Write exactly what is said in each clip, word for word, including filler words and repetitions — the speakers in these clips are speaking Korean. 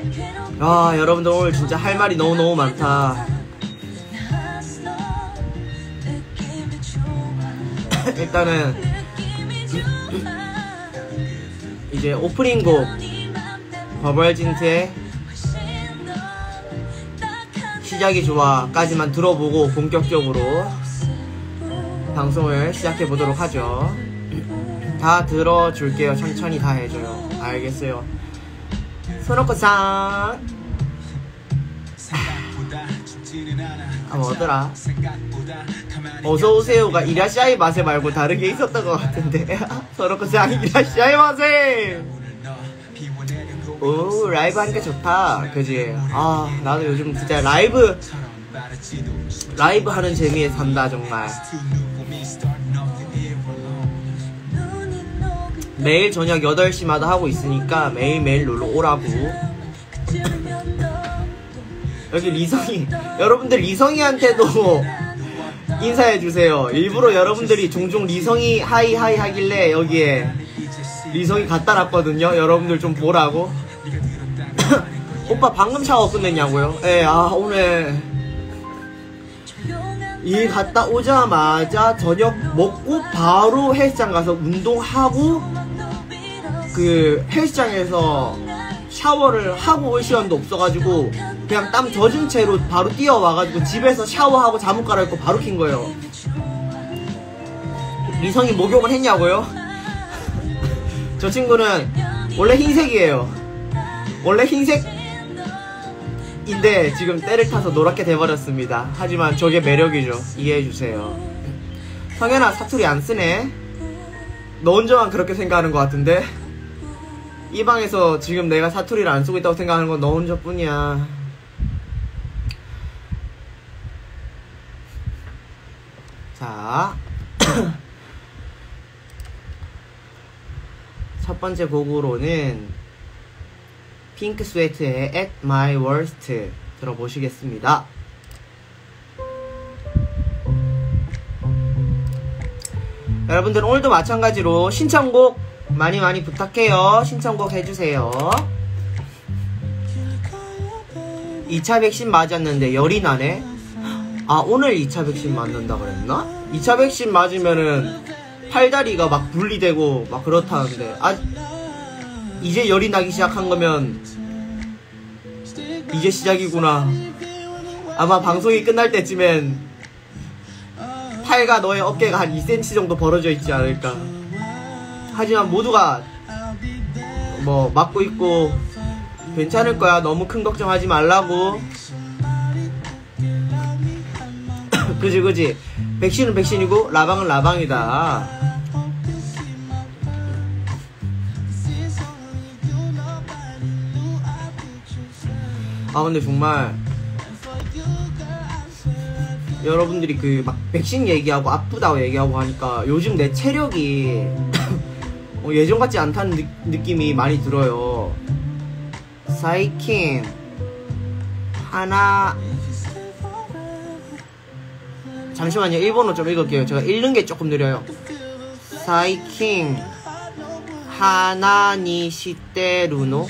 아, 여러분들 오늘 진짜 할 말이 너무너무 많다. 일단은 이제 오프닝곡 버벌진트의 시작이 좋아 까지만 들어보고 본격적으로 방송을 시작해 보도록 하죠. 다 들어줄게요. 천천히 다 해줘요. 알겠어요. 소노코상 아 뭐더라, 어서오세요가 이라시아이 마세 말고 다르게 있었던 것 같은데. 소노코상 이라시아이 마세. 오, 라이브 하니까 좋다 그지? 아, 나도 요즘 진짜 라이브 라이브 하는 재미에 산다 정말. 매일 저녁 여덟 시마다 하고 있으니까 매일매일 놀러 오라고. 여기 리성이, 여러분들 리성이한테도 인사해주세요. 일부러 여러분들이 종종 리성이 하이 하이 하길래 여기에 리성이 갖다 놨거든요. 여러분들 좀 보라고. 오빠 방금 샤워 끝냈냐고요? 예, 아 오늘 일 갔다 오자마자 저녁 먹고 바로 헬스장 가서 운동하고 그 헬스장에서 샤워를 하고 올 시간도 없어가지고 그냥 땀 젖은 채로 바로 뛰어와가지고 집에서 샤워하고 잠옷 갈아입고 바로 킨 거예요. 리성이 목욕을 했냐고요? 저 친구는 원래 흰색이에요. 원래 흰색인데 지금 때를 타서 노랗게 돼버렸습니다. 하지만 저게 매력이죠. 이해해주세요. 성현아, 사투리 안 쓰네? 너 혼자만 그렇게 생각하는 것 같은데? 이 방에서 지금 내가 사투리를 안 쓰고 있다고 생각하는 건 너 혼자뿐이야. 자, 첫 번째 곡으로는 핑크 스웨트의 At My Worst 들어보시겠습니다. 여러분들 오늘도 마찬가지로 신청곡 많이 많이 부탁해요. 신청곡 해주세요. 이 차 백신 맞았는데 열이 나네. 아, 오늘 이 차 백신 맞는다 그랬나? 이 차 백신 맞으면은 팔다리가 막 분리되고 막 그렇다는데, 아, 이제 열이 나기 시작한 거면 이제 시작이구나. 아마 방송이 끝날 때쯤엔 팔과 너의 어깨가 한 이 센티미터 정도 벌어져 있지 않을까. 하지만 모두가 뭐 맞고 있고 괜찮을 거야. 너무 큰 걱정하지 말라고. 그지 그지. 백신은 백신이고 라방은 라방이다. 아 근데 정말 여러분들이 그 막 백신 얘기하고 아프다고 얘기하고 하니까 요즘 내 체력이 어, 예전 같지 않다는 느, 느낌이 많이 들어요. 사이킨 하나 잠시만요. 일본어 좀 읽을게요. 제가 읽는 게 조금 느려요. 사이킨 하나니 시테루노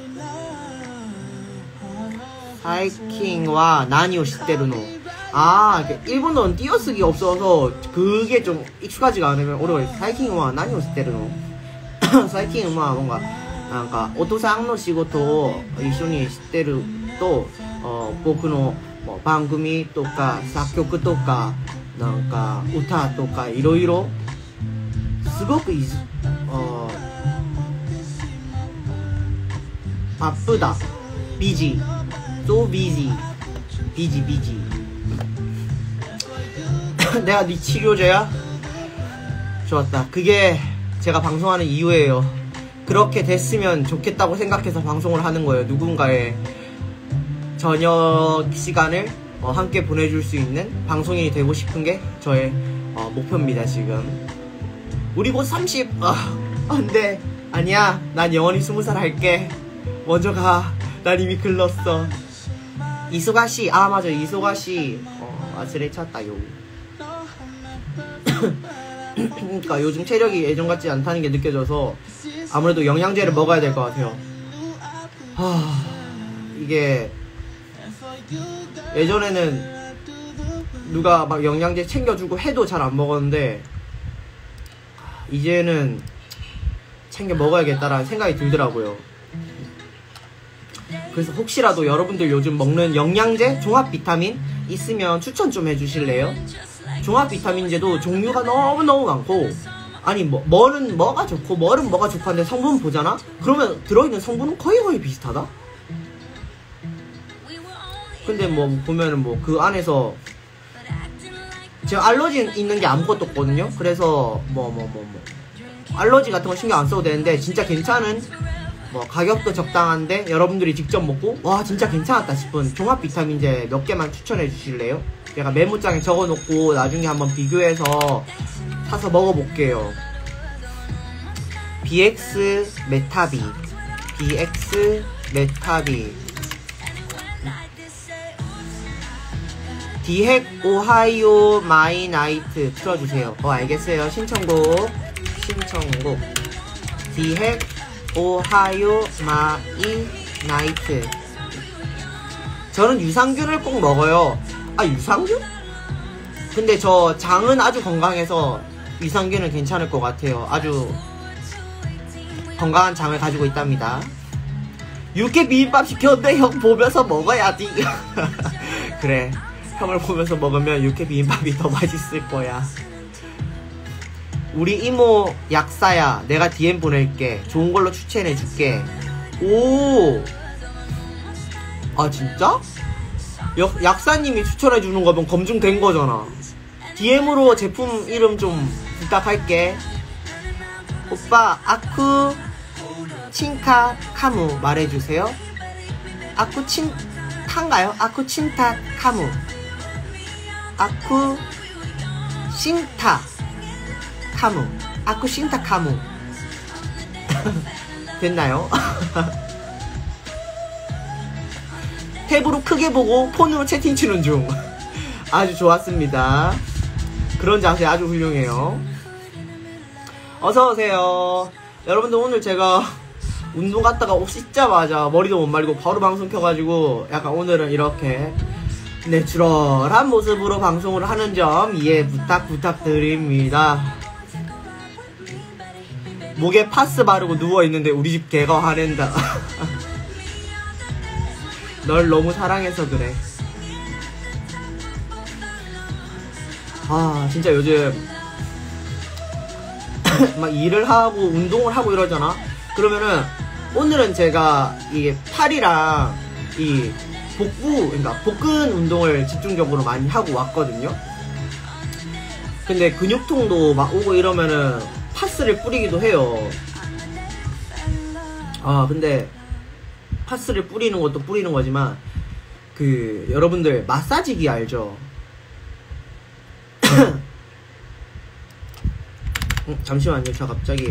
사이킨와 나니오 시테루노. 아, 일본어는 띄어쓰기 없어서 그게 좀 익숙하지가 않으면 오래 걸려요. 사이킨와 나니오 시테루노. 사이킨은 뭔가 뭔가 오토상の仕事を一緒にしてると僕の番組とか作曲とかなんか歌とかいろいろすごくアップだビジ또 비지 비지 비지. 내가 네 치료제야? 좋았다. 그게 제가 방송하는 이유예요. 그렇게 됐으면 좋겠다고 생각해서 방송을 하는 거예요. 누군가의 저녁 시간을 어, 함께 보내줄 수 있는 방송인이 되고 싶은 게 저의 어, 목표입니다. 지금 우리 곧 삼십. 아, 안돼. 아니야, 난 영원히 스무 살 할게. 먼저 가. 난 이미 글렀어. 이소가씨. 아 맞아, 이소가씨. 어, 아스레 찼다요. 그러니까 요즘 체력이 예전 같지 않다는 게 느껴져서 아무래도 영양제를 먹어야 될 것 같아요. 하... 이게 예전에는 누가 막 영양제 챙겨주고 해도 잘 안 먹었는데 이제는 챙겨 먹어야겠다라는 생각이 들더라고요. 그래서 혹시라도 여러분들 요즘 먹는 영양제, 종합 비타민 있으면 추천 좀 해주실래요? 종합 비타민제도 종류가 너무너무 많고, 아니 뭐 뭐는 뭐가 좋고 뭐는 뭐가 좋고 한데 성분 보잖아? 그러면 들어있는 성분은 거의 거의 비슷하다? 근데 뭐 보면은 뭐 그 안에서 제가 알러지 있는 게 아무것도 없거든요? 그래서 뭐 뭐 뭐 뭐 알러지 같은 거 신경 안 써도 되는데 진짜 괜찮은, 뭐 가격도 적당한데 여러분들이 직접 먹고 와 진짜 괜찮았다 싶은 종합 비타민제 몇 개만 추천해 주실래요? 제가 메모장에 적어 놓고 나중에 한번 비교해서 사서 먹어볼게요. 비엑스 메타비, 비엑스 메타비, 디핵 오하이오 마이 나이트 틀어주세요. 어 알겠어요. 신청곡 신청곡 디핵 오하이오 마이 나이트. 저는 유산균을 꼭 먹어요. 아 유산균? 근데 저 장은 아주 건강해서 유산균은 괜찮을 것 같아요. 아주 건강한 장을 가지고 있답니다. 육회 비빔밥 시켰는데 형 보면서 먹어야지. 그래, 형을 보면서 먹으면 육회 비빔밥이 더 맛있을 거야. 우리 이모 약사야, 내가 디엠 보낼게. 좋은 걸로 추천해줄게. 오, 아 진짜? 약, 약사님이 추천해주는 거면 검증된 거잖아. 디엠으로 제품 이름 좀 부탁할게. 오빠 아쿠 친카 카무 말해주세요. 아쿠 친타인가요? 아쿠 친타 카무, 아쿠 신타 카무, 아쿠 신타 카무. 됐나요? 탭으로 크게 보고 폰으로 채팅 치는 중. 아주 좋았습니다. 그런 자세 아주 훌륭해요. 어서오세요. 여러분들 오늘 제가 운동 갔다가 옷 씻자마자 머리도 못 말리고 바로 방송 켜가지고 약간 오늘은 이렇게 내추럴한 모습으로 방송을 하는 점 이해 부탁 부탁드립니다. 목에 파스 바르고 누워있는데 우리 집 개가 화낸다. 널 너무 사랑해서 그래. 아 진짜 요즘 막 일을 하고 운동을 하고 이러잖아. 그러면은 오늘은 제가 이게 팔이랑 이 복부, 그러니까 복근 운동을 집중적으로 많이 하고 왔거든요. 근데 근육통도 막 오고 이러면은 파스를 뿌리기도 해요. 아 근데 파스를 뿌리는 것도 뿌리는 거지만 그 여러분들 마사지기 알죠? 음, 잠시만요. 저 갑자기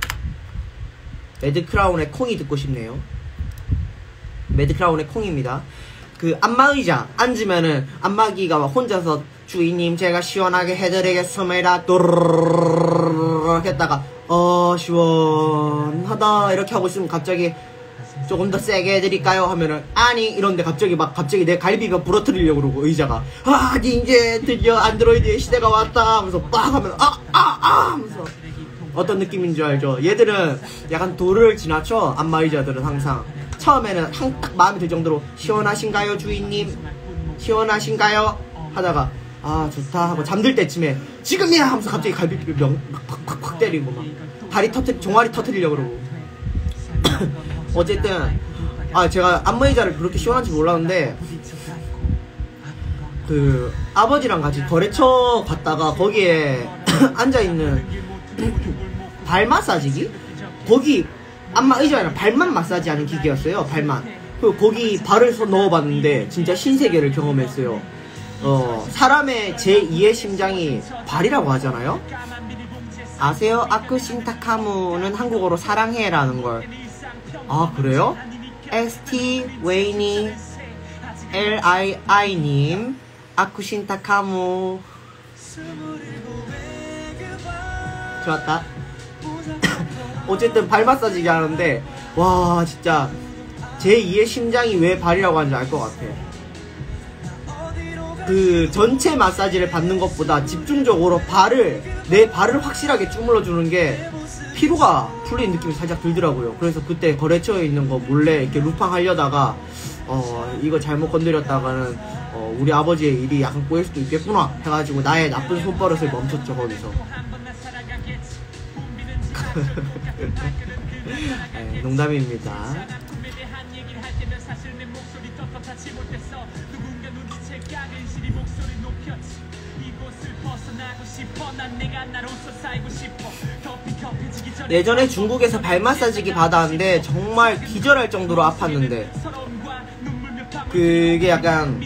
매드크라운의 콩이 듣고 싶네요. 매드크라운의 콩입니다. 그 안마의자 앉으면은 안마기가 막 혼자서 주인님 제가 시원하게 해드리겠습니다 또르르르르 했다가 어 시원하다 이렇게 하고 있으면 갑자기 조금 더 세게 해드릴까요? 하면은 아니 이런데 갑자기 막 갑자기 내 갈비뼈 부러뜨리려고 그러고 의자가 아 이제 드디어 안드로이드의 시대가 왔다 하면서 빡 하면 아 아 아 하면서 어떤 느낌인 줄 알죠? 얘들은 약간 도를 지나쳐. 안마의자들은 항상 처음에는 한 딱 마음에 들 정도로 시원하신가요 주인님? 시원하신가요? 하다가 아 좋다 하고 잠들 때쯤에 지금이야 하면서 갑자기 갈비뼈 명 팍팍팍 때리고 막 다리 터트 종아리 터트리려고 그러고. 어쨌든 아 제가 안마의자를 그렇게 시원한지 몰랐는데 그 아버지랑 같이 거래처 갔다가 거기에 앉아있는 발 마사지기? 거기 안마의자가 아니라 발만 마사지하는 기계였어요. 발만. 그리고 거기 발을 넣어봤는데 진짜 신세계를 경험했어요. 어 사람의 제이의 심장이 발이라고 하잖아요. 아세요? 아쿠 신타카무는 한국어로 사랑해라는 걸. 아 그래요? 에스티 웨이니 엘아이아이님 아쿠 신타카무 좋았다. 어쨌든 발 마사지기 하는데 와 진짜 제이의 심장이 왜 발이라고 하는지 알 것 같아. 그 전체 마사지를 받는 것보다 집중적으로 발을, 내 발을 확실하게 주물러 주는 게 피로가 풀린 느낌이 살짝 들더라고요. 그래서 그때 거래처에 있는 거 몰래 이렇게 루팡 하려다가 어 이거 잘못 건드렸다가는 어 우리 아버지의 일이 약간 꼬일 수도 있겠구나 해가지고 나의 나쁜 손버릇을 멈췄죠, 거기서. 네, 농담입니다. 예전에 중국에서 발 마사지기 받았는데 정말 기절할 정도로 아팠는데, 그게 약간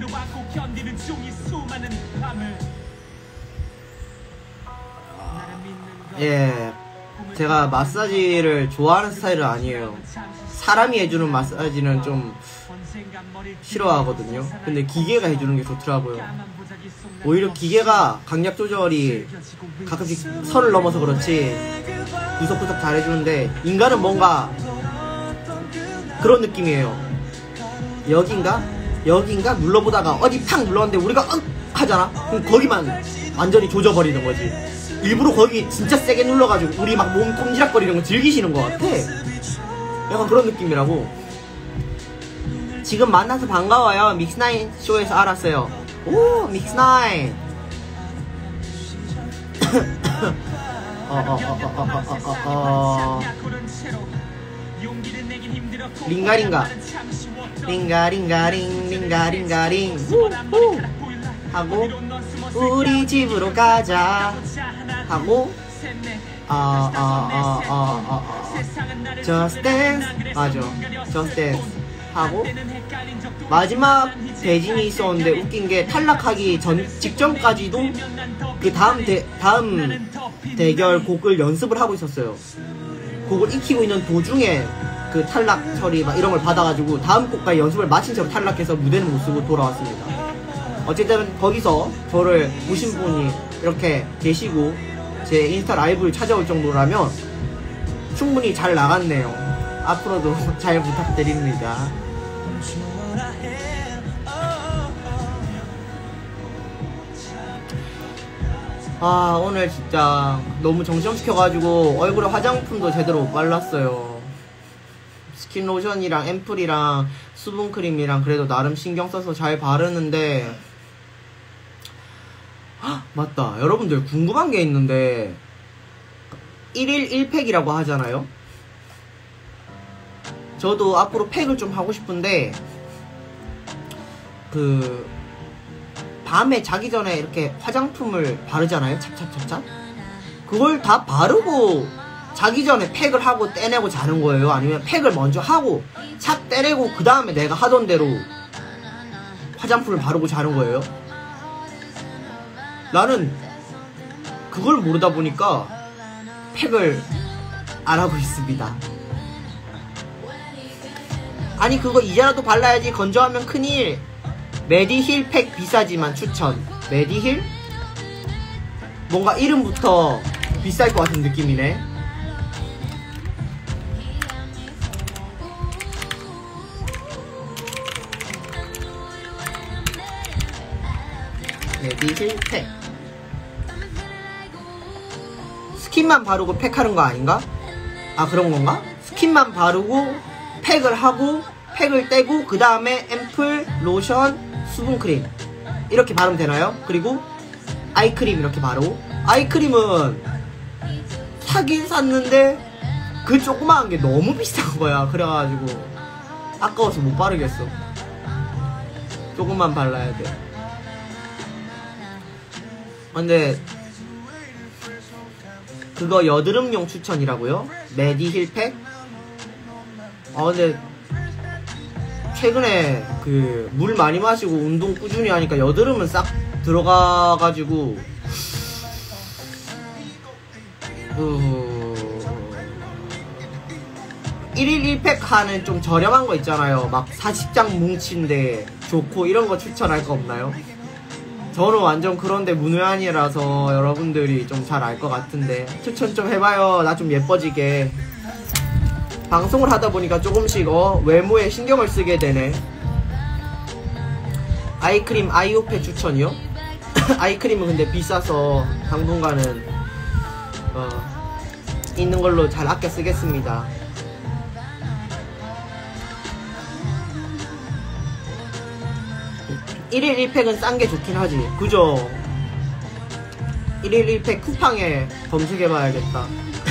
예, 제가 마사지를 좋아하는 스타일은 아니에요. 사람이 해주는 마사지는 좀 싫어하거든요. 근데 기계가 해주는 게 좋더라고요. 오히려 기계가 강약 조절이 가끔씩 선을 넘어서 그렇지 구석구석 잘해주는데, 인간은 뭔가 그런 느낌이에요. 여긴가? 여긴가? 눌러보다가 어디 팍 눌렀는데 우리가 응! 하잖아? 그럼 거기만 완전히 조져버리는 거지. 일부러 거기 진짜 세게 눌러가지고 우리 막 몸 꼼지락거리는 거 즐기시는 것 같아. 약간 그런 느낌이라고. 지금 만나서 반가워요. 믹스나인 쇼에서 알았어요. 오, 믹스나인. 어, 어, 어, 어, 어, 어, 어, 어. 링가링가. 링가링가링, 링가링가링. 우후. 하고, 우리 집으로 가자. 하고, 어, 어, 어, 어, 어, 어. Just dance. 맞아. Just dance. 하고, 마지막 대진이 있었는데 웃긴 게 탈락하기 전, 직전까지도 그 다음 대, 다음 대결 곡을 연습을 하고 있었어요. 곡을 익히고 있는 도중에 그 탈락 처리 막 이런 걸 받아가지고 다음 곡까지 연습을 마친 채로 탈락해서 무대는 못 쓰고 돌아왔습니다. 어쨌든 거기서 저를 보신 분이 이렇게 계시고 제 인스타 라이브를 찾아올 정도라면 충분히 잘 나갔네요. 앞으로도 잘 부탁드립니다. 아, 오늘 진짜 너무 정신없어가지고 얼굴에 화장품도 제대로 못 발랐어요. 스킨 로션이랑 앰플이랑 수분크림이랑 그래도 나름 신경 써서 잘 바르는데, 헉, 맞다. 여러분들 궁금한 게 있는데 일일 일 팩이라고 하잖아요. 저도 앞으로 팩을 좀 하고 싶은데, 그 밤에 자기 전에 이렇게 화장품을 바르잖아요. 찹찹찹찹. 그걸 다 바르고 자기 전에 팩을 하고 떼내고 자는 거예요? 아니면 팩을 먼저 하고 착 떼내고 그 다음에 내가 하던 대로 화장품을 바르고 자는 거예요? 나는 그걸 모르다 보니까 팩을 안 하고 있습니다. 아니, 그거 이제라도 발라야지. 건조하면 큰일. 메디힐 팩 비싸지만 추천. 메디힐? 뭔가 이름부터 비쌀 것 같은 느낌이네. 메디힐 팩. 스킨만 바르고 팩하는 거 아닌가? 아, 그런 건가? 스킨만 바르고 팩을 하고 팩을 떼고 그 다음에 앰플, 로션, 수분크림 이렇게 바르면 되나요? 그리고 아이크림 이렇게 바르고. 아이크림은 사긴 샀는데 그 조그마한 게 너무 비싼 거야. 그래가지고 아까워서 못 바르겠어. 조금만 발라야 돼. 근데 그거 여드름용 추천이라고요? 메디힐 팩? 아, 근데 최근에 그 물 많이 마시고 운동 꾸준히 하니까 여드름은 싹 들어가가지고 그 일일 일 팩 하는 좀 저렴한 거 있잖아요. 막 사십 장 뭉친데 좋고 이런 거 추천할 거 없나요? 저는 완전 그런데 문외한이라서 여러분들이 좀 잘 알 것 같은데 추천 좀 해봐요. 나 좀 예뻐지게. 방송을 하다 보니까 조금씩 어 외모에 신경을 쓰게 되네. 아이크림 아이오페 추천이요? 아이크림은 근데 비싸서 당분간은 어 있는 걸로 잘 아껴 쓰겠습니다. 일일 일 팩은 싼 게 좋긴 하지. 그죠? 일일 일 팩 쿠팡에 검색해봐야겠다.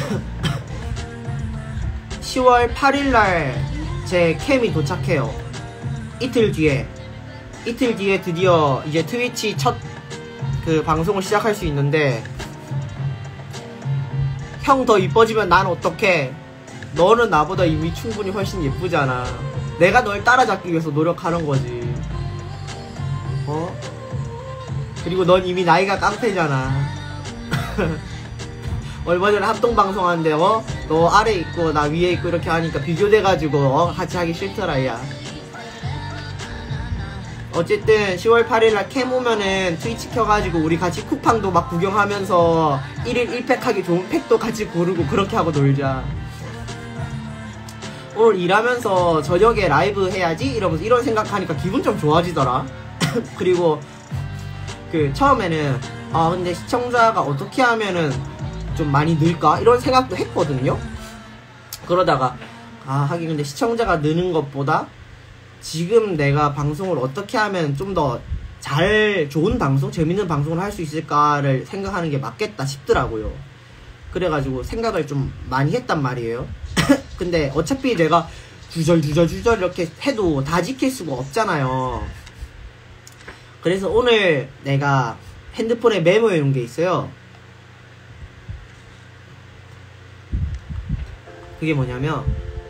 시월 팔일날 제 캠이 도착해요. 이틀 뒤에 이틀 뒤에 드디어 이제 트위치 첫 그 방송을 시작할 수 있는데, 형 더 이뻐지면 난 어떡해? 너는 나보다 이미 충분히 훨씬 예쁘잖아. 내가 널 따라잡기 위해서 노력하는 거지. 어? 그리고 넌 이미 나이가 깡패잖아. 얼마 전에 합동방송 하는데 어? 너 아래 있고 나 위에 있고 이렇게 하니까 비교돼가지고 어? 같이 하기 싫더라 야. 어쨌든 시월 팔일날 캠 오면은 트위치 켜가지고 우리 같이 쿠팡도 막 구경하면서 일일 일 팩 하기 좋은 팩도 같이 고르고 그렇게 하고 놀자. 오늘 일하면서 저녁에 라이브 해야지 이러면서 이런 생각하니까 기분 좀 좋아지더라. 그리고 그 처음에는 아 근데 시청자가 어떻게 하면은 좀 많이 늘까 이런 생각도 했거든요. 그러다가 아 하긴 근데 시청자가 느는 것보다 지금 내가 방송을 어떻게 하면 좀 더 잘 좋은 방송, 재밌는 방송을 할 수 있을까를 생각하는 게 맞겠다 싶더라고요. 그래가지고 생각을 좀 많이 했단 말이에요. 근데 어차피 내가 주절주절주절 이렇게 해도 다 지킬 수가 없잖아요. 그래서 오늘 내가 핸드폰에 메모해 놓은 게 있어요. 그게 뭐냐면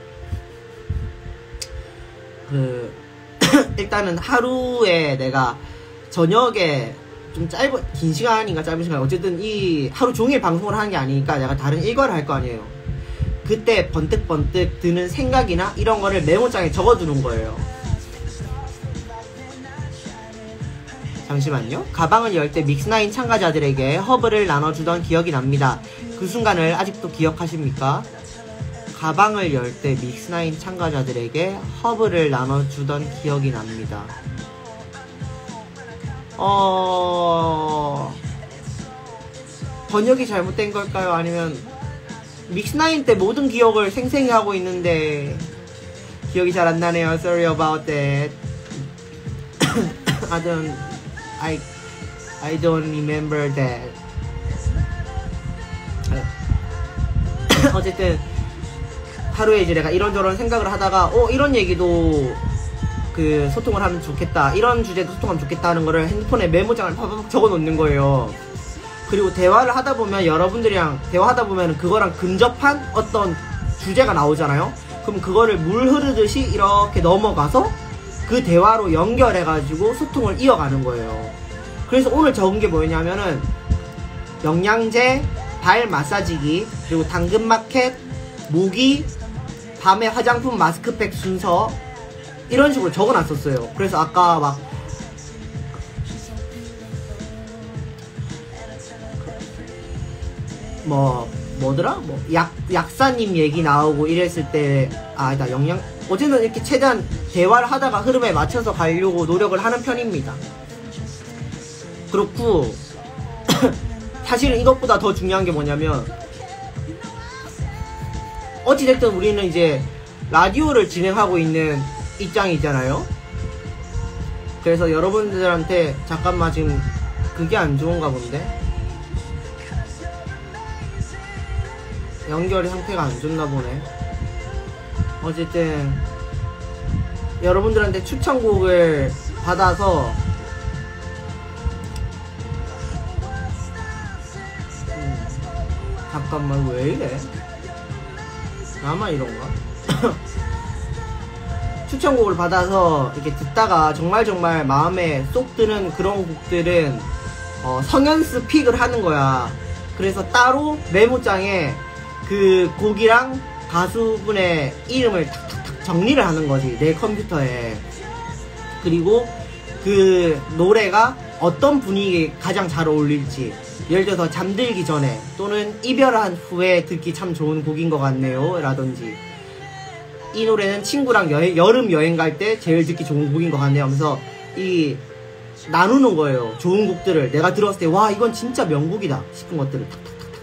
그 일단은 하루에 내가 저녁에 좀 짧은 긴 시간인가 짧은 시간 어쨌든 이 하루 종일 방송을 하는 게 아니니까 내가 다른 일과를 할 거 아니에요. 그때 번뜩번뜩 드는 생각이나 이런 거를 메모장에 적어두는 거예요. 잠시만요. 가방을 열 때 믹스나인 참가자들에게 허브를 나눠주던 기억이 납니다. 그 순간을 아직도 기억하십니까? 가방을 열 때 믹스나인 참가자들에게 허브를 나눠주던 기억이 납니다. 어... 번역이 잘못된 걸까요? 아니면 믹스나인 때 모든 기억을 생생히 하고 있는데 기억이 잘 안 나네요. Sorry about that. I don't... I... I don't remember that. 어쨌든 하루에 이제 내가 이런저런 생각을 하다가 어 이런 얘기도 그 소통을 하면 좋겠다, 이런 주제도 소통하면 좋겠다 하는 거를 핸드폰에 메모장을 팍팍 적어 놓는 거예요. 그리고 대화를 하다 보면 여러분들이랑 대화하다 보면 그거랑 근접한 어떤 주제가 나오잖아요. 그럼 그거를 물 흐르듯이 이렇게 넘어가서 그 대화로 연결해가지고 소통을 이어가는 거예요. 그래서 오늘 적은 게 뭐였냐면은 영양제, 발 마사지기, 그리고 당근마켓, 모기, 밤에 화장품 마스크팩 순서 이런 식으로 적어놨었어요. 그래서 아까 막 뭐 뭐더라? 뭐 약, 약사님 얘기 나오고 이랬을 때 아, 나 영양 어제는 이렇게 최대한 대화를 하다가 흐름에 맞춰서 가려고 노력을 하는 편입니다. 그렇고 사실은 이것보다 더 중요한 게 뭐냐면 어찌됐든 우리는 이제 라디오를 진행하고 있는 입장이잖아요. 그래서 여러분들한테 잠깐만 지금 그게 안 좋은가 본데 연결 상태가 안 좋나 보네. 어쨌든 여러분들한테 추천곡을 받아서 음, 잠깐만 왜 이래? 나만 이런가? 추천곡을 받아서 이렇게 듣다가 정말 정말 마음에 쏙 드는 그런 곡들은 어, 성연습 픽을 하는 거야. 그래서 따로 메모장에 그 곡이랑 가수분의 이름을 탁탁탁 정리를 하는 거지, 내 컴퓨터에. 그리고 그 노래가 어떤 분위기에 가장 잘 어울릴지, 예를 들어서 잠들기 전에 또는 이별한 후에 듣기 참 좋은 곡인 것 같네요 라든지 이 노래는 친구랑 여행, 여름 여행 갈 때 제일 듣기 좋은 곡인 것 같네요 하면서 이 나누는 거예요. 좋은 곡들을 내가 들었을 때 와 이건 진짜 명곡이다 싶은 것들을 탁탁탁탁탁.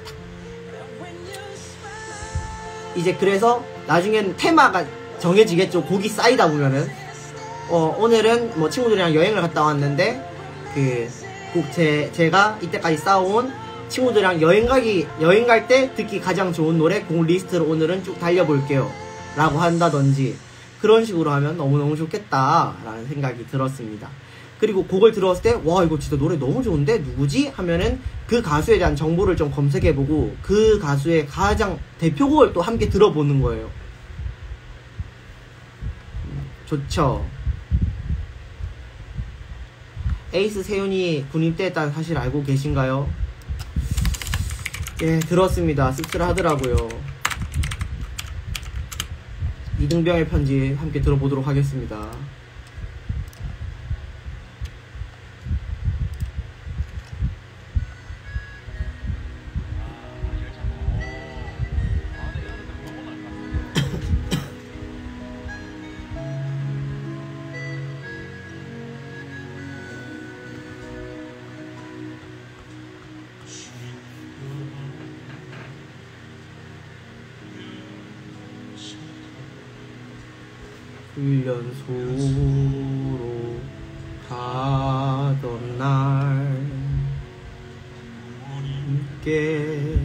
이제 그래서 나중엔 테마가 정해지겠죠. 곡이 쌓이다 보면은 어 오늘은 뭐 친구들이랑 여행을 갔다 왔는데 그 곡 제 제가 이때까지 쌓아온 친구들이랑 여행 가기 여행 갈 때 듣기 가장 좋은 노래 곡 리스트를 오늘은 쭉 달려볼게요 라고 한다든지 그런 식으로 하면 너무너무 좋겠다 라는 생각이 들었습니다. 그리고 곡을 들었을 때 와 이거 진짜 노래 너무 좋은데 누구지? 하면은 그 가수에 대한 정보를 좀 검색해보고 그 가수의 가장 대표곡을 또 함께 들어보는 거예요. 좋죠. 에이스 세윤이 군입대했다는 사실 알고 계신가요? 예, 들었습니다. 씁쓸하더라고요. 이등병의 편지 함께 들어보도록 하겠습니다. 훈련소로 가던 날 함께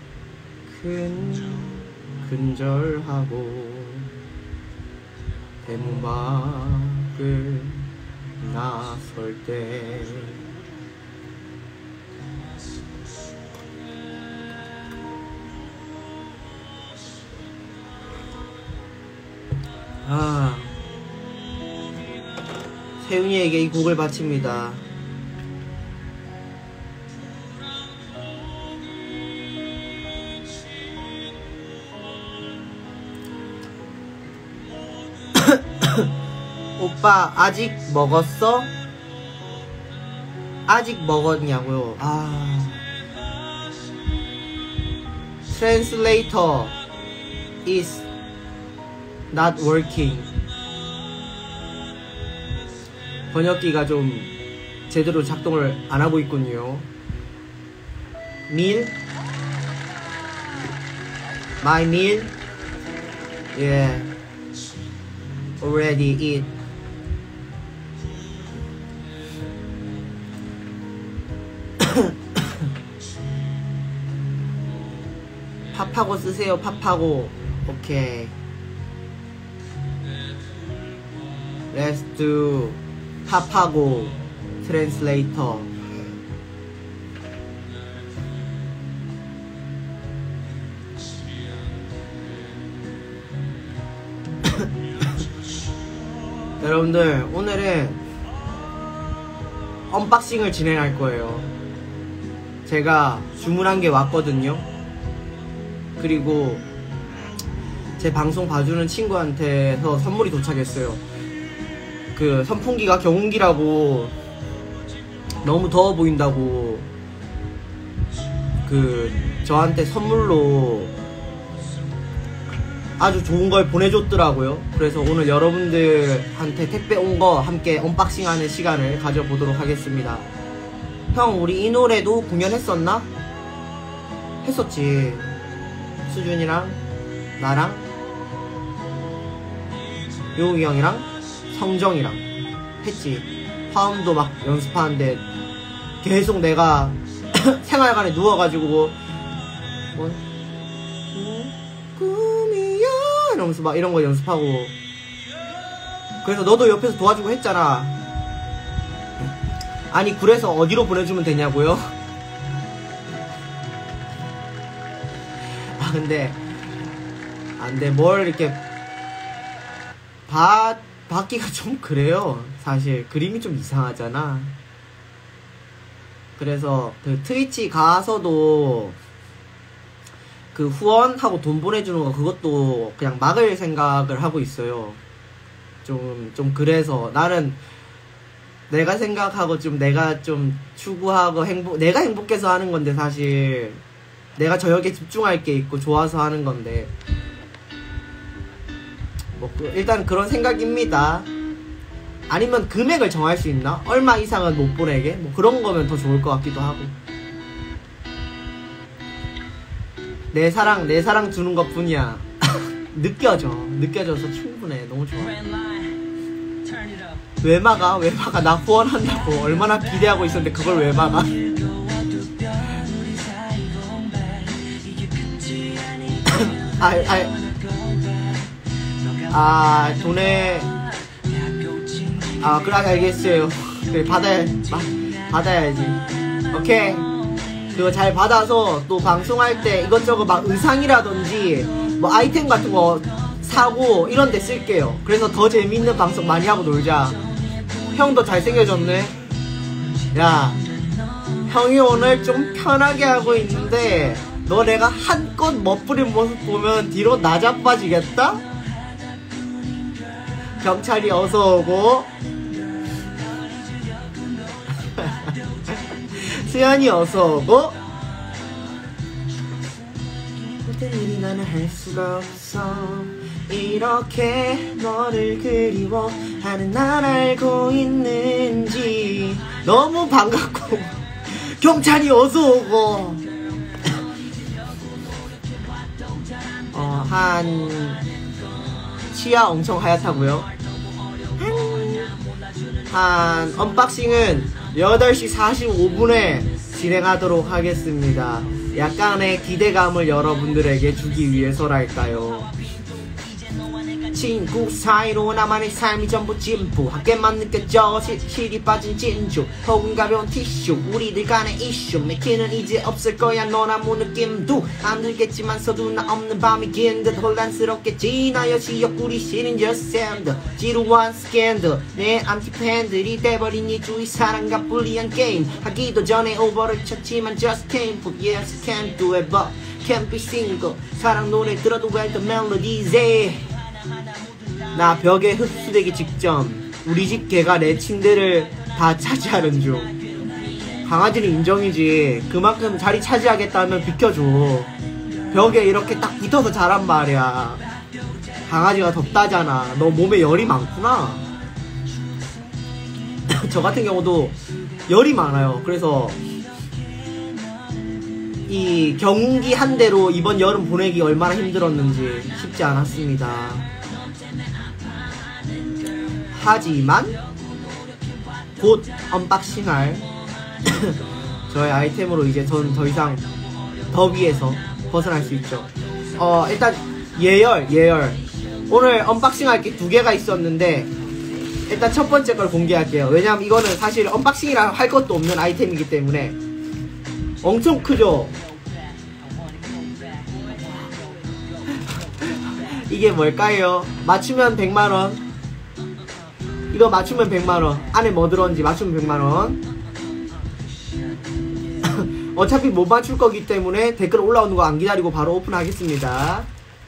큰 근절하고 대문 밖을 나설 때 아, 세윤이에게 이 곡을 바칩니다. 오빠 아직 먹었어? 아직 먹었냐고요? 아, Translator is not working. 번역기가 좀 제대로 작동을 안 하고 있군요. meal? My meal? Yeah. Already eat. 팝하고 쓰세요. 팝하고. 오케이. Let's do 팝하고 트랜슬레이터. 여러분들 오늘은 언박싱을 진행할 거예요. 제가 주문한 게 왔거든요. 그리고 제 방송 봐주는 친구한테서 선물이 도착했어요. 그 선풍기가 경운기라고 너무 더워 보인다고 그 저한테 선물로 아주 좋은 걸 보내줬더라고요. 그래서 오늘 여러분들한테 택배 온 거 함께 언박싱하는 시간을 가져보도록 하겠습니다. 형, 우리 이 노래도 공연했었나? 했었지. 수준이랑 나랑 요욱이 형이랑 성정이랑 했지. 화음도 막 연습하는데 계속 내가 생활관에 누워가지고 뭐 꿈이야 이러면서 막 이런 거 연습하고. 그래서 너도 옆에서 도와주고 했잖아. 아니 그래서 어디로 보내주면 되냐고요? 아 근데 안돼 뭘 이렇게 받 받기가 좀 그래요. 사실 그림이 좀 이상하잖아. 그래서 그 트위치 가서도 그 후원하고 돈 보내주는 거 그것도 그냥 막을 생각을 하고 있어요. 좀, 좀 그래서 나는 내가 생각하고 좀 내가 좀 추구하고 행복, 내가 행복해서 하는 건데 사실 내가 저녁에 집중할 게 있고 좋아서 하는 건데 뭐 그, 일단 그런 생각입니다. 아니면 금액을 정할 수 있나? 얼마 이상은 못 보내게? 뭐 그런 거면 더 좋을 것 같기도 하고. 내 사랑 내 사랑 주는 것 뿐이야. 느껴져 느껴져서 충분해. 너무 좋아. 왜 막아? 왜 막아? 나 후원한다고 얼마나 기대하고 있었는데 그걸 왜 막아? 아, 아, 아, 돈에, 아, 그래, 알겠어요. 그래, 받아야, 아, 받아야지. 오케이. 그거 잘 받아서 또 방송할 때 이것저것 막 의상이라든지 뭐 아이템 같은 거 사고 이런 데 쓸게요. 그래서 더 재밌는 방송 많이 하고 놀자. 형도 잘생겨졌네. 야, 형이 오늘 좀 편하게 하고 있는데 너 내가 한껏 멋부린 모습 보면 뒤로 나자빠지겠다? 경찰이 어서오고 수연이 어서오고 어떤 일이 나는 할 수가 없어. 이렇게 너를 그리워하는 날 알고 있는지. 너무 반갑고 경찰이 어서오고 어, 한 치아 엄청 하얗다고요? 한 언박싱은 여덟 시 사십오 분에 진행하도록 하겠습니다. 약간의 기대감을 여러분들에게 주기 위해서랄까요. 친구 사이로 나만의 삶이 전부 진부 함께만 느껴져 시, 실이 빠진 진주 혹은 가벼운 티슈 우리들 간의 이슈 맥히는 이제 없을 거야 넌 아무 느낌도 안 들겠지만 서두나 없는 밤이 긴 듯 혼란스럽게 지나여 지역구리 시린 just sand 지루한 스캔들 내 안티팬들이 돼버린 이 주위 사랑과 불리한 게임 하기도 전에 오버를 쳤지만 just can't put yes can't do it but can't be single 사랑 노래 들어도 well the melodies 나 벽에 흡수되기 직전 우리 집 개가 내 침대를 다 차지하는 중. 강아지는 인정이지. 그만큼 자리 차지하겠다면 비켜줘. 벽에 이렇게 딱 붙어서 자란 말이야. 강아지가 덥다잖아. 너 몸에 열이 많구나. 저 같은 경우도 열이 많아요. 그래서 이 경운기 한 대로 이번 여름 보내기 얼마나 힘들었는지 쉽지 않았습니다. 하지만 곧 언박싱할 저의 아이템으로 이제 전 더 이상 더위에서 벗어날 수 있죠. 어 일단 예열 예열 오늘 언박싱할 게 두 개가 있었는데 일단 첫 번째 걸 공개할게요. 왜냐면 이거는 사실 언박싱이라 할 것도 없는 아이템이기 때문에. 엄청 크죠? 이게 뭘까요? 맞추면 백만 원. 이거 맞추면 백만 원. 안에 뭐 들었는지 맞추면 백만 원. 어차피 못 맞출 거기 때문에 댓글 올라오는 거 안 기다리고 바로 오픈하겠습니다.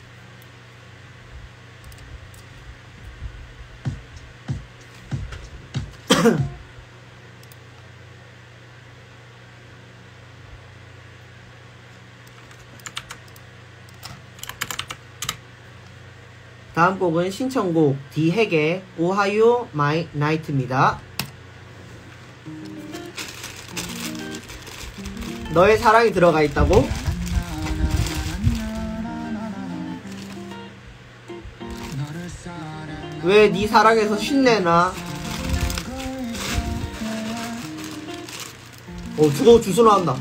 다음 곡은 신청곡 디핵의 오하요 마이 나이트입니다. 너의 사랑이 들어가 있다고? 왜 네 사랑에서 쉰내나? 어, 저거 주소 나온다.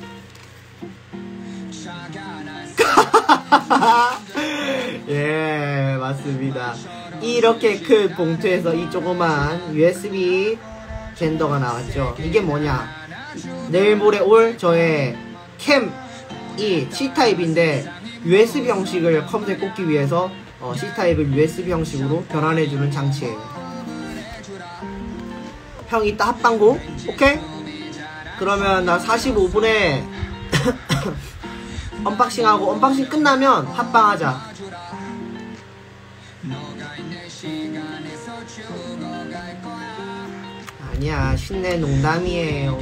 예, 맞습니다. 이렇게 큰 봉투에서 이 조그만 유에스비 젠더가 나왔죠. 이게 뭐냐? 내일 모레 올 저의 캠이 C타입인데 유에스비 형식을 컴퓨터에 꽂기 위해서 어, C타입을 유에스비 형식으로 변환해주는 장치예요. 형 이따 합방고? 오케이? 그러면 나 사십오 분에 언박싱하고 언박싱 끝나면 합방하자. 아니야, 신내 농담이에요.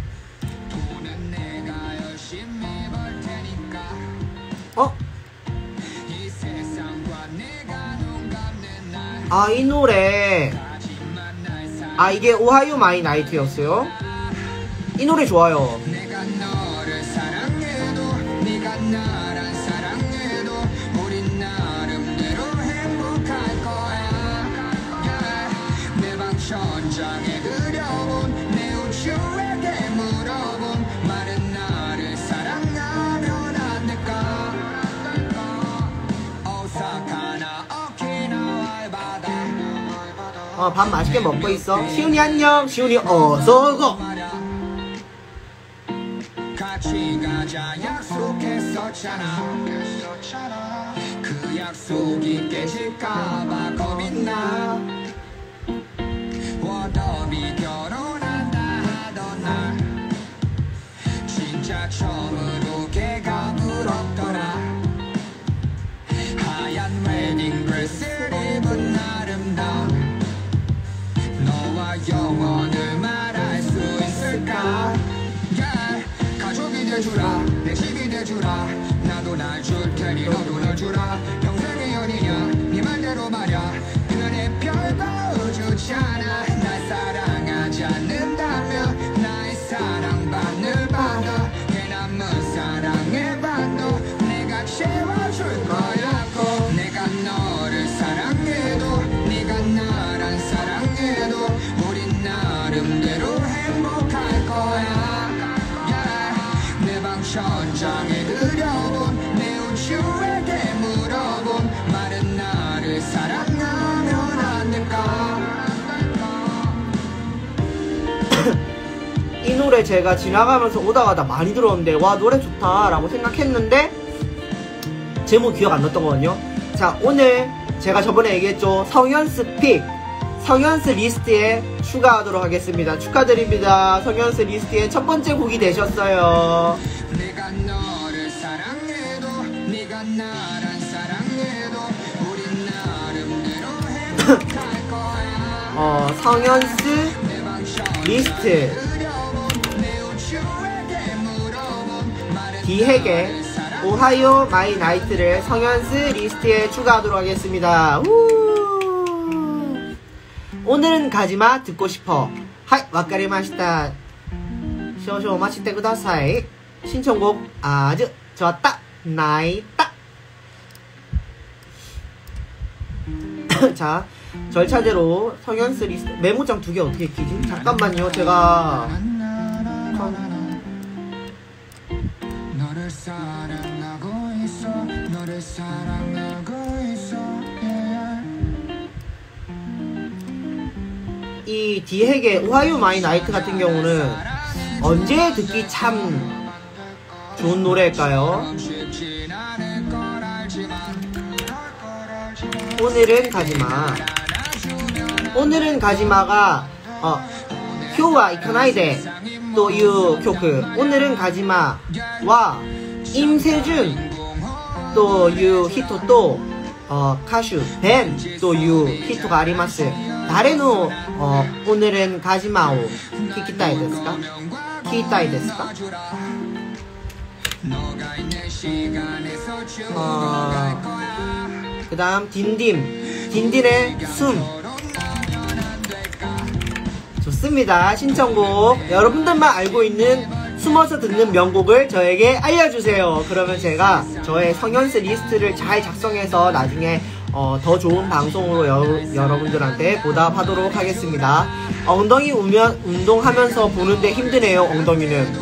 어? 아, 이 노래. 아, 이게 오하이오 마이 나이트였어요? 이 노래 좋아요. 어, 밥 맛있게 먹고 있어. 시훈이 안녕. 시훈이 어서오고. 같이 가자 약속했었잖아. 그 약속이 깨질까봐 겁이나. 워더비 결혼한다 하던 날 진짜 처음으로 걔가 부럽더라. 하얀 웨딩드레스를 입은 아름다운 너와 영원을 말할 수 있을까? Yeah. 가족이 돼주라 내 집이 돼주라 나도 날 줄 테니 너도 날 주라 평생의 연이냐 네 말대로 말야 그래 별거 우주잖아 날 사랑하지 않는다면 나의 사랑받을 받아 내 남은 사랑의 반도 내가 채워줄 거라고 내가 너를 사랑해도 네가 나란 사랑해도 우린 나름대로 행복할 거야 yeah. 내 방 천장에 그려본 내 우주에게 물어본 말은 나를 사랑하면 안 될까. 이 노래 제가 지나가면서 오다가다 많이 들었는데 와 노래 좋다 라고 생각했는데 제목 기억 안 났던 거거든요. 자, 오늘 제가 저번에 얘기했죠. 성현스 픽 성현스 리스트에 추가하도록 하겠습니다. 축하드립니다. 성현스 리스트에 첫 번째 곡이 되셨어요. 내가 너를 사랑해도 네가 나란 사랑해도 우린 나름대로 행복할 거야. 어, 성현스 리스트 디핵의 오하이오 마이 나이트를 성현스 리스트에 추가하도록 하겠습니다. 우 오늘은 가지마 듣고 싶어. 하이 와카리마시타. 쇼쇼 마시테 쿠다사이. 신청곡 아주 좋았다. 나이다. 자, 절차대로 성현스 리스트 메모장 두 개 어떻게 키지? 잠깐만요. 제가 너를 사랑하고 있어. 너를 사랑하고 있어. 이 디핵의 오하이오 마이 나이트 같은 경우는 언제 듣기 참 좋은 노래일까요? 오늘은 가지마. 오늘은 가지마가 어, 효와 이카나이데 또 유 교크 오늘은 가지마와 임세준 또 유 히토 또 어, 가슈 벤 또 유 히토가 아리마스. 다레노 어, 오늘은 가지마오 키키타이 데스까? 키타이 데스까? 어, 그 다음 딘딘 딘딘의 숨. 좋습니다. 신청곡 여러분들만 알고 있는 숨어서 듣는 명곡을 저에게 알려주세요. 그러면 제가 저의 성현스 리스트를 잘 작성해서 나중에 어, 더 좋은 방송으로 여, 여러분들한테 보답하도록 하겠습니다. 엉덩이 우면, 운동하면서 보는데 힘드네요. 엉덩이는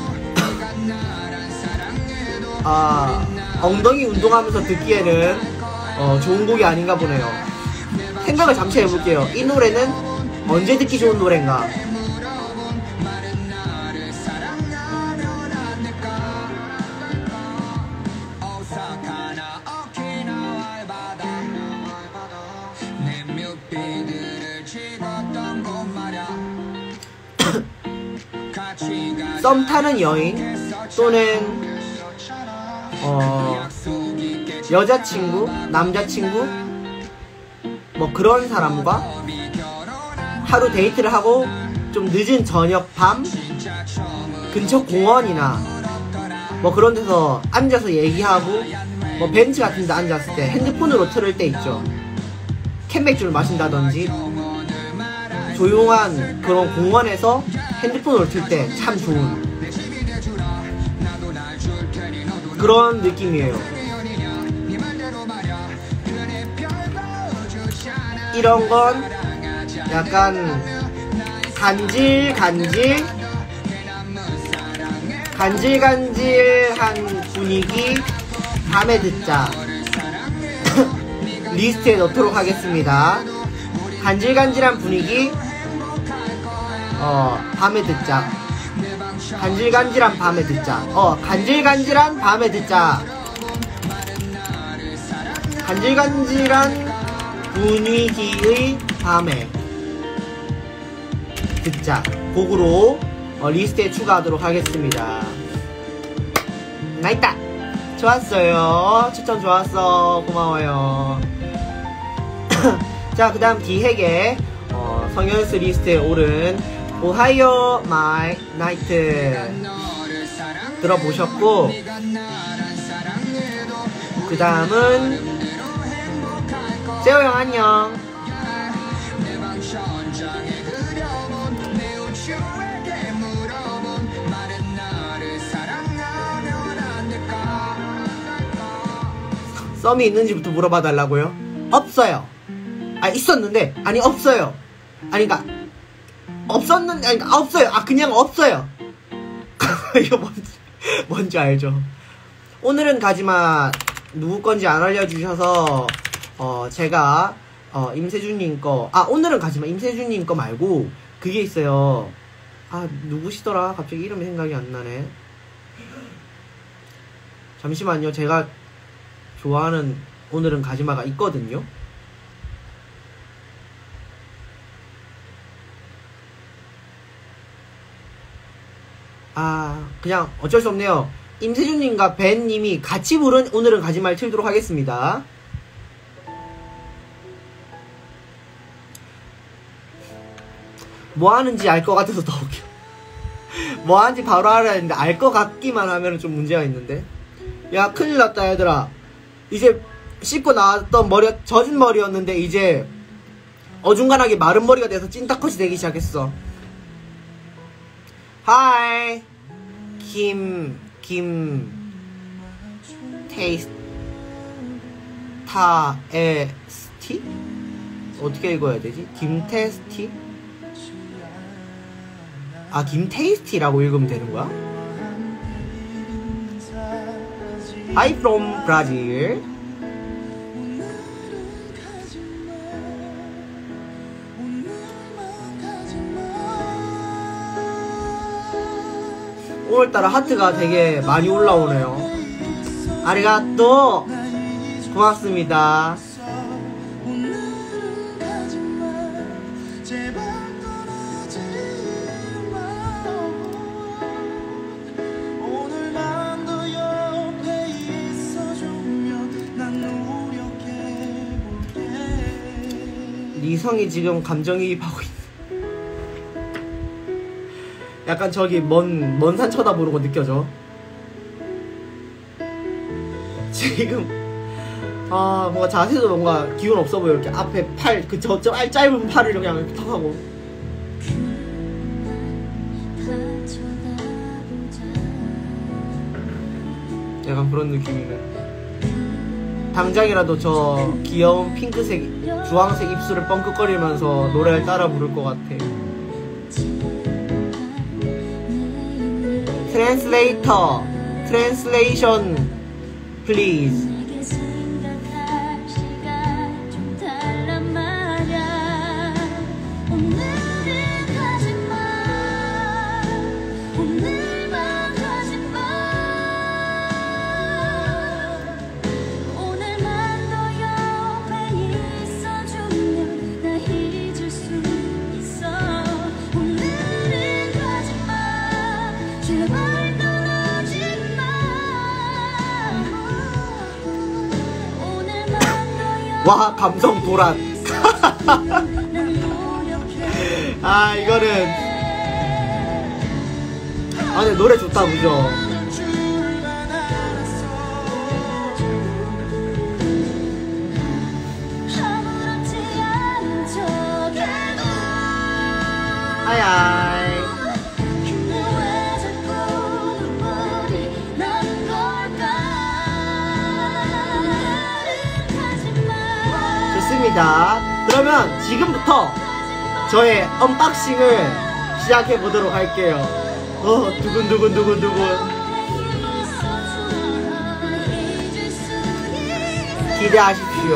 아, 엉덩이 운동하면서 듣기에는 어, 좋은 곡이 아닌가 보네요. 생각을 잠시 해볼게요. 이 노래는 언제 듣기 좋은 노래인가? 썸 타는 여인 또는 어, 여자친구, 남자친구 뭐 그런 사람과 하루 데이트를 하고 좀 늦은 저녁 밤 근처 공원이나 뭐 그런 데서 앉아서 얘기하고 뭐 벤치 같은 데 앉았을 때 핸드폰으로 틀을 때 있죠. 캔맥주를 마신다든지 조용한 그런 공원에서 핸드폰을 틀 때 참 좋은 그런 느낌이에요. 이런 건 약간 간질간질 간질간질한 분위기 밤에 듣자 리스트에 넣도록 하겠습니다. 간질간질한 분위기 어 밤에 듣자 간질간질한 밤에 듣자 어 간질간질한 밤에 듣자 간질간질한 분위기의 밤에 듣자 곡으로 어, 리스트에 추가하도록 하겠습니다. 나있다. 좋았어요. 추천 좋았어. 고마워요. 자, 그 다음 디핵의 어, 성현스 리스트에 오른 오하이오 마이 나이트 들어보셨고, 그 다음은 재호형 안녕. 썸이 있는지부터 물어봐 달라고요? 없어요. 아 있었는데 아니 없어요. 아니 그니까 없었는데 아니 그러니까 없어요. 아 그냥 없어요. 이거 뭔지 뭔지 알죠? 오늘은 가지마 누구 건지 안 알려주셔서 어 제가 어 임세준님 거 아 오늘은 가지마 임세준님 거 말고 그게 있어요. 아 누구시더라? 갑자기 이름이 생각이 안 나네. 잠시만요. 제가 좋아하는 오늘은 가지마가 있거든요. 아 그냥 어쩔 수 없네요. 임세준님과 벤님이 같이 부른 오늘은 가지마를 틀도록 하겠습니다. 뭐 하는지 알 것 같아서 더 웃겨. 뭐 하는지 바로 알아야 되는데 알 것 같기만 하면 좀 문제가 있는데. 야 큰일 났다 얘들아. 이제 씻고 나왔던 머리 젖은 머리였는데 이제 어중간하게 마른 머리가 돼서 찐따컷이 되기 시작했어. 하이 김 김 테이스트 타에스티? 어떻게 읽어야 되지? 김테스티? 아 김테이스티라고 읽으면 되는 거야? Hi from Brazil. 오늘따라 하트가 되게 많이 올라오네요. 아리가또 고맙습니다. 이성이 지금 감정이입하고 있어. 약간 저기 먼, 먼 산 쳐다보는 거 느껴져. 지금 아 뭔가 자세도 뭔가 기운 없어 보여. 이렇게 앞에 팔 그 저 저 짧은 팔을 그냥 이렇게 탁 하고. 약간 그런 느낌이네. 당장이라도 저 귀여운 핑크색, 주황색 입술을 뻥긋거리면서 노래를 따라 부를 것 같아. 트랜스레이터, 트랜스레이션, please. 와 감성 도란. 아 이거는 아 근데 노래 좋다 그죠? 하이하이. 좋습니다. 그러면 지금부터 저의 언박싱을 시작해 보도록 할게요. 어, 두근두근두근두근. 기대하십시오.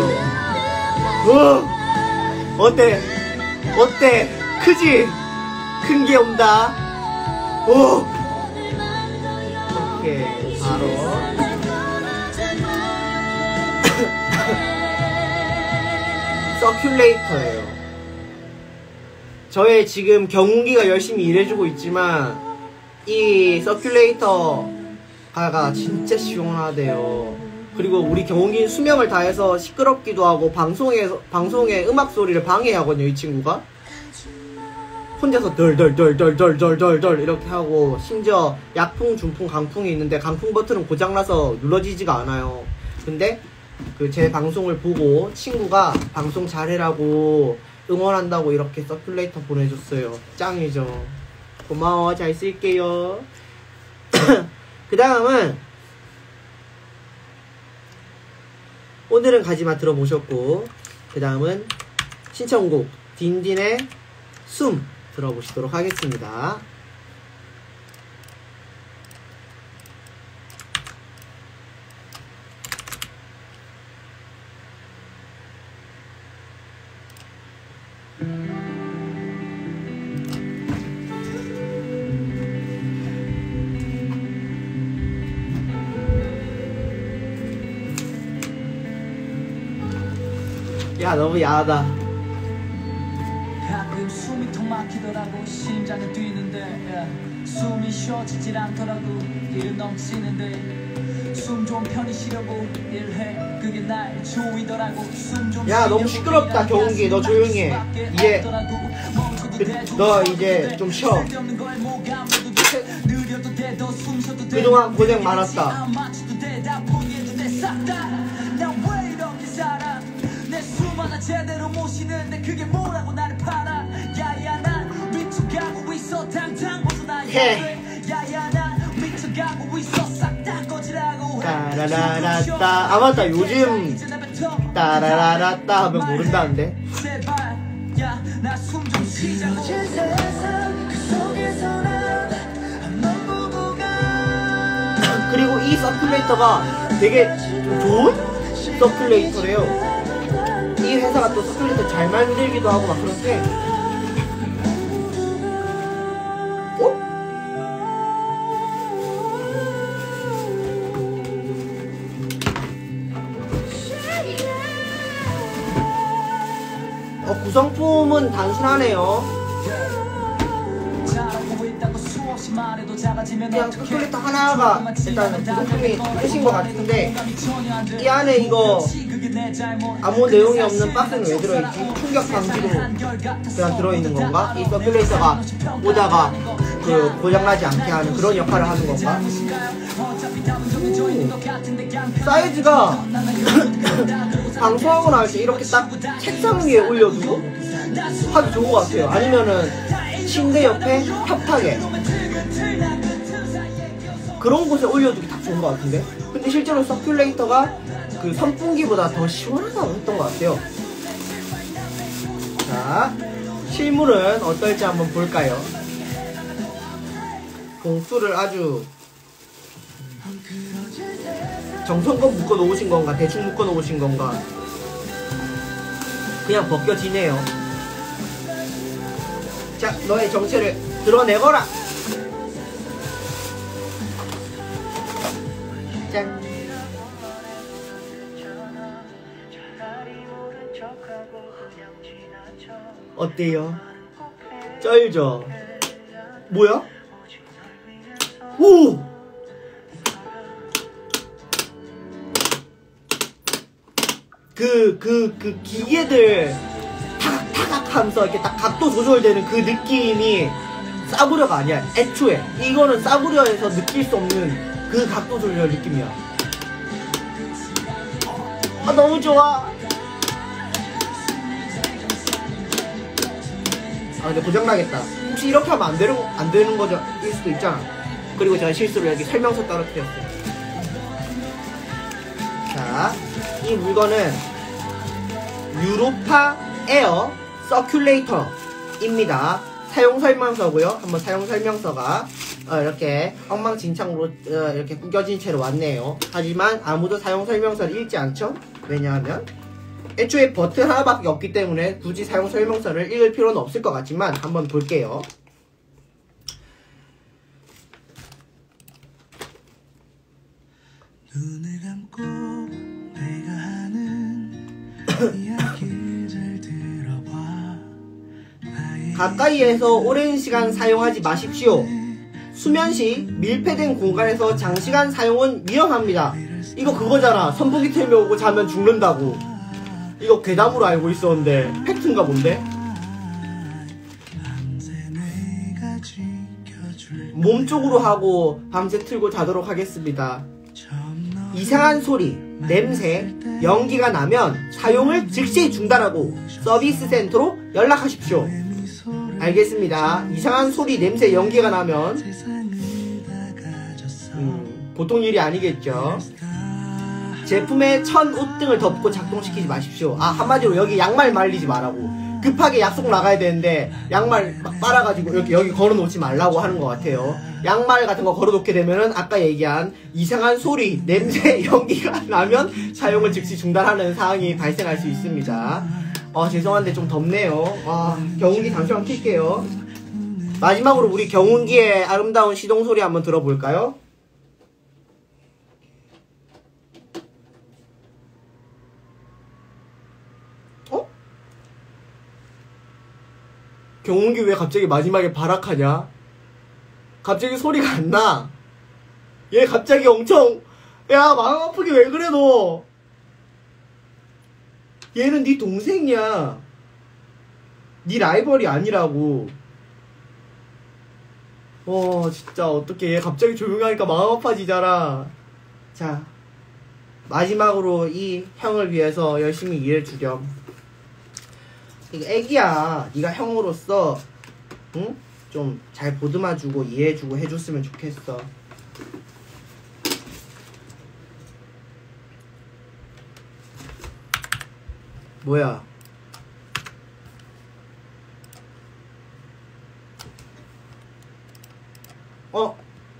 어, 어때? 어때? 크지? 큰 게 온다. 오! 오케이, 바로. 서큘레이터예요. 저의 지금 경운기가 열심히 일해주고 있지만 이 서큘레이터가 진짜 시원하대요. 그리고 우리 경운기는 수명을 다해서 시끄럽기도 하고 방송에서 방송의 음악 소리를 방해하거든요. 이 친구가 혼자서 덜덜덜덜덜덜덜 이렇게 하고, 심지어 약풍, 중풍, 강풍이 있는데 강풍 버튼은 고장나서 눌러지지가 않아요. 근데 그 제 방송을 보고 친구가 방송 잘해라고 응원한다고 이렇게 서큘레이터 보내줬어요. 짱이죠. 고마워. 잘 쓸게요. 그 다음은 오늘은 가지마 들어보셨고, 그 다음은 신청곡 딘딘의 숨 들어보시도록 하겠습니다. 야, 너무 야하다. 가끔 숨이 턱 막히더라고. 심장은 뛰는데 yeah. 숨이 쉬어지질 않더라고. 일은 넘치는데 숨 좀 편히 쉬려고 일해. 그게 날 조이더라고. 숨 좀 야, 너무 시끄럽다. 경운기 너 조용히 해. 이제 너 이제 좀 쉬어. 그동안 고생 많았다. 제대로 모시는데 그게 뭐라고 나를 팔아. 야야 난 미쳐가고 있어. 당장 벗어나야 돼. 야야 난 미쳐가고 있어. 싹 다 꺼지라고. 따라라라따. 아 맞다, 요즘 따라라라따 하면 모른다는데. 제발 야 나 숨 좀 쉬자고. 그리고 이 서큘레이터가 되게 좋은 서큘레이터래요. 이 회사가 또 서큘레이터 잘 만들기도 하고 막 그런데, 어? 어, 구성품은 단순하네요. 그냥 서큘레이터 하나가 일단 구성품이 끝인 것 같은데, 이 안에 이거 아무 내용이 없는 박스는 왜 들어있지? 충격 방지로 그냥 들어있는 건가? 이 서큘레이터가 오다가 그 고장나지 않게 하는 그런 역할을 하는 건가? 오, 사이즈가 방송하고 나올 때 이렇게 딱 책상 위에 올려두고 하기 좋은 것 같아요. 아니면은 침대 옆에 협탁에 그런 곳에 올려두기 딱 좋은 것 같은데? 근데 실제로 서큘레이터가 그 선풍기보다 더 시원하다고 했던 것 같아요. 자, 실물은 어떨지 한번 볼까요? 봉투를 아주 정성껏 묶어 놓으신 건가, 대충 묶어 놓으신 건가, 그냥 벗겨지네요. 자, 너의 정체를 드러내거라. 짠. 어때요? 쩔죠? 뭐야? 오! 그, 그, 그 기계들 타각타각 하면서 이렇게 딱 각도 조절되는 그 느낌이 싸구려가 아니야. 애초에 이거는 싸구려에서 느낄 수 없는 그 각도 조절 느낌이야. 아, 너무 좋아. 아 근데 고장나겠다. 혹시 이렇게 하면 안 되는, 안 되는 거죠? 일 수도 있잖아. 그리고 제가 실수로 여기 설명서 떨어뜨렸어요. 자, 이 물건은 유로파 에어 서큘레이터입니다. 사용 설명서고요. 한번 사용 설명서가 어, 이렇게 엉망진창으로 어, 이렇게 구겨진 채로 왔네요. 하지만 아무도 사용 설명서를 읽지 않죠? 왜냐하면 애초에 버튼 하나밖에 없기 때문에 굳이 사용 설명서를 읽을 필요는 없을 것 같지만 한번 볼게요. 눈을 감고 내가 하는 이야기를 잘 들어봐. 가까이에서 오랜 시간 사용하지 마십시오. 수면 시 밀폐된 공간에서 장시간 사용은 위험합니다. 이거 그거잖아. 선풍기 틀면 자면 죽는다고. 이거 괴담으로 알고 있었는데 팩트인가 본데? 몸쪽으로 하고 밤새 틀고 자도록 하겠습니다. 이상한 소리, 냄새, 연기가 나면 사용을 즉시 중단하고 서비스 센터로 연락하십시오. 알겠습니다. 이상한 소리, 냄새, 연기가 나면 음, 보통 일이 아니겠죠. 제품에 천 옷 등을 덮고 작동시키지 마십시오. 아, 한마디로 여기 양말 말리지 말라고. 급하게 약속 나가야 되는데 양말 막 빨아가지고 이렇게 여기 걸어놓지 말라고 하는 것 같아요. 양말 같은 거 걸어놓게 되면은 아까 얘기한 이상한 소리, 냄새, 연기가 나면 사용을 즉시 중단하는 상황이 발생할 수 있습니다. 어, 죄송한데 좀 덥네요. 아, 경운기 잠시만 킬게요. 마지막으로 우리 경운기의 아름다운 시동 소리 한번 들어볼까요? 어? 경운기 왜 갑자기 마지막에 발악하냐? 갑자기 소리가 안 나. 얘 갑자기 엄청, 야, 마음 아프게 왜 그래 너? 얘는 네 동생이야. 네 라이벌이 아니라고. 와, 진짜 어떡해. 얘 갑자기 조용하니까 마음 아파지잖아. 자, 마지막으로 이 형을 위해서 열심히 일해주렴. 이거 애기야. 네가 형으로서 응? 좀 잘 보듬어주고 이해해주고 해줬으면 좋겠어. 뭐야? 어?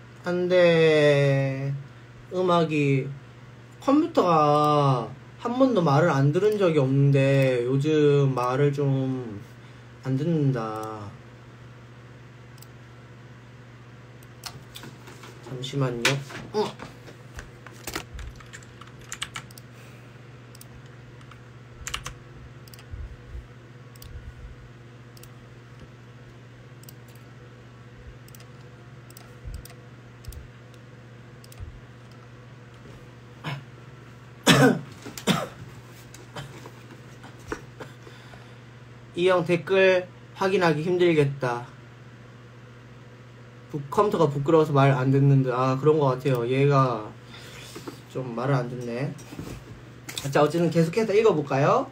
안돼. 음악이 컴퓨터가 한 번도 말을 안 들은 적이 없는데 요즘 말을 좀 안 듣는다. 잠시만요. 어. 이 형 댓글 확인하기 힘들겠다. 부, 컴퓨터가 부끄러워서 말 안 듣는데. 아, 그런 것 같아요. 얘가 좀 말을 안 듣네. 자, 어쨌든 계속해서 읽어볼까요?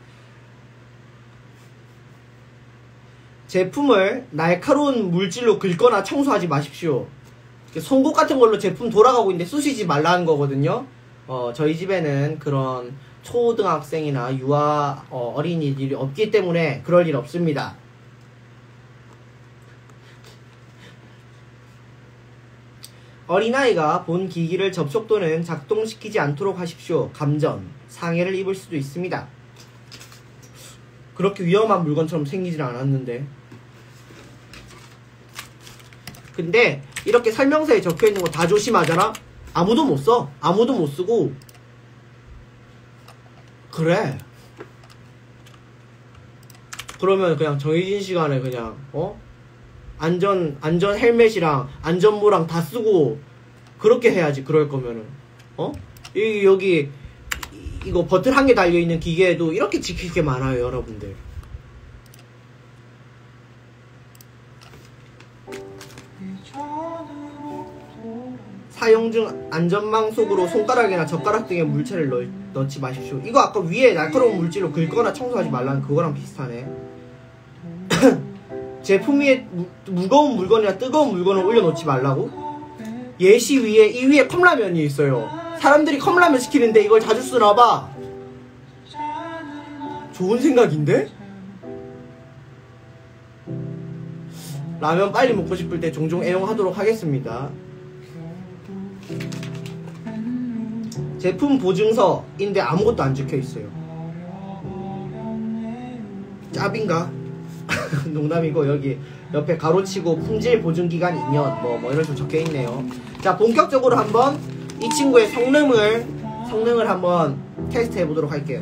제품을 날카로운 물질로 긁거나 청소하지 마십시오. 송곳 같은 걸로 제품 돌아가고 있는데 쑤시지 말라는 거거든요. 어, 저희 집에는 그런 초등학생이나 유아 어, 어린이들이 없기 때문에 그럴 일 없습니다. 어린아이가 본 기기를 접속 또는 작동시키지 않도록 하십시오. 감전, 상해를 입을 수도 있습니다. 그렇게 위험한 물건처럼 생기질 않았는데. 근데 이렇게 설명서에 적혀있는 거 다 조심하잖아? 아무도 못 써. 아무도 못 쓰고. 그래. 그러면 그냥 정해진 시간에 그냥 어? 안전 안전 헬멧이랑 안전모랑 다 쓰고 그렇게 해야지. 그럴 거면은 어? 이 여기 이거 버튼 한 개 달려 있는 기계에도 이렇게 지킬 게 많아요, 여러분들. 사용 중 안전망 속으로 손가락이나 젓가락 등의 물체를 넣, 넣지 마십시오. 이거 아까 위에 날카로운 물질로 긁거나 청소하지 말라는 그거랑 비슷하네. 제품 위에 무, 무거운 물건이나 뜨거운 물건을 올려놓지 말라고? 예시 위에 이 위에 컵라면이 있어요. 사람들이 컵라면 시키는데 이걸 자주 쓰나봐. 좋은 생각인데? 라면 빨리 먹고 싶을 때 종종 애용하도록 하겠습니다. 제품 보증서인데 아무것도 안 적혀있어요. 짭인가? 농담이고 여기 옆에 가로치고 품질 보증기간 이 년 뭐, 뭐 이런 식으로 적혀있네요. 자, 본격적으로 한번 이 친구의 성능을 성능을 한번 테스트 해보도록 할게요.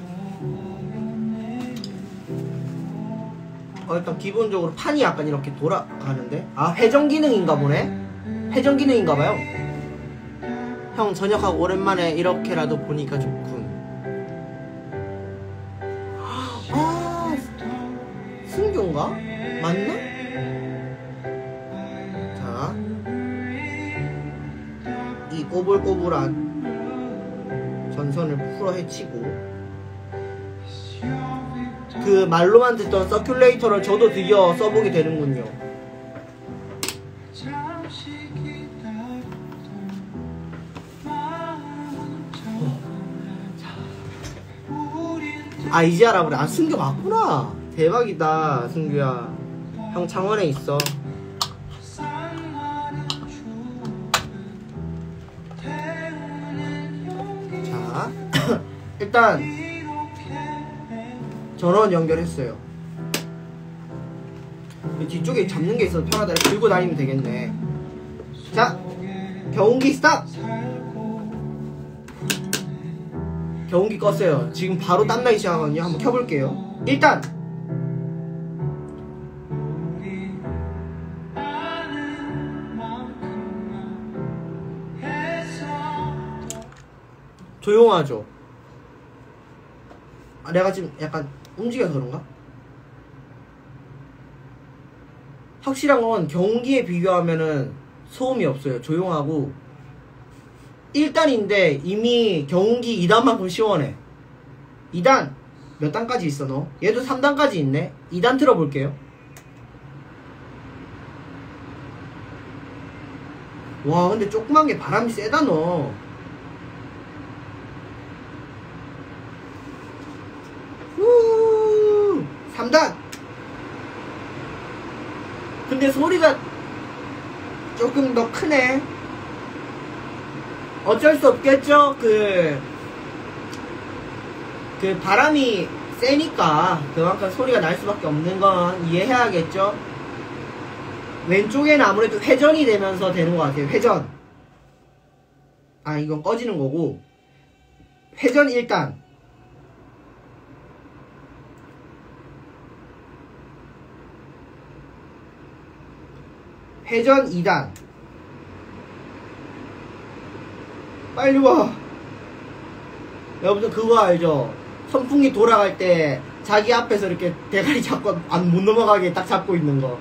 어, 일단 기본적으로 판이 약간 이렇게 돌아가는데, 아, 회전 기능인가 보네? 회전 기능인가봐요. 형 저녁하고 오랜만에 이렇게라도 보니까 좋군. 아, 승교인가? 맞나? 자, 이 꼬불꼬불한 전선을 풀어 헤치고, 그 말로만 듣던 서큘레이터를 저도 드디어 써보게 되는군요. 아, 이제 알아보래. 아, 승규 맞구나. 대박이다, 승규야. 형 창원에 있어. 자, 일단 전원 연결했어요. 뒤쪽에 잡는 게 있어서 편하다. 들고 다니면 되겠네. 자, 경운기 스탑! 경운기 껐어요. 지금 바로 땀나기 시작하거든요. 한번 켜볼게요. 일단 조용하죠? 아, 내가 지금 약간 움직여서 그런가? 확실한 건 경운기에 비교하면은 소음이 없어요. 조용하고 일 단인데 이미 경운기 이 단만큼 시원해. 이 단 몇 단까지 있어 너? 얘도 삼 단까지 있네. 이 단 틀어볼게요. 와, 근데 조그만 게 바람이 세다 너. 후, 삼 단. 근데 소리가 조금 더 크네. 어쩔 수 없겠죠. 그, 그 바람이 세니까 그만큼 소리가 날 수밖에 없는 건 이해해야겠죠. 왼쪽에는 아무래도 회전이 되면서 되는 것 같아요. 회전. 아, 이건 꺼지는 거고. 회전 일 단. 회전 이 단. 빨리 와. 여러분들 그거 알죠? 선풍기 돌아갈 때 자기 앞에서 이렇게 대가리 잡고 안 못 넘어가게 딱 잡고 있는 거.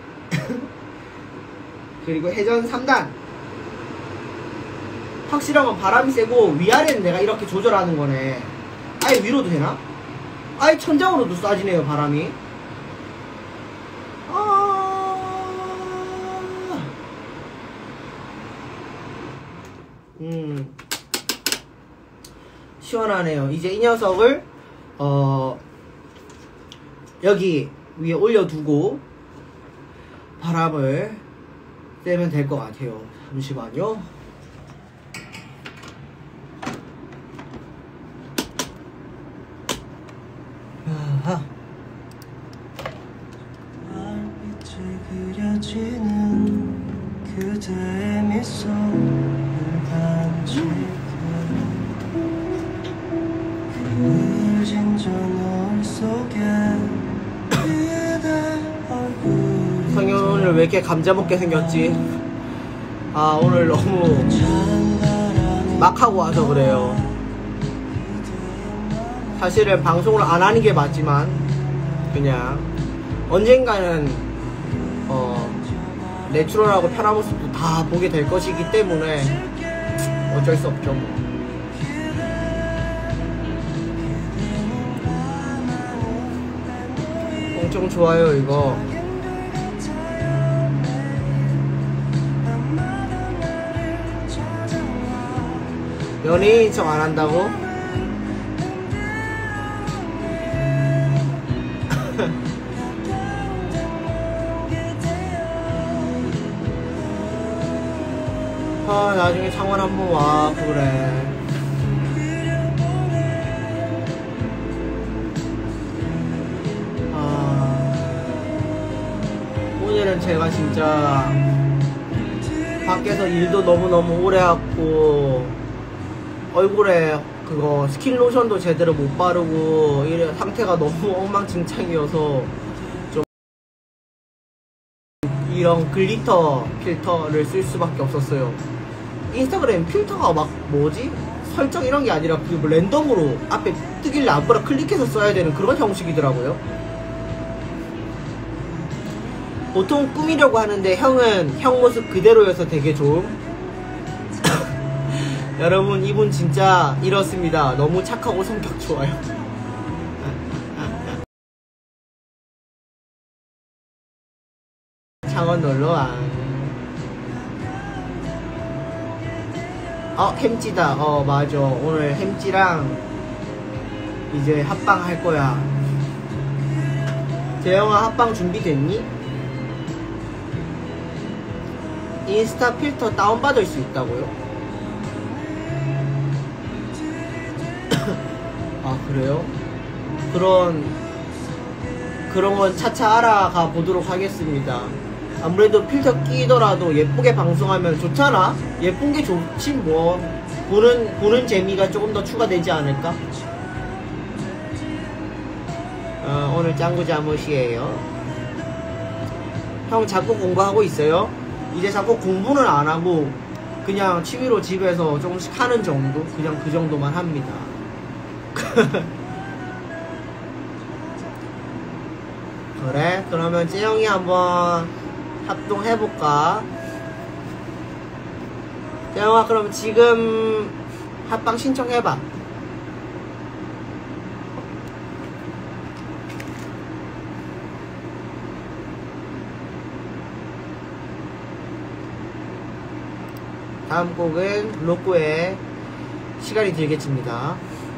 그리고 회전 삼 단. 확실한 건 바람이 세고 위아래는 내가 이렇게 조절하는 거네. 아예 위로도 되나? 아예 천장으로도 쏴지네요, 바람이. 아... 음... 시원하네요. 이제 이 녀석을 어... 여기 위에 올려두고 바람을 쐬면 될 것 같아요. 잠시만요. 아하. 달빛에 그려지는 그대의 미소를 간직해 그을진 저 노을 속에 성현 오늘 왜 이렇게 감자 먹게 생겼지? 아, 오늘 너무 막 하고 와서 그래요. 사실은 방송을 안 하는 게 맞지만 그냥 언젠가는 어 내추럴하고 편한 모습도 다 보게 될 것이기 때문에 어쩔 수 없죠 뭐. 엄청 좋아요 이거. 연예인 척 안 한다고? 아, 나중에 창원 한번 와, 그래. 아, 오늘은 제가 진짜 밖에서 일도 너무너무 오래 했고, 얼굴에 그거 스킨 로션도 제대로 못 바르고, 이래 상태가 너무 엉망진창이어서, 좀, 이런 글리터 필터를 쓸 수밖에 없었어요. 인스타그램 필터가 막 뭐지? 설정 이런 게 아니라 그 랜덤으로 앞에 뜨길래 아무거나 클릭해서 써야 되는 그런 형식이더라고요. 보통 꾸미려고 하는데 형은 형 모습 그대로여서 되게 좋음. 여러분, 이분 진짜 이렇습니다. 너무 착하고 성격 좋아요. 창원 놀러와. 어, 햄찌다. 어, 맞아. 오늘 햄찌랑 이제 합방 할 거야. 재영아, 합방 준비됐니? 인스타 필터 다운받을 수 있다고요? 아, 그래요? 그런 그런 건 차차 알아가 보도록 하겠습니다. 아무래도 필터 끼더라도 예쁘게 방송하면 좋잖아? 예쁜 게 좋지 뭐. 보는, 보는 재미가 조금 더 추가되지 않을까? 어, 오늘 짱구 잠옷이에요. 형 자꾸 공부하고 있어요? 이제 자꾸 공부는 안 하고 그냥 취미로 집에서 조금씩 하는 정도? 그냥 그 정도만 합니다. 그래? 그러면 찌영이 한번 합동해볼까? 재영아, 그럼 지금 합방 신청해봐. 다음 곡은 로꼬의 시간이 들겠습니다.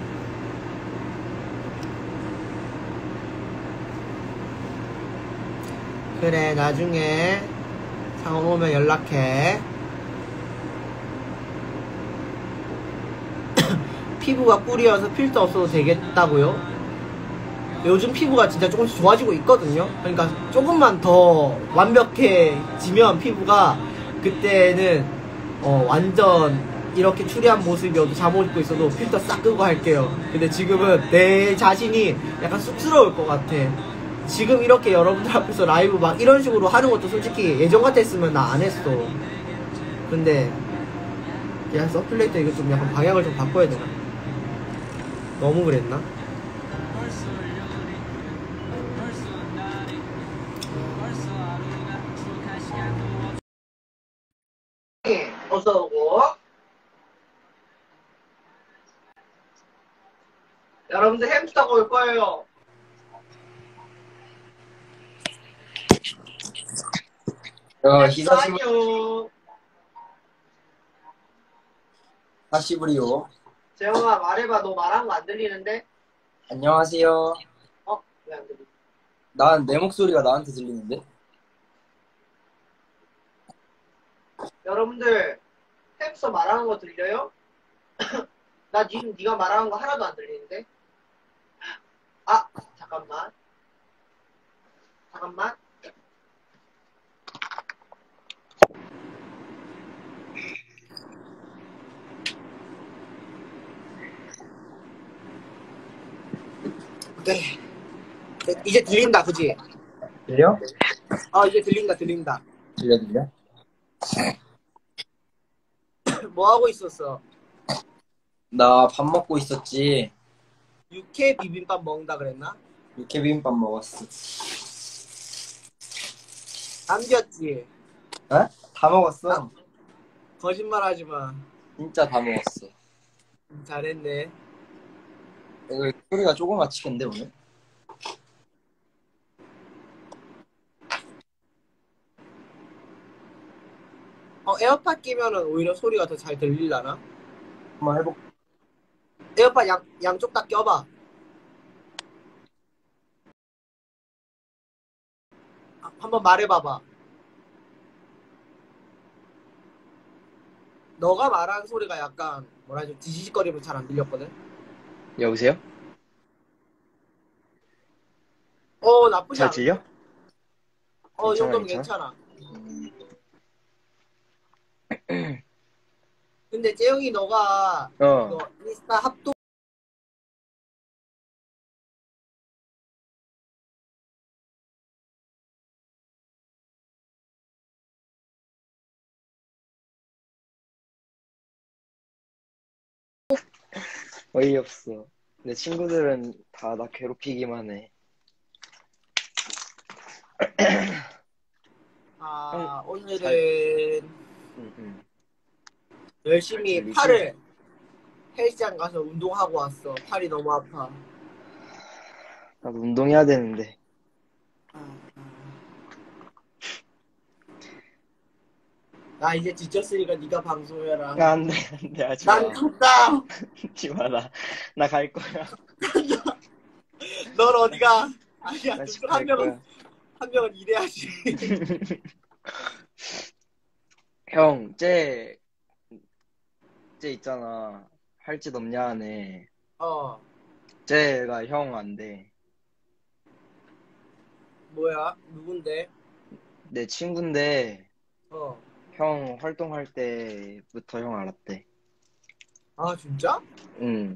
그래, 나중에 상원 오면 연락해. 피부가 꿀이어서 필터 없어도 되겠다고요? 요즘 피부가 진짜 조금씩 좋아지고 있거든요. 그러니까 조금만 더 완벽해지면 피부가, 그때는 어 완전 이렇게 추리한 모습이어도 잠옷 입고 있어도 필터 싹 끄고 할게요. 근데 지금은 내 자신이 약간 쑥스러울 것 같아. 지금 이렇게 여러분들 앞에서 라이브 막 이런 식으로 하는 것도 솔직히 예전 같았으면 나 안 했어. 근데 그냥 서큘레이터 이거 좀 약간 방향을 좀 바꿔야 되나? 너무 그랬나? 어서 오고. 여러분들 햄스터가 올 거예요. 어, 히사시부, 안녕. 히사시부리요. 재영아, 말해봐. 너 말한 거 안 들리는데? 안녕하세요. 어? 왜 안 들리? 난 내 목소리가 나한테 들리는데? 여러분들 햄스터 말하는 거 들려요? 나 지금 네가 말하는 거 하나도 안 들리는데? 아, 잠깐만. 잠깐만. 네. 이제 들린다, 그지? 들려? 아, 이제 들린다, 들린다. 들려, 들려? 뭐 하고 있었어? 나 밥 먹고 있었지. 육회 비빔밥 먹는다 그랬나? 육회 비빔밥 먹었어. 남겼지? 어? 다 먹었어. 아, 거짓말 하지 마. 진짜 다 먹었어. 잘했네. 이거 소리가 조금 맞히겠는데, 오늘? 어, 에어팟 끼면은 오히려 소리가 더 잘 들리려나? 한번 해볼게. 에어팟 양, 양쪽 다 껴봐. 아, 한번 말해봐봐. 너가 말하는 소리가 약간 뭐라 해야 지 지직거리면 잘 안 들렸거든? 여보세요? 어, 나쁘지 잘 않은데? 들려? 어, 이 괜찮아, 정도면 괜찮아? 괜찮아. 근데 재영이 너가 어. 그거 인스타 합동 어이없어. 내 친구들은 다 나 괴롭히기만 해. 아, 형, 오늘은 응, 응. 열심히 잘 들리지? 팔을 헬스장 가서 운동하고 왔어. 팔이 너무 아파. 나도 운동해야 되는데. 나 이제 지쳤으니까 네가 방송해라. 아, 안 돼, 안 돼, 하지 난 마. 간다. 하지 마, 나. 나 갈 거야. 넌 어디가? 아니야, 나 집 둘중 한 갈 명은 거야. 한 명은 일해야지. 형, 쟤, 쟤 있잖아. 할 짓 없냐 하네. 어, 쟤가 형 안 돼. 뭐야? 누군데? 내 친구인데, 어, 형 활동할 때부터 형 알았대. 아 진짜? 응.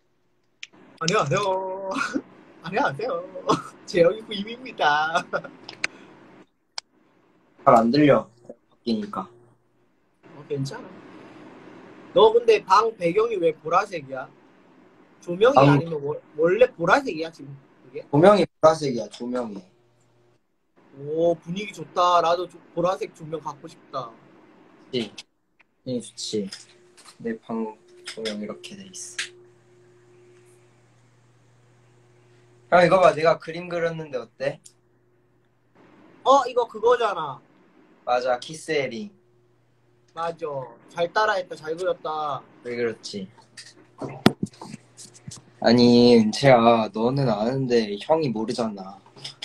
안녕하세요. 안녕하세요. 재영이 부임입니다. 잘 안 들려. 바뀌니까. 어, 괜찮아. 너 근데 방 배경이 왜 보라색이야? 조명이 방- 아니면 워- 원래 보라색이야 지금 그게? 조명이 보라색이야, 조명이. 오 분위기 좋다. 나도 조- 보라색 조명 갖고 싶다. 그치? 네, 좋지. 내 방 조명 이렇게 돼 있어. 형, 이거 봐. 내가 그림 그렸는데 어때? 어 이거 그거잖아. 맞아, 키스에링. 맞아. 잘 따라했다. 잘 그렸다. 왜 그렇지? 아니, 은채야, 너는 아는데 형이 모르잖아.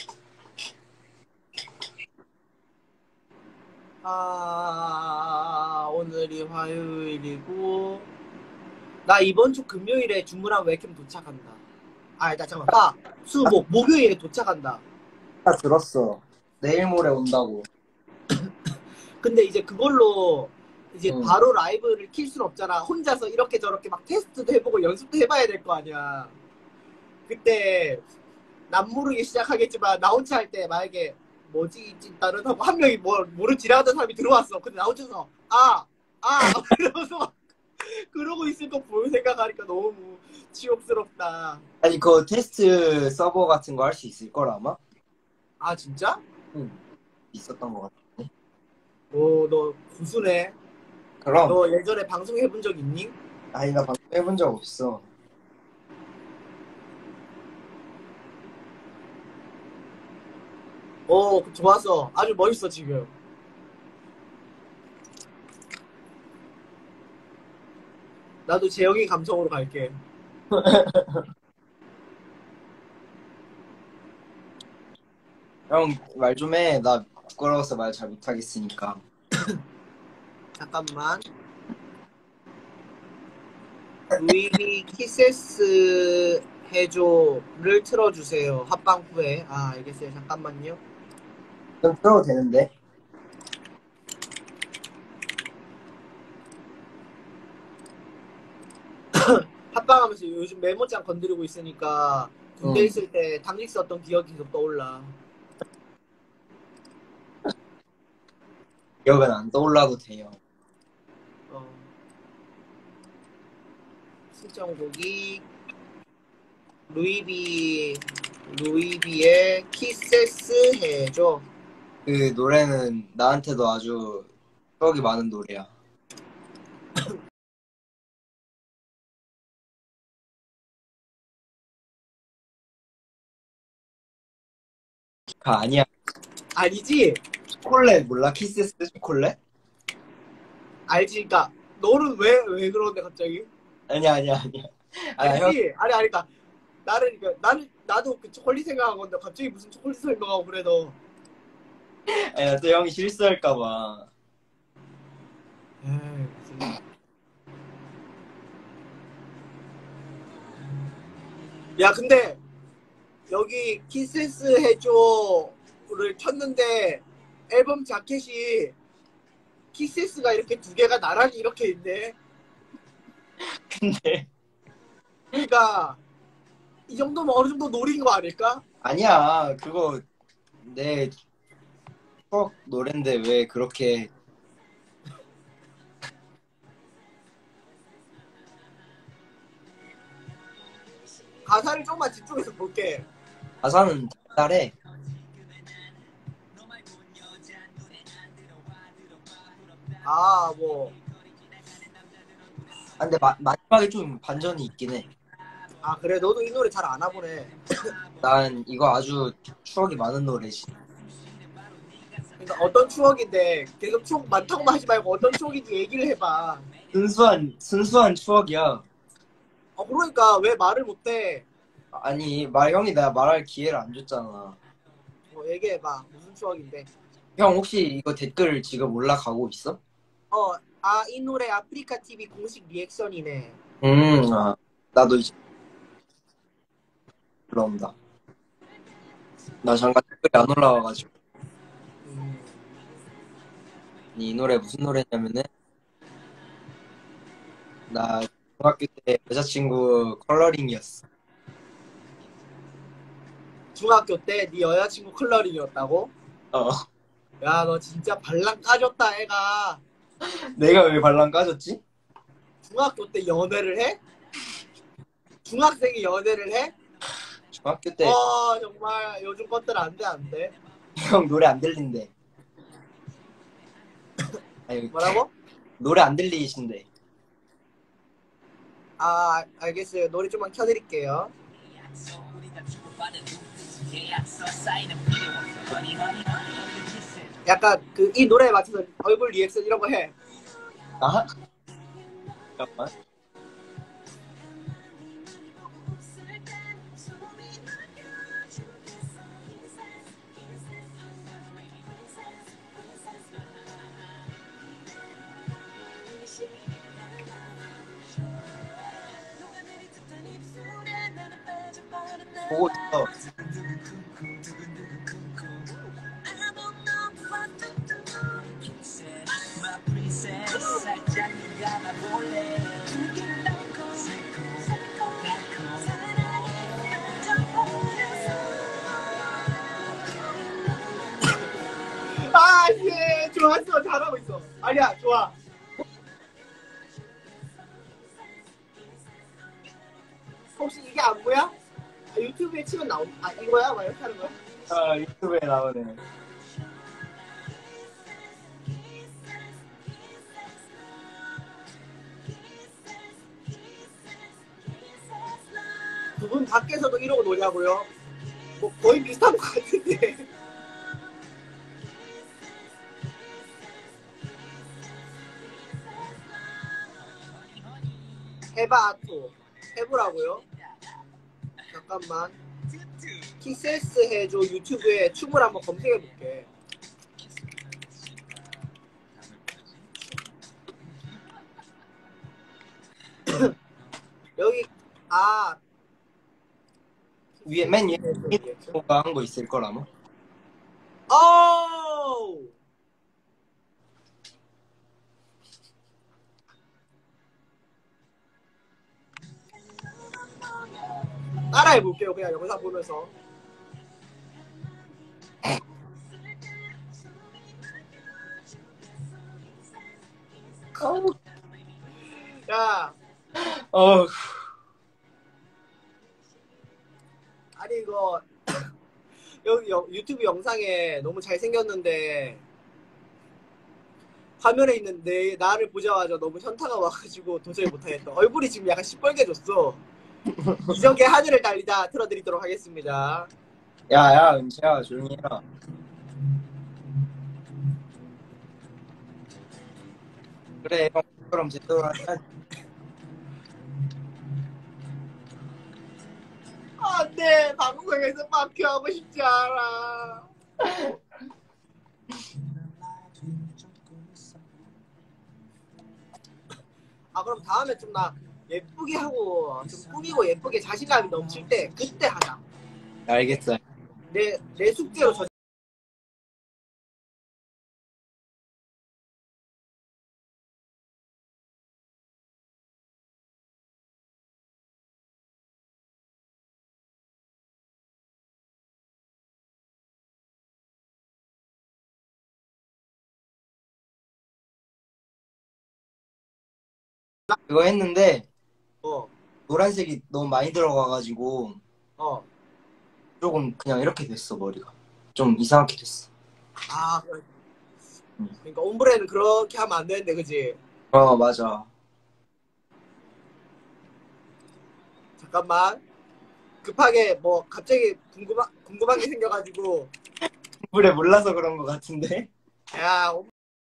아 오늘이 화요일이고 나 이번 주 금요일에 주문한 웹캠 도착한다. 아 나 잠깐 화, 수, 목 목요일에 도착한다. 다 들었어. 내일 모레 온다고. 근데 이제 그걸로 이제 응. 바로 라이브를 킬 순 없잖아. 혼자서 이렇게 저렇게 막 테스트도 해보고 연습도 해봐야 될 거 아니야. 그때 남 모르게 시작하겠지만 나 혼자 할 때 만약에 뭐지 나는 하고 한 명이 뭐 모르 지나가던 사람이 들어왔어. 근데 나 혼자서 아 아 이러면서 그러고 있을 거 보여 생각하니까 너무 치욕스럽다. 아니, 그 테스트 서버 같은 거 할 수 있을 걸 아마? 아 진짜? 응. 있었던 것 같아. 오 너 고수네. 그럼. 너 예전에 방송 해본 적 있니? 아니, 나 방송 해본 적 없어. 오 좋았어. 아주 멋있어 지금. 나도 재영이 감성으로 갈게. 형, 말 좀 해. 나 부끄러워서 말 잘 못하겠으니까. 잠깐만. 루이비 키세스 해줘를 틀어주세요. 합방 후에. 아 알겠어요. 잠깐만요. 좀 틀어도 되는데. 합방하면서 요즘 메모장 건드리고 있으니까 군대 응. 있을 때 당직 썼던 기억이 계속 떠올라. 기억은 안 떠올라도 돼요. 어. 신청곡이 루이비 루이비의 키세스 해줘. 그 노래는 나한테도 아주 추억이 많은 노래야. 아, 아니야. 아니지? 초콜릿 몰라? 키스스 초콜릿? 알지? 그니까 너는 왜 왜 그러는데 갑자기? 아니야 아니야 아니야. 아니 형 아니지? 아니, 아니, 그니까, 나는, 그, 나는, 나도 그 초콜릿 생각한 건데, 갑자기 무슨 초콜릿 생각하고 그래도. 아니야 또 형이 실수할까봐. 에이, 무슨. 야, 근데, 여기 키스스 해줘를 쳤는데, 앨범 자켓이, 키스스가 이렇게 두 개가 나란히 이렇게 있네. 근데 그러니까, 이 정도면 어느 정도 노린 거 아닐까? 아니야 그거 내 추억 노랜데 왜 그렇게. 가사를 조금만 집중해서 볼게. 가사는 달달해. 아, 뭐. 아, 근데 마, 마지막에 좀 반전이 있긴 해. 아, 그래. 너도 이 노래 잘 아나 보네. 난 이거 아주 추억이 많은 노래지. 그러니까 어떤 추억인데, 계속 추억 많다고만 하지 말고 어떤 추억인지 얘기를 해봐. 순수한 순수한 추억이야. 어, 그러니까 왜 말을 못해? 아니 말 형이 내가 말할 기회를 안 줬잖아. 뭐 얘기해봐. 무슨 추억인데? 형 혹시 이거 댓글 지금 올라가고 있어? 어, 아, 이 노래 아프리카 티비 공식 리액션이네. 음, 아, 나도 이제 올라온다. 나 잠깐 댓글이 안 올라와가지고. 음, 이 노래 무슨 노래냐면은 나 중학교 때 여자친구 컬러링이었어. 중학교 때 네 여자친구 컬러링이었다고? 어. 야, 너 진짜 발랑 까졌다, 애가. 내가 왜 발랑 까졌지? 중학교 때 연애를 해? 중학생이 연애를 해? 중학교 때 어, 정말 요즘 것들 안 돼, 안 돼. 형 노래 안 들린대. 아니, 뭐라고? 노래 안 들리신대. 아, 알겠어요. 노래 좀만 켜드릴게요. 약간 그 이 노래에 맞춰서 얼굴 리액션 이런 거 해. 아? 잠깐만. 보고 있어. 아, 예, 좋았어. 잘하고 있어. 아니야, 좋아. 혹시 이게 안 보여? 아, 유튜브에 치면 나온, 아, 이거야? 막 이렇게 하는 거야? 아, 유튜브에 나오네. 두 분 밖에서도 이러고 노냐고요? 뭐 거의 비슷한 것 같은데. 해봐, 아토. 해보라고요? 잠깐만. 키세스 해줘 유튜브에 춤을 한번 검색해볼게. 여기, 아. 위에 맨 위에 뭐가 한 거 있을 거라며? 오! 따라해볼게요. 그냥 영상 보면서. 야, 어, 아니 이거 여기 여- 유튜브 영상에 너무 잘생겼는데 화면에 있는 내 나를 보자마자 너무 현타가 와가지고 도저히 못하겠다. 얼굴이 지금 약간 시뻘개졌어. 이적의 하늘을 달리다 틀어드리도록 하겠습니다. 야야 은채야 조용히 해라. 그래 형 그럼 제대로 해야지. 안돼 방송에서 마피하고 싶지 않아. 아 그럼 다음에 좀 나 예쁘게 하고 좀 꾸미고 예쁘게 자신감이 넘칠 때 그때 하자. 알겠어요. 내 내 숙제로 저. 그거 했는데 어. 노란색이 너무 많이 들어가가지고 어. 조금 그냥 이렇게 됐어 머리가. 좀 이상하게 됐어. 아 그러니까 옴브레는 그렇게 하면 안 되는데 그지? 어 맞아. 잠깐만 급하게 뭐 갑자기 궁금한 궁금한 게 생겨가지고 물에 몰라서 그런 것 같은데. 야 옴-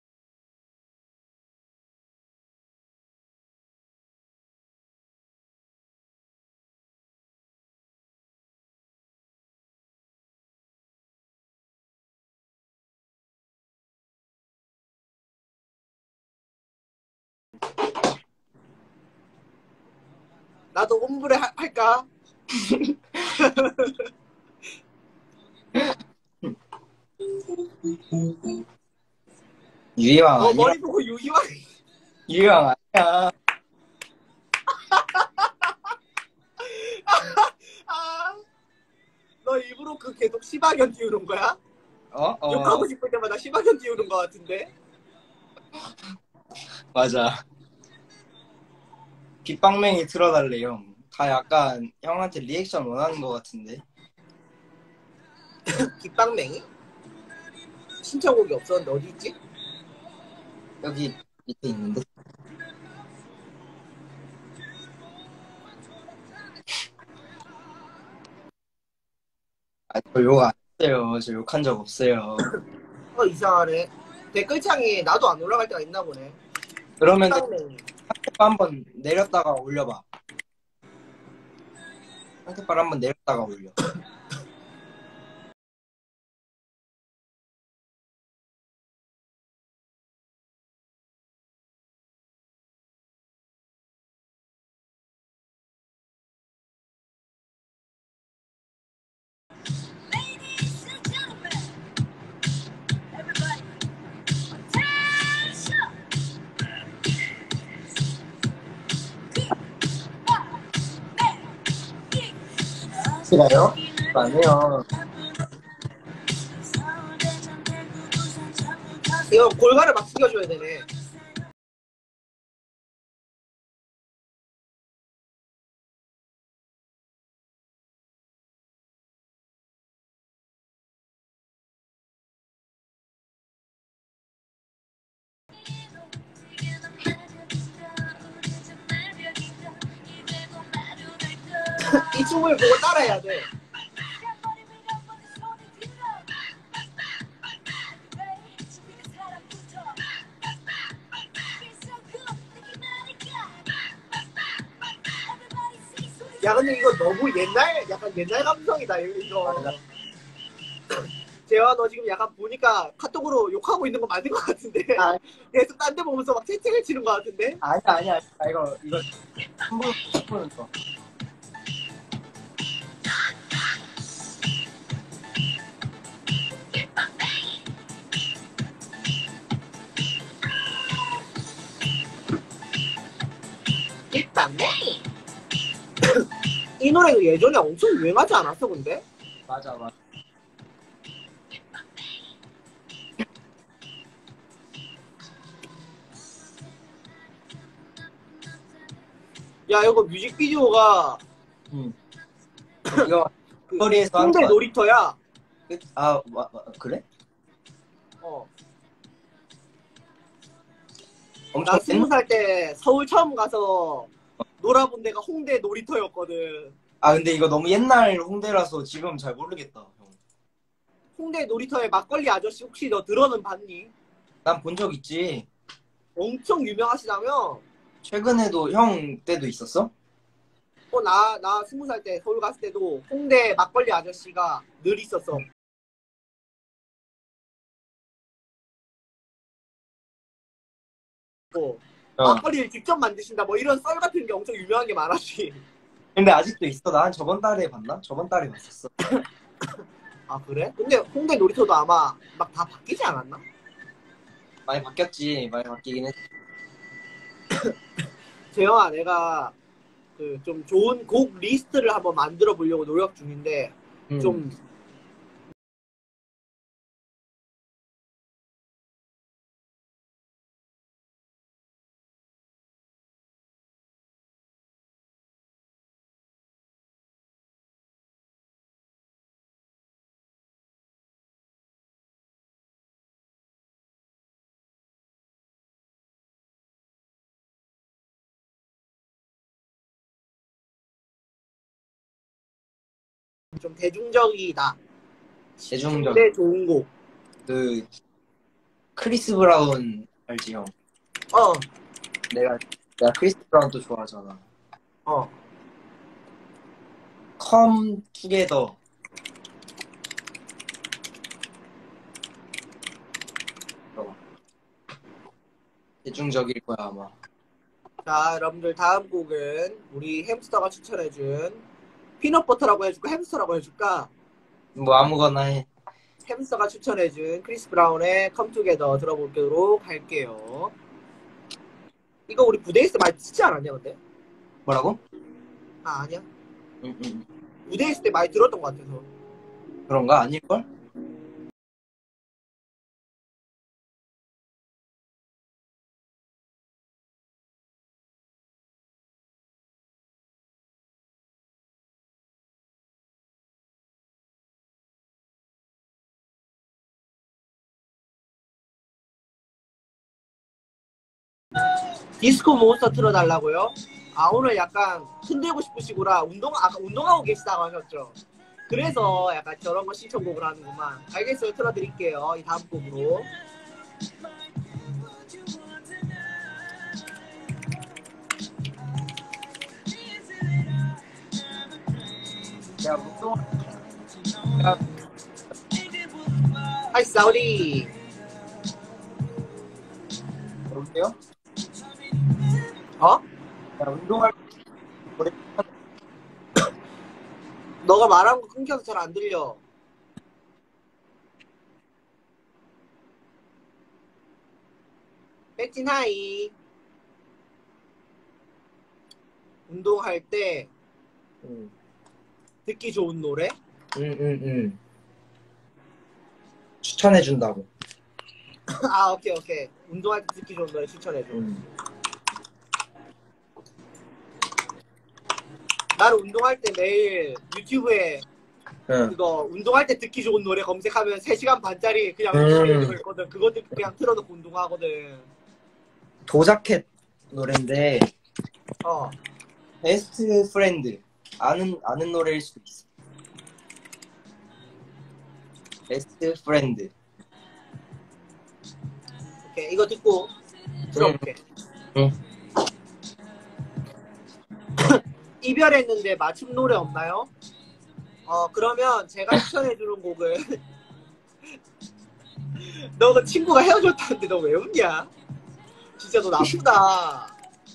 나도 옴브레 하- 할까? 유희왕 너 아니야. 머리 보고 유희왕. 유희왕 아니야. 아, 너 일부러 그 계속 시바견 띄우는 거야? 어? 어 욕하고 싶을 때마다 시바견 띄우는 거 같은데? 맞아. 빗방맹이 틀어달래 형. 다 약간 형한테 리액션 원하는 것 같은데. 깃방맹이? 신청곡이 없었는데 어디 있지? 여기 밑에 있는데. 아, 저 욕 안 했어요. 저 욕한 적 없어요. 어 이상하네. 댓글창에 나도 안 올라갈 때가 있나 보네. 그러면 깃방맹이. 상태바 한번 내렸다가 올려봐. 상태바를 한번 내렸다가 올려. 싫어요? 아니요. 이거 골반을 막 숙여줘야 되네. 이 춤을 보고 따라해야 돼. 야 근데 이거 너무 옛날 약간 옛날 감성이다 이거. 재화 너 지금 약간 보니까 카톡으로 욕하고 있는 거 맞는 것 같은데. 아. 계속 딴 데 보면서 막 채팅을 치는 것 같은데. 아니야, 아니야. 아, 이거, 이거, 한 번, 한 번은 더. 깃방맹이. 이 노래가 예전에 엄청 유행하지 않았어 근데? 맞아, 맞아. 야 이거 뮤직비디오가 응. 이거, 그 거리에서 한 홍대 거. 놀이터야. 아, 와, 와, 그래? 어. 엄청 나 스무 살 때 서울 처음 가서 놀아본 데가 홍대 놀이터였거든. 아, 근데 이거 너무 옛날 홍대라서 지금 잘 모르겠다, 형. 홍대 놀이터의 막걸리 아저씨 혹시 너 들어는 봤니? 난 본 적 있지. 엄청 유명하시다며? 최근에도 형 때도 있었어? 어, 나, 나 스무 살 때 서울 갔을 때도 홍대 막걸리 아저씨가 늘 있었어. 뭐, 어. 막걸리를 직접 만드신다, 뭐 이런 썰 같은 게 엄청 유명한 게 많았지. 근데 아직도 있어. 난 저번 달에 봤나? 저번 달에 봤었어. 아, 그래? 근데 홍대 놀이터도 아마 막 다 바뀌지 않았나? 많이 바뀌었지. 많이 바뀌긴 했지. 재영아, 내가 그 좀 좋은 곡 리스트를 한번 만들어 보려고 노력 중인데, 음. 좀 좀 대중적이다. 대중적. 근데 좋은 곡. 그 크리스 브라운 알지 형? 어, 내가 내가 크리스 브라운 또 좋아하잖아. 어. Come Together. 어. 대중적일 거야 아마. 자, 여러분들 다음 곡은 우리 햄스터가 추천해준 피넛버터라고 해줄까? 햄스터라고 해줄까? 뭐 아무거나 해. 햄스터가 추천해준 크리스 브라운의 Come Together 들어보도록 할게요. 이거 우리 무대에서 많이 듣지 않았냐, 근데? 뭐라고? 아, 아니야? 응, 응. 무대에 있을 때 많이 들었던 것 같아서. 그런가? 아닐걸? 디스코 몬스터 틀어달라고요? 아, 오늘 약간 흔들고 싶으시구나. 운동, 아까 운동하고 계시다고 하셨죠? 그래서 약간 저런 거 신청곡을 하는구만. 알겠어요. 틀어드릴게요. 이 다음 곡으로. 야, 운동. 야, 하이, 사우디. 여보세요? 어? 야, 운동할 노래 너가 말한 거 끊겨서 잘 안 들려. 백진 하이. 운동할 때 응, 듣기 좋은 노래? 응, 응, 응. 추천해준다고. 아, 오케이, 오케이. 운동할 때 듣기 좋은 노래 추천해줘. 응. 나는 운동할 때 매일 유튜브에 응. 그거 운동할 때 듣기 좋은 노래 검색하면 세 시간 반짜리 그냥 음. 노래 있거든. 그거 듣고 그냥 틀어놓고 운동하거든. 도자켓 노래인데 어. 베스트 프렌드 아는 아는 노래일 수도 있어. 베스트 프렌드. 오케이. 이거 듣고 들어볼게. 응. 이별했는데 맞춤 노래 없나요? 어, 그러면 제가 추천해주는 곡은 너 그 친구가 헤어졌다는데 너 왜 웃냐? 진짜 너 나쁘다.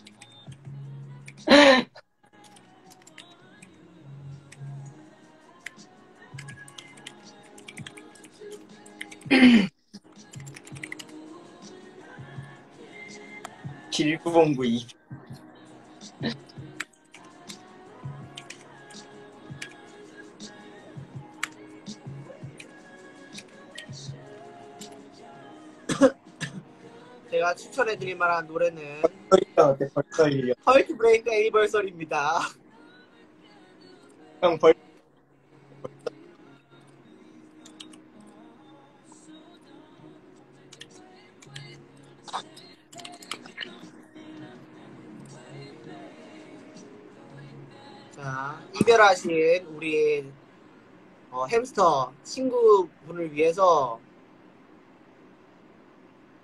길구봉구이. 제가 추천해드릴 만한 노래는 벌써 어때? 벌써 일이야. 헐트 브레이크 애니버설입니다. 형 벌. 자, 이별하신 우리 어, 햄스터 친구분을 위해서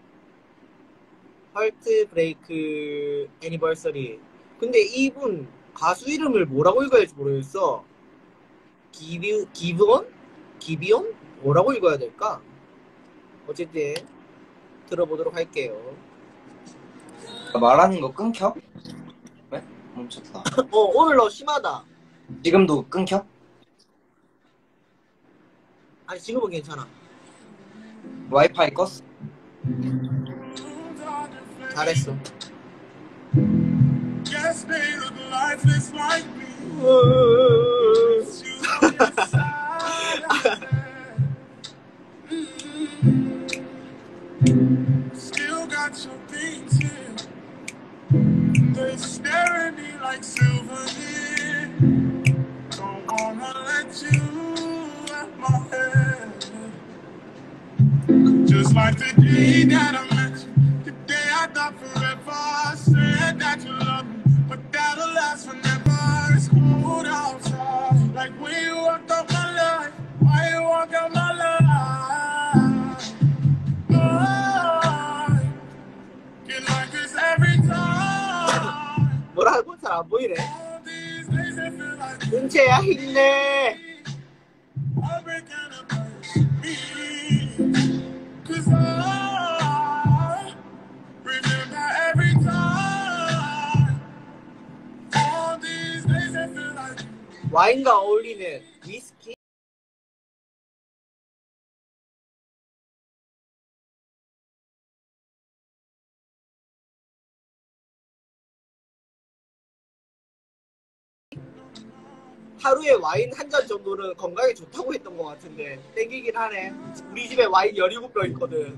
헐트 브레이크 애니버서리. 근데 이분 가수 이름을 뭐라고 읽어야 할지 모르겠어. 기비, 기브온? 기비온? 뭐라고 읽어야 될까? 어쨌든 들어보도록 할게요. 말하는 거 끊겨? 왜? 멈췄다. 어, 오늘 너 심하다. 지금도 끊겨? 아니, 지금은 괜찮아. 와이파이 껐어? 잘했어. Yes, they look lifeless like me. Still got your things here. They stare at me like silver here. Don't wanna let you out my head. Just like the day that I met you, the day I thought forever. I said that you love me, but that'll last forever. It's cold outside, like when you walked out my life. Why you walk out my life? I get like this every time. 뭐라고? 잘 안 보이네. All these days it feel like 은채야, 힘내. heartbreak and it hurts me. 'Cause I remember every time. All these days it feel like 와인과 어울리는 위스키. 하루에 와인 한 잔 정도는 건강에 좋다고 했던 것 같은데 땡기긴 하네. 우리 집에 와인 열일곱 병 있거든.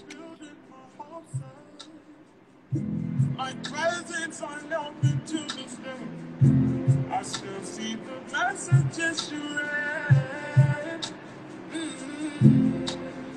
like presents unopened to this day. I still see the messages you read. Mm-hmm.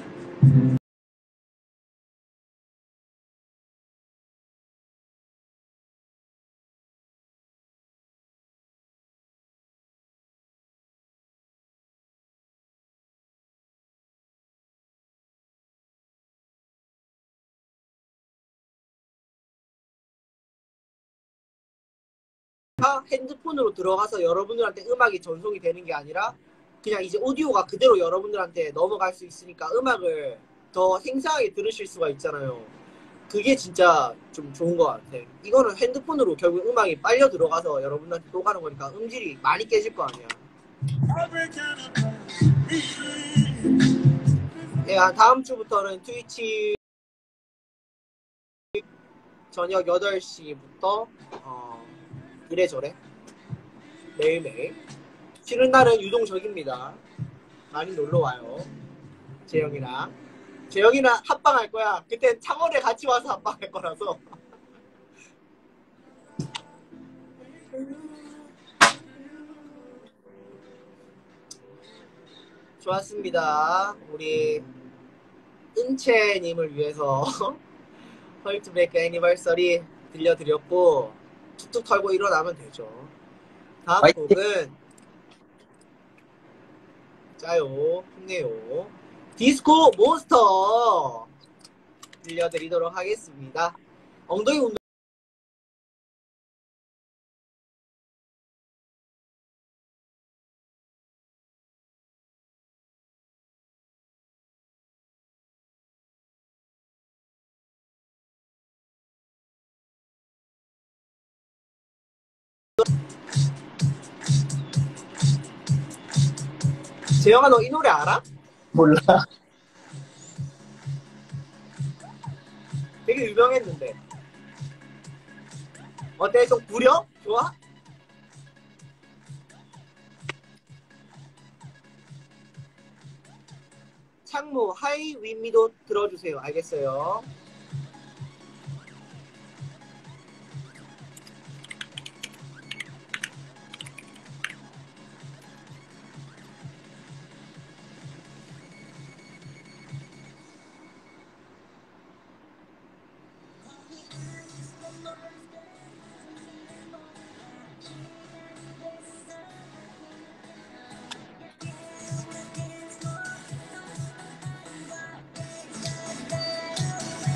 핸드폰으로 들어가서 여러분들한테 음악이 전송이 되는 게 아니라 그냥 이제 오디오가 그대로 여러분들한테 넘어갈 수 있으니까 음악을 더 생생하게 들으실 수가 있잖아요. 그게 진짜 좀 좋은 것 같아. 이거는 핸드폰으로 결국 음악이 빨려 들어가서 여러분들한테 또 가는 거니까 음질이 많이 깨질 거 아니야. 예, 다음 주부터는 트위치 저녁 여덟 시부터 어, 이래저래 매일매일 쉬는 날은 유동적입니다. 많이 놀러와요. 재영이랑 재영이랑 합방할 거야. 그때 창원에 같이 와서 합방할 거라서. 좋았습니다. 우리 은채님을 위해서 헐트브레이크 애니버서리 들려드렸고 툭툭 털고 일어나면 되죠. 다음 화이팅! 곡은 짜요, 힘내요. 디스코 몬스터 들려드리도록 하겠습니다. 엉덩이 운동 재영아 너 이 노래 알아? 몰라. 되게 유명했는데 어때? 좀 구려? 좋아? 창무 하이 윈미도 들어주세요. 알겠어요?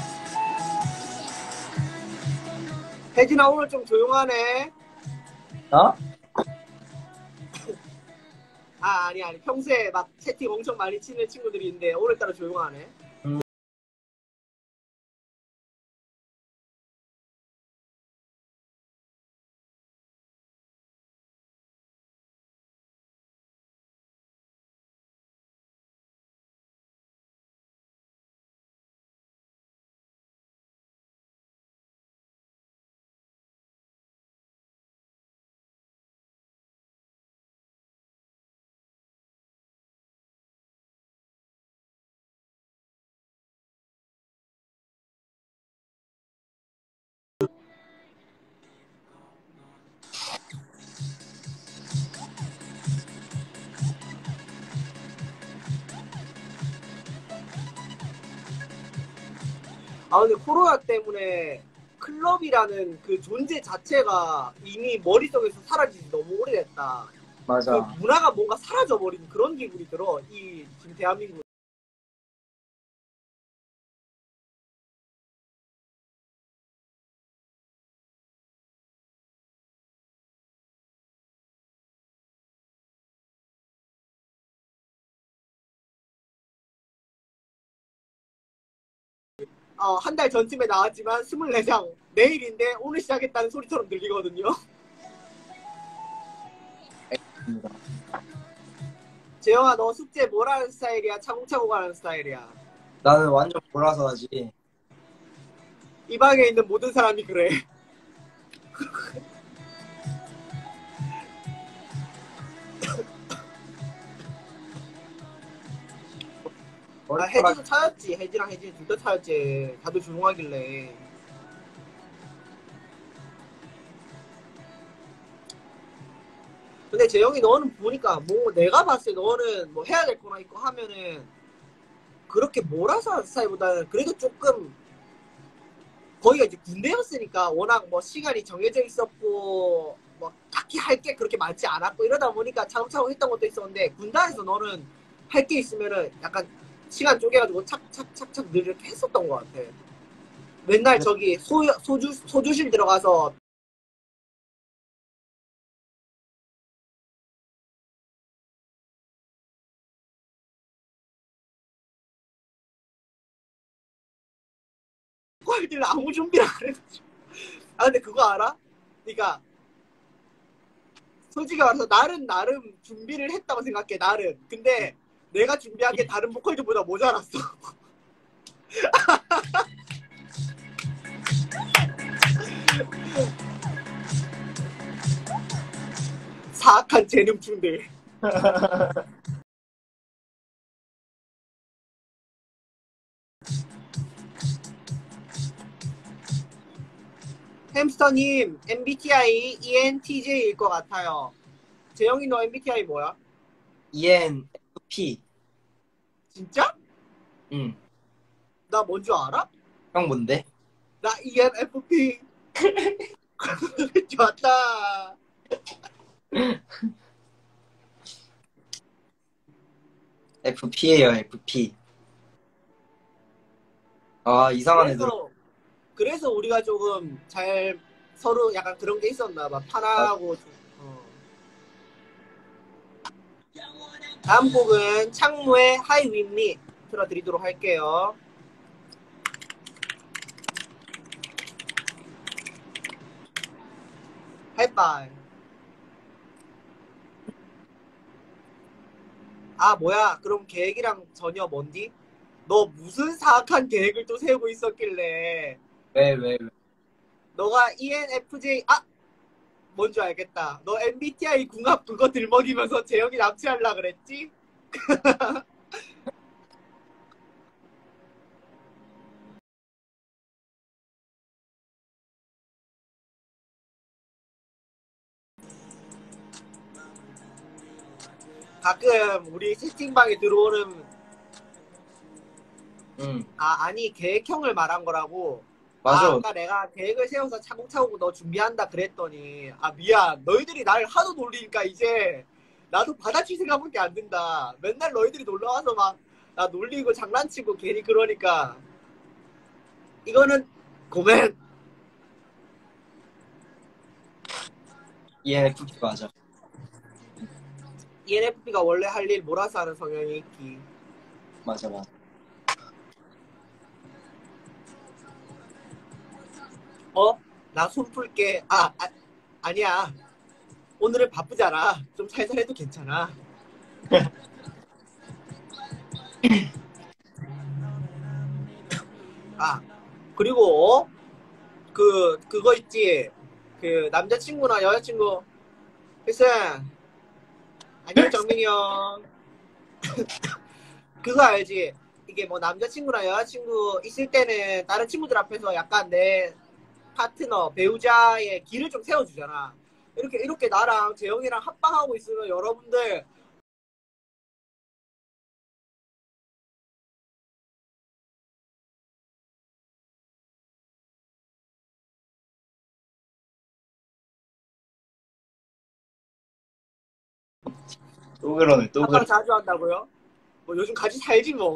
혜진아 오늘 좀 조용하네. 어? 아 아니 아니 평소에 막 채팅 엄청 많이 치는 친구들이 있는데 오늘따라 조용하네. 아 근데 코로나 때문에 클럽이라는 그 존재 자체가 이미 머릿속에서 사라진 지 너무 오래됐다. 맞아. 그 문화가 뭔가 사라져버린 그런 기분이 들어. 이 지금 대한민국. 어, 한 달 전쯤에 나왔지만 스물네 장 내일인데 오늘 시작했다는 소리처럼 들리거든요. 재영아 너 숙제 뭘 하는 스타일이야? 차곡차곡 하는 스타일이야? 나는 완전 몰아서 하지. 이 방에 있는 모든 사람이 그래. 아, 혜진도 찾았지. 혜진랑 혜진 둘 다 찾았지. 다들 조용하길래. 근데 재영이 너는 보니까 뭐 내가 봤을 때 너는 뭐 해야 될 거나 있고 하면은 그렇게 몰아서 하는 스타일보다는 그래도 조금 거기가 이제 군대였으니까 워낙 뭐 시간이 정해져 있었고 뭐 딱히 할 게 그렇게 많지 않았고 이러다 보니까 차곡차곡 했던 것도 있었는데 군단에서 너는 할 게 있으면은 약간 시간 쪼개가지고 착착착착 늘 이렇게 했었던 것 같아. 맨날 저기 소, 소주, 소주실 들어가서 꼴들 아무 준비를 안 해가지고. 아 근데 그거 알아? 그러니까 솔직히 말해서 나름 나름 준비를 했다고 생각해. 나름. 근데 내가 준비한 게 다른 보컬들보다 모자랐어. 사악한 재능충들. 햄스터님 엠비티아이 이엔티제이일 것 같아요. 재영이 너 엠비티아이 뭐야? 이엔에프피. 진짜? 응. 나 뭔 줄 알아? 형 뭔데? 나 이엔에프피. 좋았다. 에프피예요, 에프피. 아, 이상한 애들. 그래서, 그래서 우리가 조금 잘 서로 약간 그런 게 있었나 봐. 편하고. 어. 다음 곡은 창무의 Hi With Me 틀어드리도록 할게요. 하이파이. 아 뭐야 그럼 계획이랑 전혀 뭔디? 너 무슨 사악한 계획을 또 세우고 있었길래. 왜, 왜, 왜? 너가 이엔에프제이 아 뭔지 알겠다. 너 엠비티아이 궁합 그거 들먹이면서 재영이 납치하려 그랬지? 가끔 우리 채팅방에 들어오는 응. 아 아니 계획형을 말한 거라고. 맞아. 아, 아까 내가 계획을 세워서 차곡차곡 너 준비한다 그랬더니 아 미안 너희들이 날 하도 놀리니까 이제 나도 받아칠 생각밖에 안 든다. 맨날 너희들이 놀러와서 막 나 놀리고 장난치고 괜히 그러니까 이거는 고멘. 이엔에프피 맞아. 이엔에프피가 원래 할 일 몰아서 하는 성향이 있기. 맞아 맞아. 어? 나 손 풀게. 아, 아 아니야. 오늘은 바쁘잖아. 좀 살살 해도 괜찮아. 아, 그리고 어? 그 그거 있지. 그 남자친구나 여자친구. 글쎄, 안녕 정민이 형. 그거 알지? 이게 뭐 남자친구나 여자친구 있을 때는 다른 친구들 앞에서 약간 내 파트너, 배우자의 길을 좀 세워주잖아. 이렇게 이렇게 나랑 재영이랑 합방하고 있으면 여러분들 또 그러네 또 합방 그러. 자주 한다고요? 뭐 요즘 같이 살지 뭐.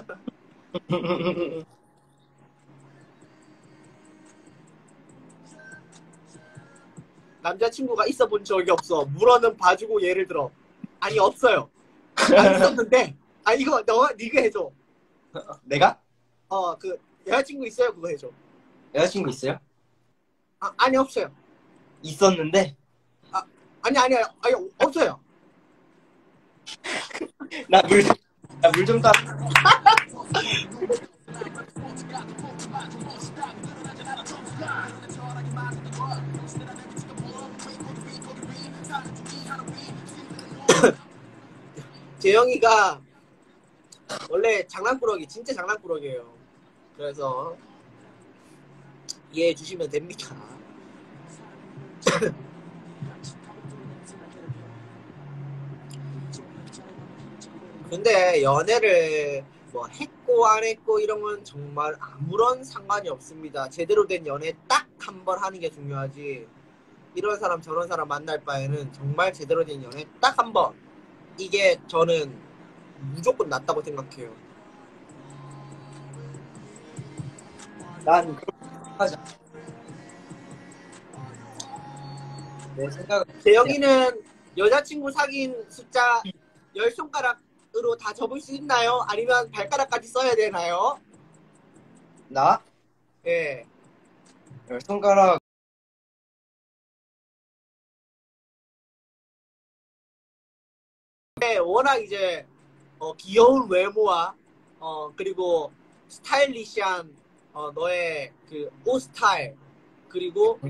남자친구가 있어 본 적이 없어. 물어는 봐주고 예를 들어. 아니 없어요. 안 있었는데. 아 이거 너 네가 해줘. 내가? 어 그 여자친구 있어요? 그거 해줘. 여자친구 있어요? 아 아니 없어요. 있었는데 아 아니 아니 아니 없어요. 나 물 나 물 좀 따. 재영이가 원래 장난꾸러기 진짜 장난꾸러기예요. 그래서 이해해 주시면 됩니다. 근데 연애를 뭐 했고 안 했고 이런 건 정말 아무런 상관이 없습니다. 제대로 된 연애 딱 한 번 하는 게 중요하지. 이런 사람 저런 사람 만날 바에는 정말 제대로 된 연애 딱 한 번. 이게 저는 무조건 낫다고 생각해요. 난 그렇게 하지 않아. 내 생각은 재영이는 여자친구 사귄 숫자 열 손가락으로 다 접을 수 있나요? 아니면 발가락까지 써야 되나요? 나 예. 열 손가락 네, 워낙 이제 어, 귀여운 외모와 어, 그리고 스타일리시한 어, 너의 그 옷 스타일 그리고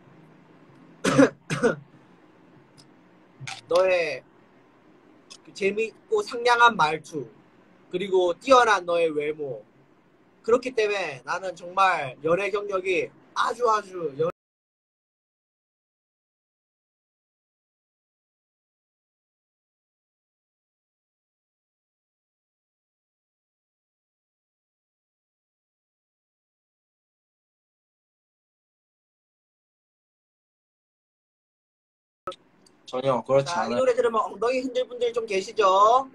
너의 그 재미있고 상냥한 말투 그리고 뛰어난 너의 외모 그렇기 때문에 나는 정말 연애 경력이 아주 아주 연... 전혀 그렇지 자, 이 않아요. 노래 들으면 엉덩이 흔들 분들 좀 계시죠?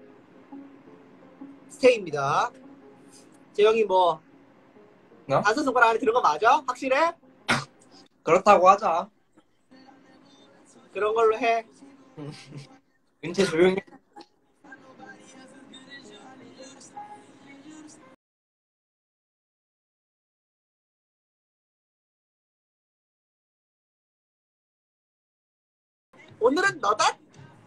스테이입니다. 재영이 뭐 어? 다섯 손가락 안에 들은 거 맞아? 확실해? 그렇다고 하자. 그런 걸로 해. 은채 조용히. 오늘은 너다?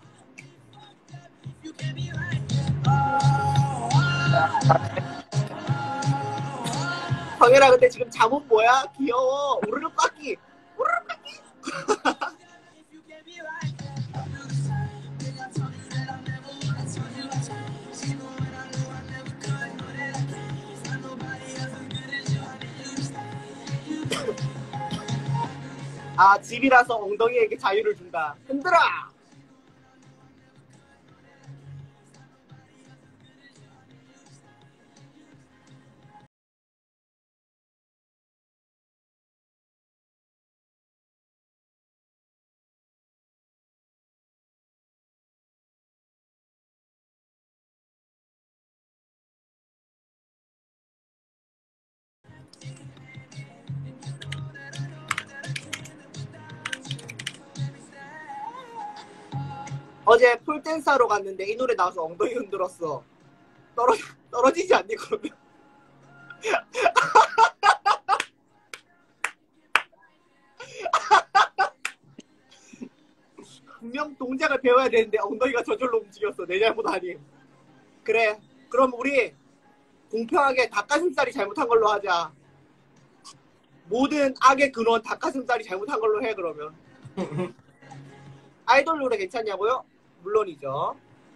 정현아 근데 지금 잠옷 뭐야? 귀여워. 우르르 깎기. 우르르 깎기. 아 집이라서 엉덩이에게 자유를 준다. 흔들어. 어제 폴댄스 하러 갔는데 이 노래 나와서 엉덩이 흔들었어. 떨어, 떨어지지 않니, 그러면? 분명 동작을 배워야 되는데 엉덩이가 저절로 움직였어. 내 잘못 아님. 그래. 그럼 우리 공평하게 닭가슴살이 잘못한 걸로 하자. 모든 악의 근원 닭가슴살이 잘못한 걸로 해, 그러면. 아이돌 노래 괜찮냐고요? 물론이죠.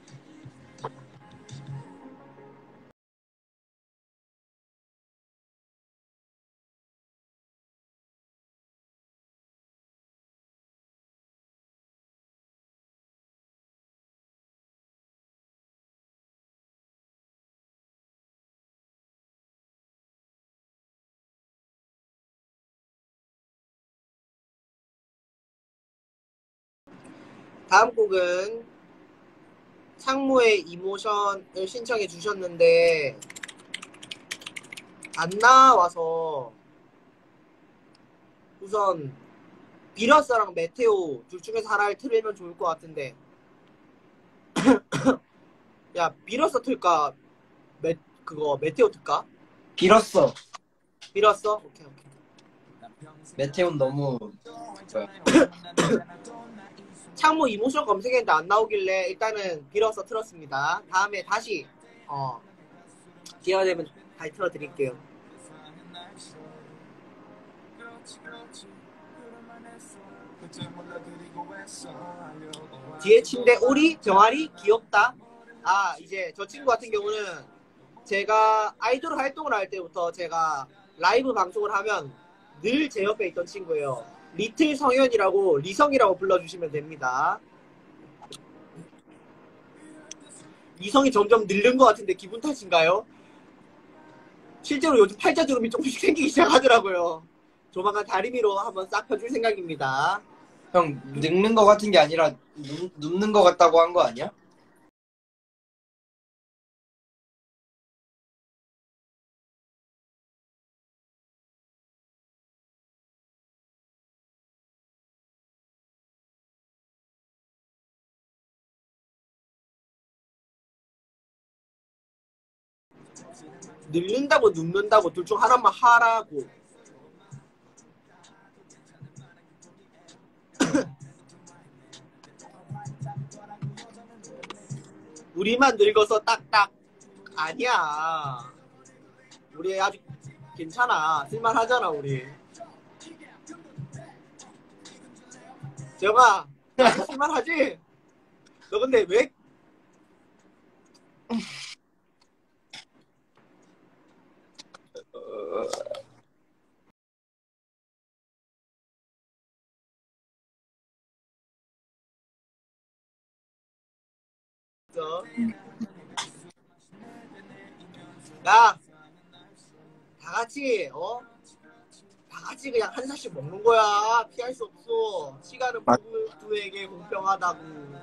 다음 곡은 창모의 이모션을 신청해 주셨는데 안 나와서 우선 비러스랑 메테오 둘 중에서 하나를 틀면 좋을 것 같은데 야 비러스 틀까? 메, 그거 메테오 틀까? 빌었어. 비러스? 오케이 오케이. 메테온 너무 뭐야. 창모 이모션 검색했는데 안 나오길래 일단은 빌어서 틀었습니다. 다음에 다시 어 기회가 되면 다시 틀어드릴게요. 뒤에 침대 오리 병아리 귀엽다. 아 이제 저 친구 같은 경우는 제가 아이돌 활동을 할 때부터 제가 라이브 방송을 하면 늘 제 옆에 있던 친구예요. 리틀 성현이라고 리성이라고 불러주시면 됩니다. 이성이 점점 늘는 것 같은데 기분 탓인가요? 실제로 요즘 팔자주름이 조금씩 생기기 시작하더라고요. 조만간 다리미로 한번 싹 펴줄 생각입니다. 형 늙는 거 같은 게 아니라 눕, 눕는 거 같다고 한 거 아니야? 늙는다고 눕는다고 둘 중 하나만 하라고. 우리만 늙어서 딱딱. 아니야. 우리 아직 괜찮아. 쓸만하잖아 우리. 재영아 쓸만하지? 너 근데 왜 야, 다 같이, 어? 다 같이 그냥 한 살씩 먹는 거야. 피할 수 없어. 시간은 모두에게 공평하다고.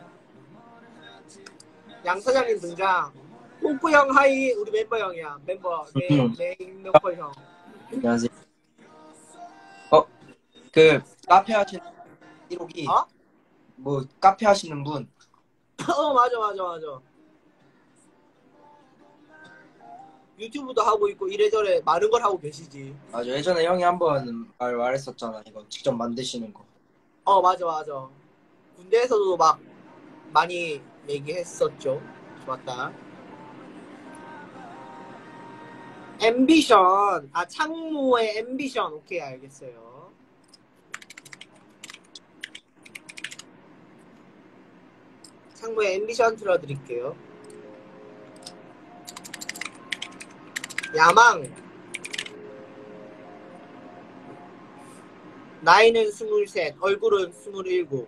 양 사장님 등장. 뽀뽀 형 하이, 우리 멤버 형이야. 멤버, 메인, 메인 멤버 형. 안녕하세요. 어? 그 카페 하시는 일호기 어? 뭐 카페 하시는 분 어, 맞아, 맞아, 맞아. 유튜브도 하고 있고 이래저래 많은 걸 하고 계시지. 맞아. 예전에 형이 한번 말 말했었잖아. 이거 직접 만드시는 거. 어, 맞아, 맞아. 군대에서도 막 많이 얘기했었죠. 좋았다. 앰비션. 아, 창모의 앰비션. 오케이, 알겠어요. 창모의 앰비션 틀어드릴게요. 야망. 나이는 스물셋, 얼굴은 스물일곱.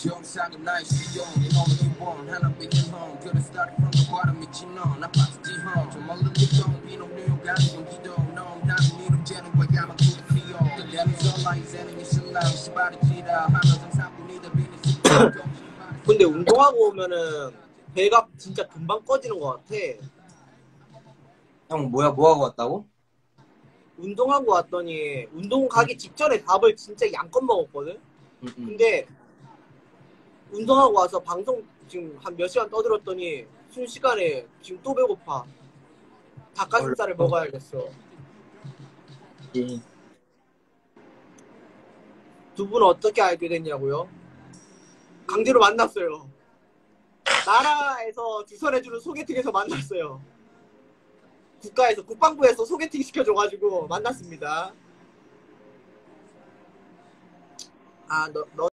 정상은 나의 시용 이놈의 기본 하나 begin home Could've started from the bottom 있지 넌 아파트지 home 좀 멀리던 비록 뉴욕 아니면 기도 넌 나는 이름 재는 거야 막 구피요 그대는 설라 이제는 이 신랑 시발이지라 하면서 사뿐이들 비니 근데 운동하고 오면은 배가 진짜 금방 꺼지는 것 같아. 형 뭐야 뭐 하고 왔다고? 운동하고 왔더니 운동 가기 직전에 밥을 진짜 양껏 먹었거든. 응, 응. 근데 운동하고 와서 방송 지금 한 몇 시간 떠들었더니 순식간에 지금 또 배고파. 닭가슴살을 얼른. 먹어야겠어. 예. 두 분은 어떻게 알게 됐냐고요? 강제로 만났어요. 나라에서 주선해주는 소개팅에서 만났어요. 국가에서 국방부에서 소개팅 시켜줘가지고 만났습니다. 아, 너, 너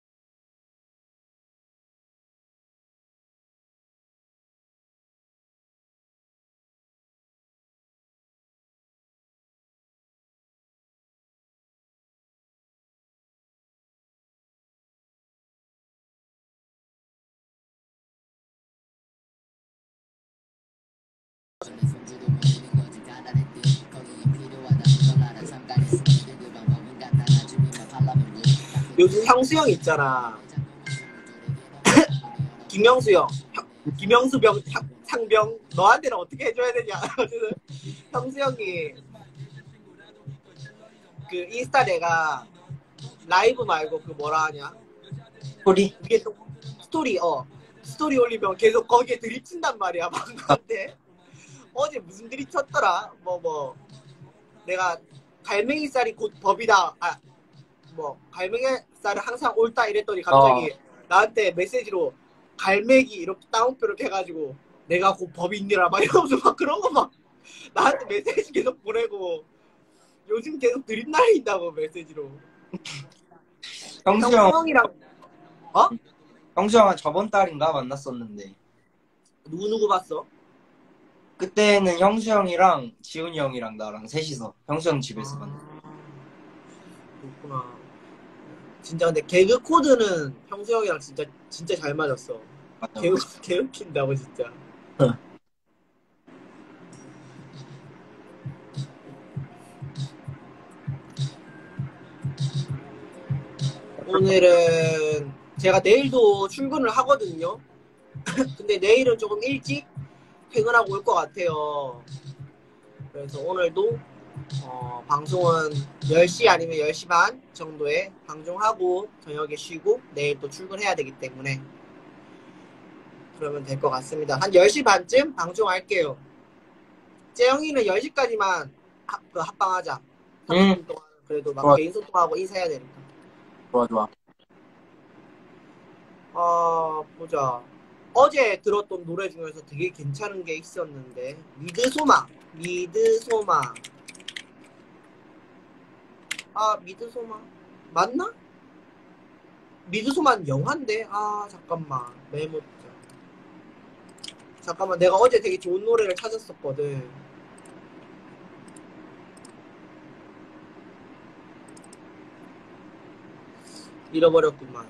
요즘 형수 형 있잖아. 김영수 형, 형 김영수 병, 형, 상병, 너한테는 어떻게 해줘야 되냐? 어쨌든 형수 형이 그 인스타 내가 라이브 말고 그 뭐라 하냐? 소리? 이게 또 스토리, 어 스토리 올리면 계속 거기에 드립친단 말이야. 방금한테 어제 무슨 드립 쳤더라? 뭐 뭐 내가 갈매기살이 곧 법이다. 아 뭐 갈매기살은 항상 옳다 이랬더니 갑자기 어. 나한테 메시지로 갈매기 이렇게 따옴표 이렇게 해가지고 내가 곧 법인이라 막 이러면서 막 그런 거 막 나한테 메시지 계속 보내고 요즘 계속 드립 날린다고 메시지로. 형수 형 형이랑 어? 형수 형은 저번 달인가 만났었는데 누구 누구 봤어? 그때는 형수 형이랑 지훈이 형이랑 나랑 셋이서 형수 형 집에서 만났어. 그렇구나. 진짜 근데 개그 코드는 형수 형이랑 진짜 진짜 잘 맞았어. 맞아. 개웃 개웃긴다고 진짜. 오늘은 제가 내일도 출근을 하거든요. 근데 내일은 조금 일찍 퇴근하고 올 것 같아요. 그래서 오늘도 어, 방송은 열 시 아니면 열 시 반 정도에 방송하고 저녁에 쉬고 내일 또 출근해야 되기 때문에 그러면 될 것 같습니다. 한 열 시 반쯤 방송할게요. 재영이는 열 시까지만 하, 그 합방하자. 삼십 분 동안 그래도 막 좋아. 개인 소통하고 인사해야 되니까. 좋아 좋아. 아 보자. 어제 들었던 노래 중에서 되게 괜찮은 게 있었는데 미드소마 미드소마 아 미드소마 맞나? 미드소마는 영화인데 아 잠깐만 메모자. 잠깐만 내가 어제 되게 좋은 노래를 찾았었거든. 잃어버렸구만.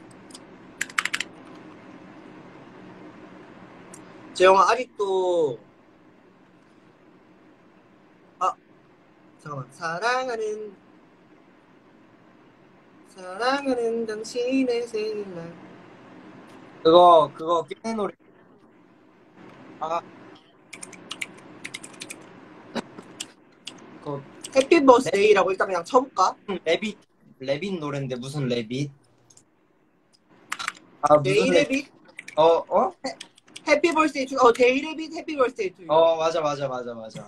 재영아 아직도 아 잠깐만 사랑하는 사랑하는 당신의 생일날 그거 그거 깨 노래. 아 그거 해피 버스데이라고 일단 그냥 쳐볼까? 레빗 레빗 노래인데 무슨 레빗? 아 무슨 데이 레빗? 레빗 어 어? 해피 버스데이 투 어 데이 레빗 해피 버스데이 투 어 맞아 맞아 맞아 맞아.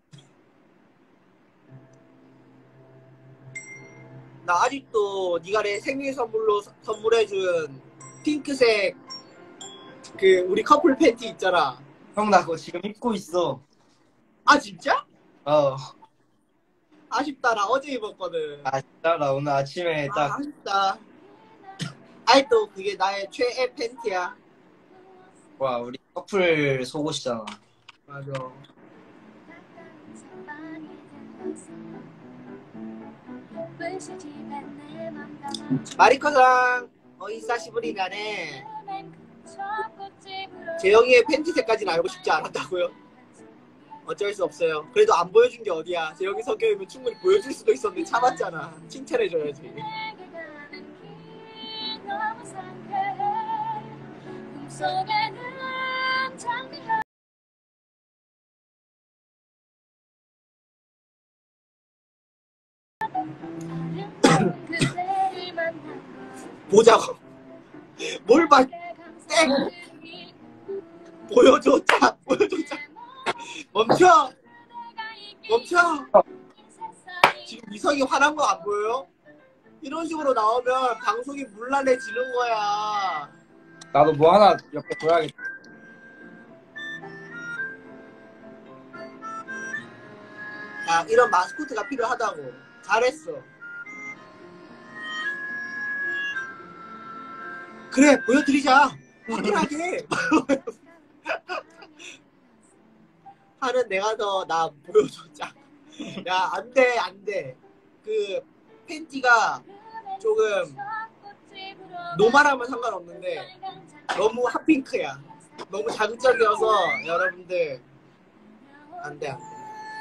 나 아직도 네가 내 생일 선물로 서- 선물해준 핑크색 그 우리 커플 팬티 있잖아. 형 나 그거 지금 입고 있어. 아 진짜? 어. 아쉽다. 나 어제 입었거든. 아 진짜 나 오늘 아침에 아, 딱 아쉽다. 아직도 그게 나의 최애 팬티야. 와 우리 커플 속옷이잖아. 맞아. 마리커상 어, 이사시부리나네. 재영이의 팬티 색까지는 알고 싶지 않았다고요? 어쩔 수 없어요. 그래도 안 보여준 게 어디야. 재영이 성격이면 충분히 보여줄 수도 있었는데 참았잖아. 칭찬해줘야지. 보자고. 뭘 봐. 땡. 보여줘. 짝. 보여줘. 짝. 멈춰. 멈춰. 지금 이성이 화난 거 안 보여요? 이런 식으로 나오면 방송이 물란해지는 거야. 나도 뭐 하나 옆에 둬야겠다. 야, 이런 마스코트가 필요하다고. 잘했어. 그래, 보여드리자. 확실하게. 하는 내가 더 나 보여줬자. 야, 안 돼, 안 돼. 그 팬티가 조금 노멀하면 상관없는데 너무 핫핑크야. 너무 자극적이어서 여러분들 안 돼, 안 돼.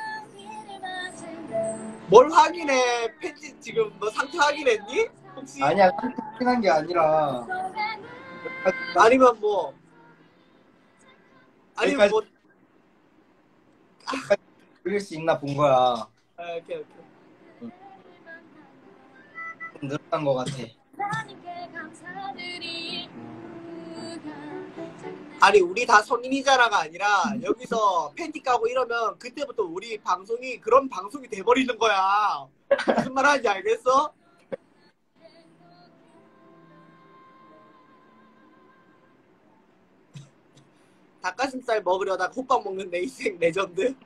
뭘 확인해? 팬티 지금 너 상태 확인했니? 혹시? 아니야, 확인한 게 아니라. 아니면 뭐 아니면 뭐 그릴 수 있나 본 거야. 아, 오케이 오케이. 좀 늘어난 거 같아. 아니 우리 다 성인이잖아가 아니라 여기서 팬티 까고 이러면 그때부터 우리 방송이 그런 방송이 돼버리는 거야. 무슨 말 하는지 알겠어? 닭가슴살 먹으려다가 호빵 먹는 내 인생 레전드.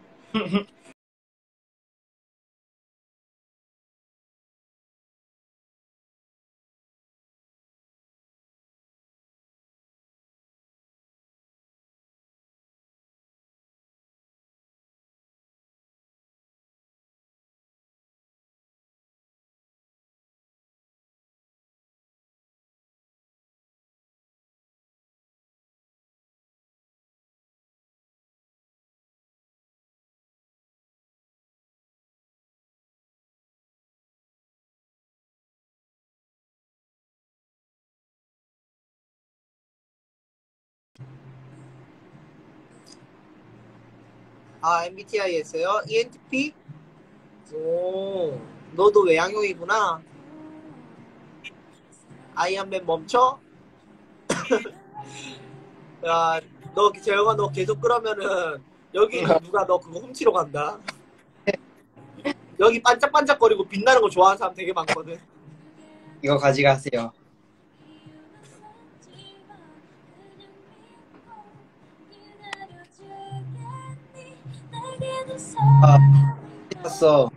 아, 엠비티아이 했어요? 이엔티피? 오, 너도 외향형이구나. 아이언맨 멈춰? 야, 너, 재영아, 너 계속 그러면은, 여기 있는 누가 너 그거 훔치러 간다. 여기 반짝반짝거리고 빛나는 거 좋아하는 사람 되게 많거든. 이거 가져가세요. 아, 했어.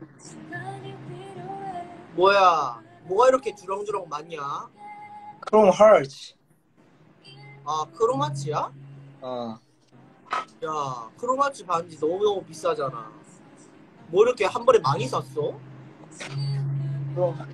뭐야, 뭐가 이렇게 주렁주렁 많냐? 크롬 하츠. 아, 크로마치야? 어. 야, 크로마치 반지 너무너무 비싸잖아. 뭐 이렇게 한 번에 많이 샀어? 크롬.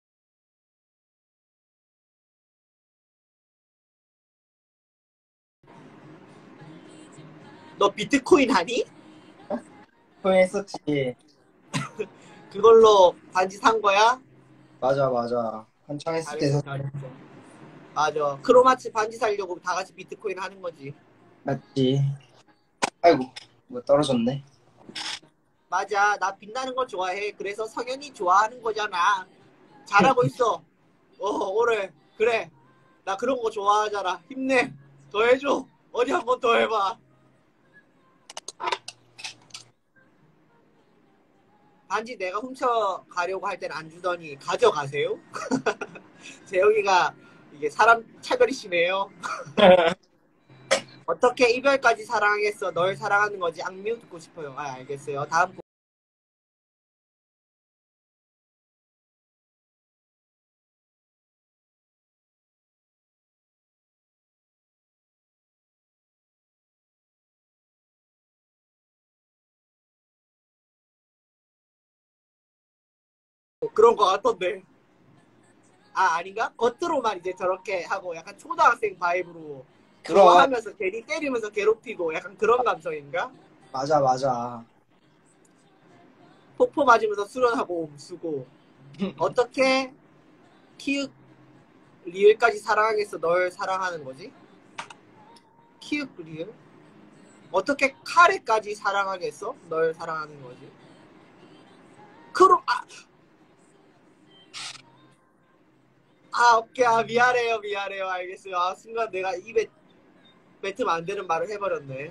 너 비트코인 하니? 크롬 했었지. 그걸로 반지 산 거야? 맞아, 맞아. 한창 했을 때 잘했어, 샀어. 잘했어. 맞아. 크로마치 반지 사려고 다 같이 비트코인 하는 거지. 맞지. 아이고, 뭐 떨어졌네. 맞아. 나 빛나는 거 좋아해. 그래서 성현이 좋아하는 거잖아. 잘하고 있어. 어, 오래. 그래. 나 그런 거 좋아하잖아. 힘내. 더 해줘. 어디 한번 더 해봐. 반지 내가 훔쳐가려고 할 때는 안 주더니 가져가세요? 재영이가 이게 사람 차별이 심해요. 어떻게 이별까지 사랑하겠어? 널 사랑하는 거지. 악뮤 듣고 싶어요. 아, 알겠어요. 다음 곡. 그런 거 같던데. 아 아닌가? 겉으로만 이제 저렇게 하고 약간 초등학생 바이브로 그럼. 좋아하면서 괜히 때리면서 괴롭히고 약간 그런 감성인가? 맞아 맞아. 폭포 맞으면서 수련하고 옴수고 어떻게 키읔 리을까지 사랑하겠어 널 사랑하는 거지? 키읔 리을? 어떻게 카레까지 사랑하겠어 널 사랑하는 거지? 그럼 아, 아 오케이 아 미안해요 미안해요 알겠어요. 아 순간 내가 입에 뱉으면 안 되는 말을 해버렸네.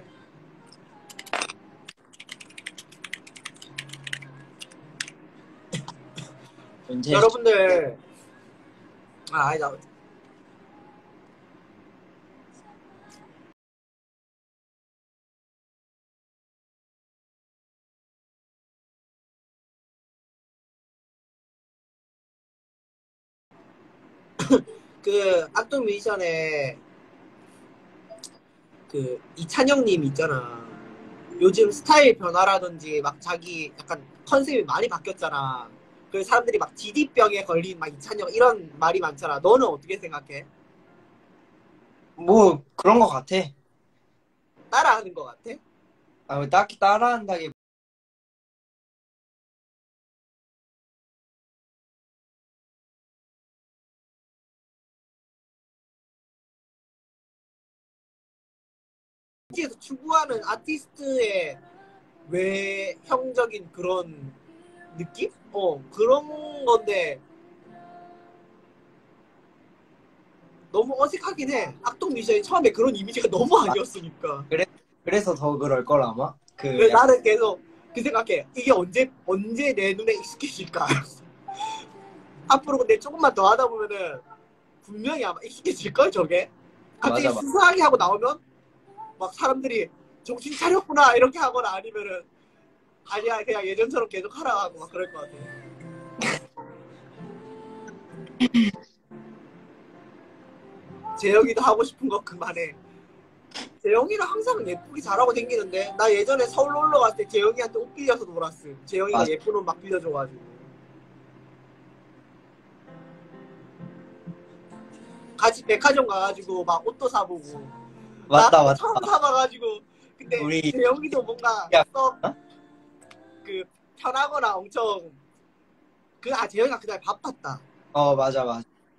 언제? 여러분들 아 아니다. 그 악동 뮤지션의 그 이찬영님 있잖아. 요즘 스타일 변화라든지 막 자기 약간 컨셉이 많이 바뀌었잖아. 그래서 사람들이 막 디디병에 걸린 막 이찬영 이런 말이 많잖아. 너는 어떻게 생각해? 뭐 그런 거 같아. 따라하는 것 같아? 아, 뭐 딱히 따라한다기. 에서 추구하는 아티스트의 외형적인 그런 느낌? 어 그런 건데 너무 어색하긴 해. 악동 뮤지션이 처음에 그런 이미지가 너무 아니었으니까. 그래 그래서 더 그럴 걸 아마. 그 그래서 약간 나는 계속 그 생각해. 이게 언제 언제 내 눈에 익숙해질까? 앞으로 근데 조금만 더 하다 보면은 분명히 아마 익숙해질걸 저게. 갑자기 맞아, 맞아. 수사하게 하고 나오면 막 사람들이 정신 차렸구나 이렇게 하거나 아니면은 아니야 그냥 예전처럼 계속 하라 하고 막 그럴 것 같아. 재영이도 하고 싶은 거 그만해. 재영이는 항상 예쁘게 잘하고 다니는데 나 예전에 서울 놀러 갔을 때 재영이한테 옷 빌려서 놀았음. 재영이가 맞아. 예쁜 옷 막 빌려줘가지고 같이 백화점 가가지고 막 옷도 사보고 맞다 나 맞다. 처음 사봐가지고 근데 우리 재영이도 뭔가 야. 썩 어? 그 편하거나 엄청 그 아 재영이가 그날 바빴다. 어 맞아 맞아.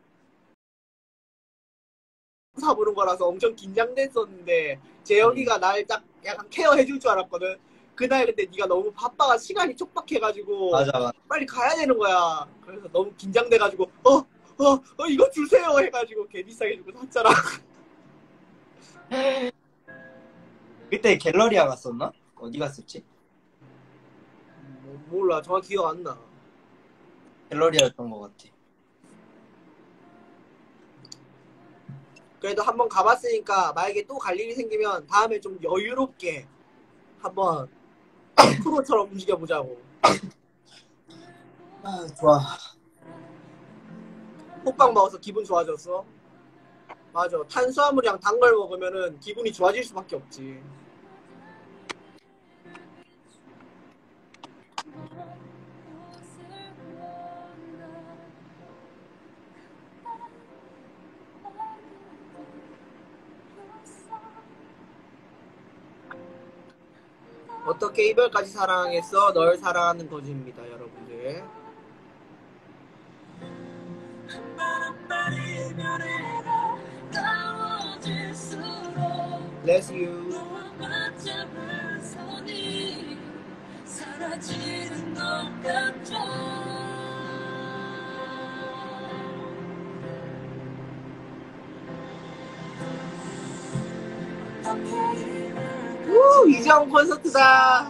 사보는 거라서 엄청 긴장됐었는데 음. 재영이가 날 딱 약간 케어해줄 줄 알았거든. 그날 근데 네가 너무 바빠가 시간이 촉박해가지고 맞아 맞아. 빨리 가야 되는 거야. 그래서 너무 긴장돼가지고 어, 어, 어 이거 주세요 해가지고 개 비싸게 주고 샀잖아. 그때 갤러리아 갔었나? 어디 갔었지? 뭐, 몰라 정확히 기억 안 나. 갤러리아였던 것 같아. 그래도 한번 가봤으니까 만약에 또 갈 일이 생기면 다음에 좀 여유롭게 한번 프로처럼 움직여보자고. 아 좋아. 호빵 먹어서 기분 좋아졌어? 맞아. 탄수화물이랑 단 걸 먹으면은 기분이 좋아질 수밖에 없지. 어떻게 이별까지 사랑하겠어? 널 사랑하는 거지입니다, 여러분들. Bless you. 우, 이재원 콘서트다.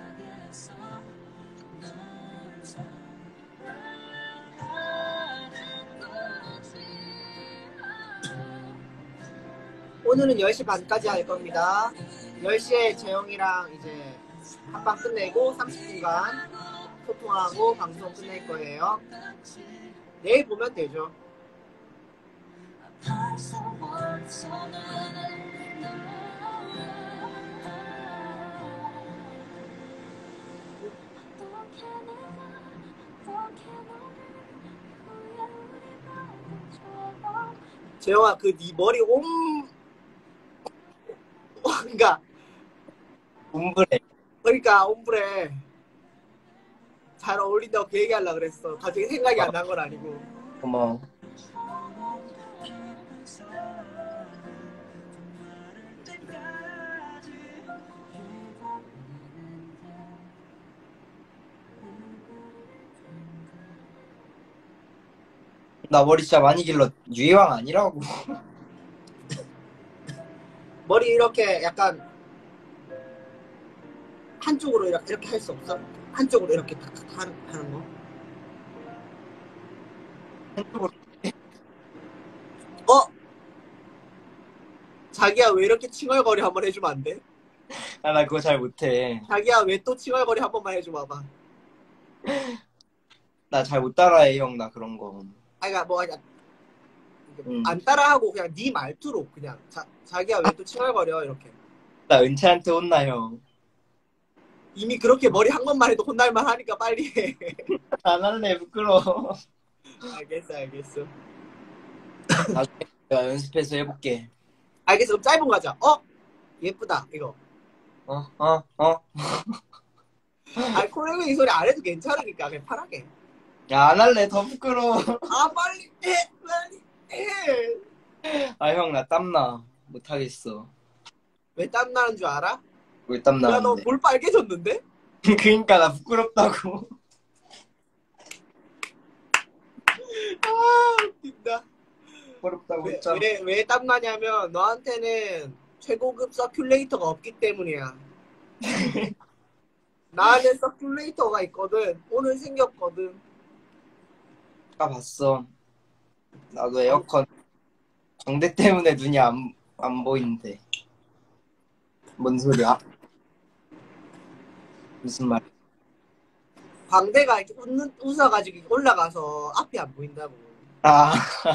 오늘은 열 시 반까지 할 겁니다. 열 시에 재영이랑 이제 합방 끝내고 삼십 분간 소통하고 방송 끝낼 거예요. 내일 보면 되죠. 재영아 그 네 머리 옴 그러니까 옴브레. 그러니까 옴브레 잘 어울린다고 그 얘기하려고 그랬어. 갑자기 생각이 안 난 건 아니고. 고마워. 나 머리 진짜 많이 길러. 유희왕 아니라고. 머리 이렇게 약간 한쪽으로 이렇게, 이렇게 할 수 없어? 한쪽으로 이렇게 탁탁 하는, 하는 거? 한쪽으로. 어? 자기야 왜 이렇게 칭얼거리 한번 해주면 안 돼? 아, 나 그거 잘 못해. 자기야 왜 또 칭얼거리 한 번만 해줘 봐봐. 나 잘 못 따라해, 형. 나 그런 거. 아니 그러니까 뭐 그냥 응. 안 따라하고 그냥 네 말투로 그냥 자, 자기야 왜 또 칭얼거려 이렇게. 나 은채한테 혼나, 형. 이미 그렇게 머리 한 번만 해도 혼날만 하니까 빨리 해. 안 할래, 부끄러워. 알겠어 알겠어. 나중에 내가 연습해서 해볼게. 알겠어 그럼 짧은 거 하자. 어? 예쁘다 이거. 어, 어, 어. 아니 코레이 소리 안 해도 괜찮으니까 그냥 편하게. 야, 안 할래. 더 부끄러워. 아 빨리 해 빨리 해. 아, 형, 나 땀나. 못하겠어. 왜 땀나는 줄 알아? 왜 야 너 땀나는데? 볼 빨개졌는데? 그니까 나 부끄럽다고. 아 웃긴다. 부끄럽다고 왜, 했잖아. 왜, 왜 땀나냐면 너한테는 최고급 서큘레이터가 없기 때문이야. 나는 서큘레이터가 있거든. 오늘 생겼거든. 아까 봤어. 나도 에어컨 광대 때문에 눈이 안, 안 보이는데. 뭔 소리야? 무슨 말? 광대가 이렇게 웃는, 웃어가지고 올라가서 앞이 안 보인다고. 아,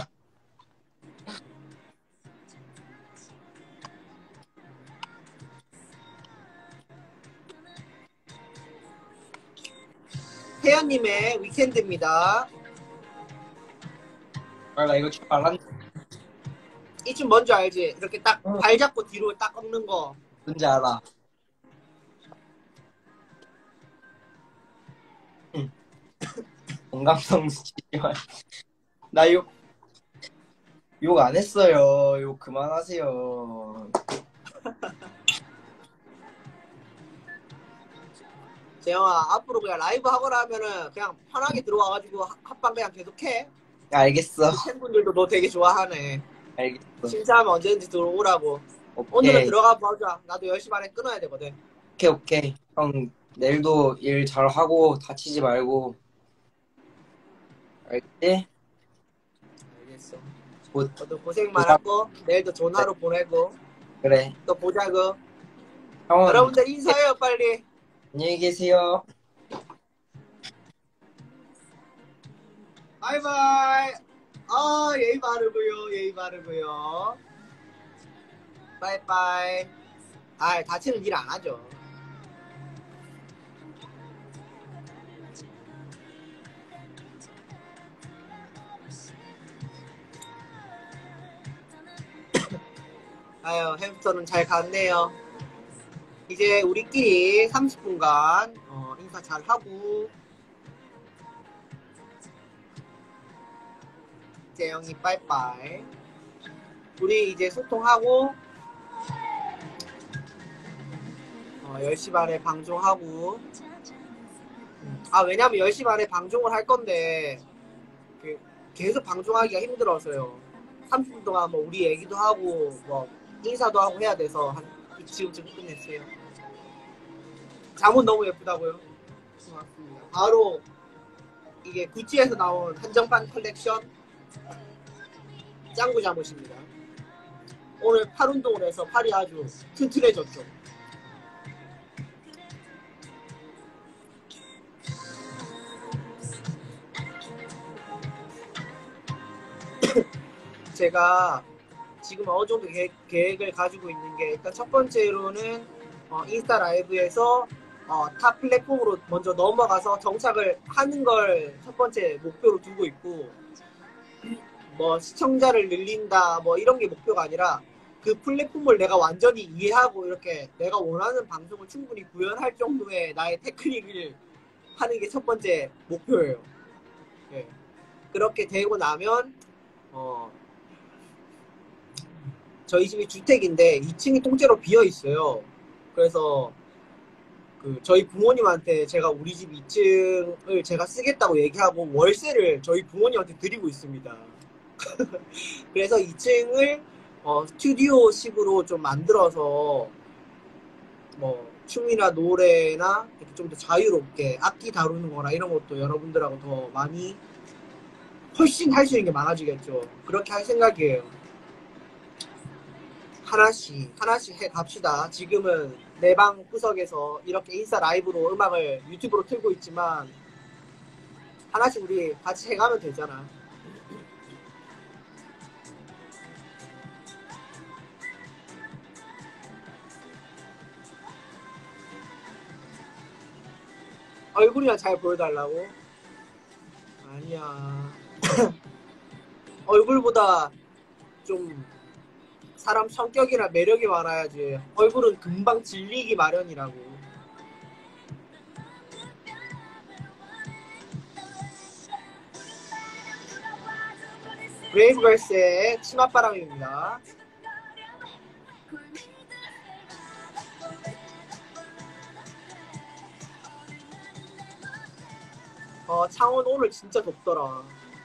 태연님의 위켄드입니다. 아, 나 이거 좀 알았는데. 이 춤 뭔지 알지? 이렇게 딱 응. 발 잡고 뒤로 딱 꺾는 거. 뭔지 알아. 응. 공감성 지지만. 나 욕, 욕 안 했어요. 욕 그만하세요. 재영아 앞으로 그냥 라이브 하거나 하면은 그냥 편하게 들어와가지고 하- 합방 그냥 계속해. 알겠어. 팬분들도 너 되게 좋아하네. 알겠어. 심사하면 언제든지 들어오라고. 오케이. 오늘은 들어가 보자. 나도 열 시 반에 끊어야 되거든. 오케이, 오케이. 형, 내일도 일 잘하고 다치지 말고. 알겠지? 알겠어. 곧, 너도 고생 많았고 내일도 좋은 하루 보내고 그래. 또 보자고. 형은 여러분들 인사해요 빨리. 안녕히 계세요. 바이바이. 아 예의 바르고요. 예의 바르고요. 바이바이. 아 다치는 일 안 하죠. 아유 햄스터는 잘 갔네요. 이제 우리끼리 삼십 분간 어, 인사 잘 하고 재영이 빠이빠이. 우리 이제 소통하고 어, 열 시 반에 방송하고 음, 아 왜냐면 열 시 반에 방송을 할 건데 그, 계속 방송하기가 힘들어서요. 삼십 분 동안 뭐 우리 얘기도 하고 뭐 인사도 하고 해야 돼서 한 지금쯤 끝냈어요. 잠옷 너무 예쁘다고요? 고맙습니다. 바로 이게 구찌에서 나온 한정판 컬렉션 짱구 잠옷입니다. 오늘 팔 운동을 해서 팔이 아주 튼튼해졌죠. 제가 지금 어느 정도 계획, 계획을 가지고 있는 게 일단 첫 번째로는 어, 인스타 라이브에서 어, 타 플랫폼으로 먼저 넘어가서 정착을 하는 걸 첫 번째 목표로 두고 있고 뭐 시청자를 늘린다 뭐 이런 게 목표가 아니라 그 플랫폼을 내가 완전히 이해하고 이렇게 내가 원하는 방송을 충분히 구현할 정도의 나의 테크닉을 하는 게 첫 번째 목표예요. 네. 그렇게 되고 나면 어 저희 집이 주택인데 이 층이 통째로 비어 있어요. 그래서 그 저희 부모님한테 제가 우리 집 이 층을 제가 쓰겠다고 얘기하고 월세를 저희 부모님한테 드리고 있습니다. 그래서 이 층을 어, 스튜디오식으로 좀 만들어서 뭐 춤이나 노래나 좀 더 자유롭게 악기 다루는 거나 이런 것도 여러분들하고 더 많이 훨씬 할 수 있는 게 많아지겠죠. 그렇게 할 생각이에요. 하나씩 하나씩 해 갑시다. 지금은 내 방 구석에서 이렇게 인스타 라이브로 음악을 유튜브로 틀고 있지만 하나씩 우리 같이 해가면 되잖아. 얼굴이나 잘 보여달라고? 아니야. 얼굴보다 좀 사람 성격이나 매력이 많아야지. 얼굴은 금방 질리기 마련이라고. 브레이브걸스의 치맛바람입니다. 어, 창원 오늘 진짜 덥더라.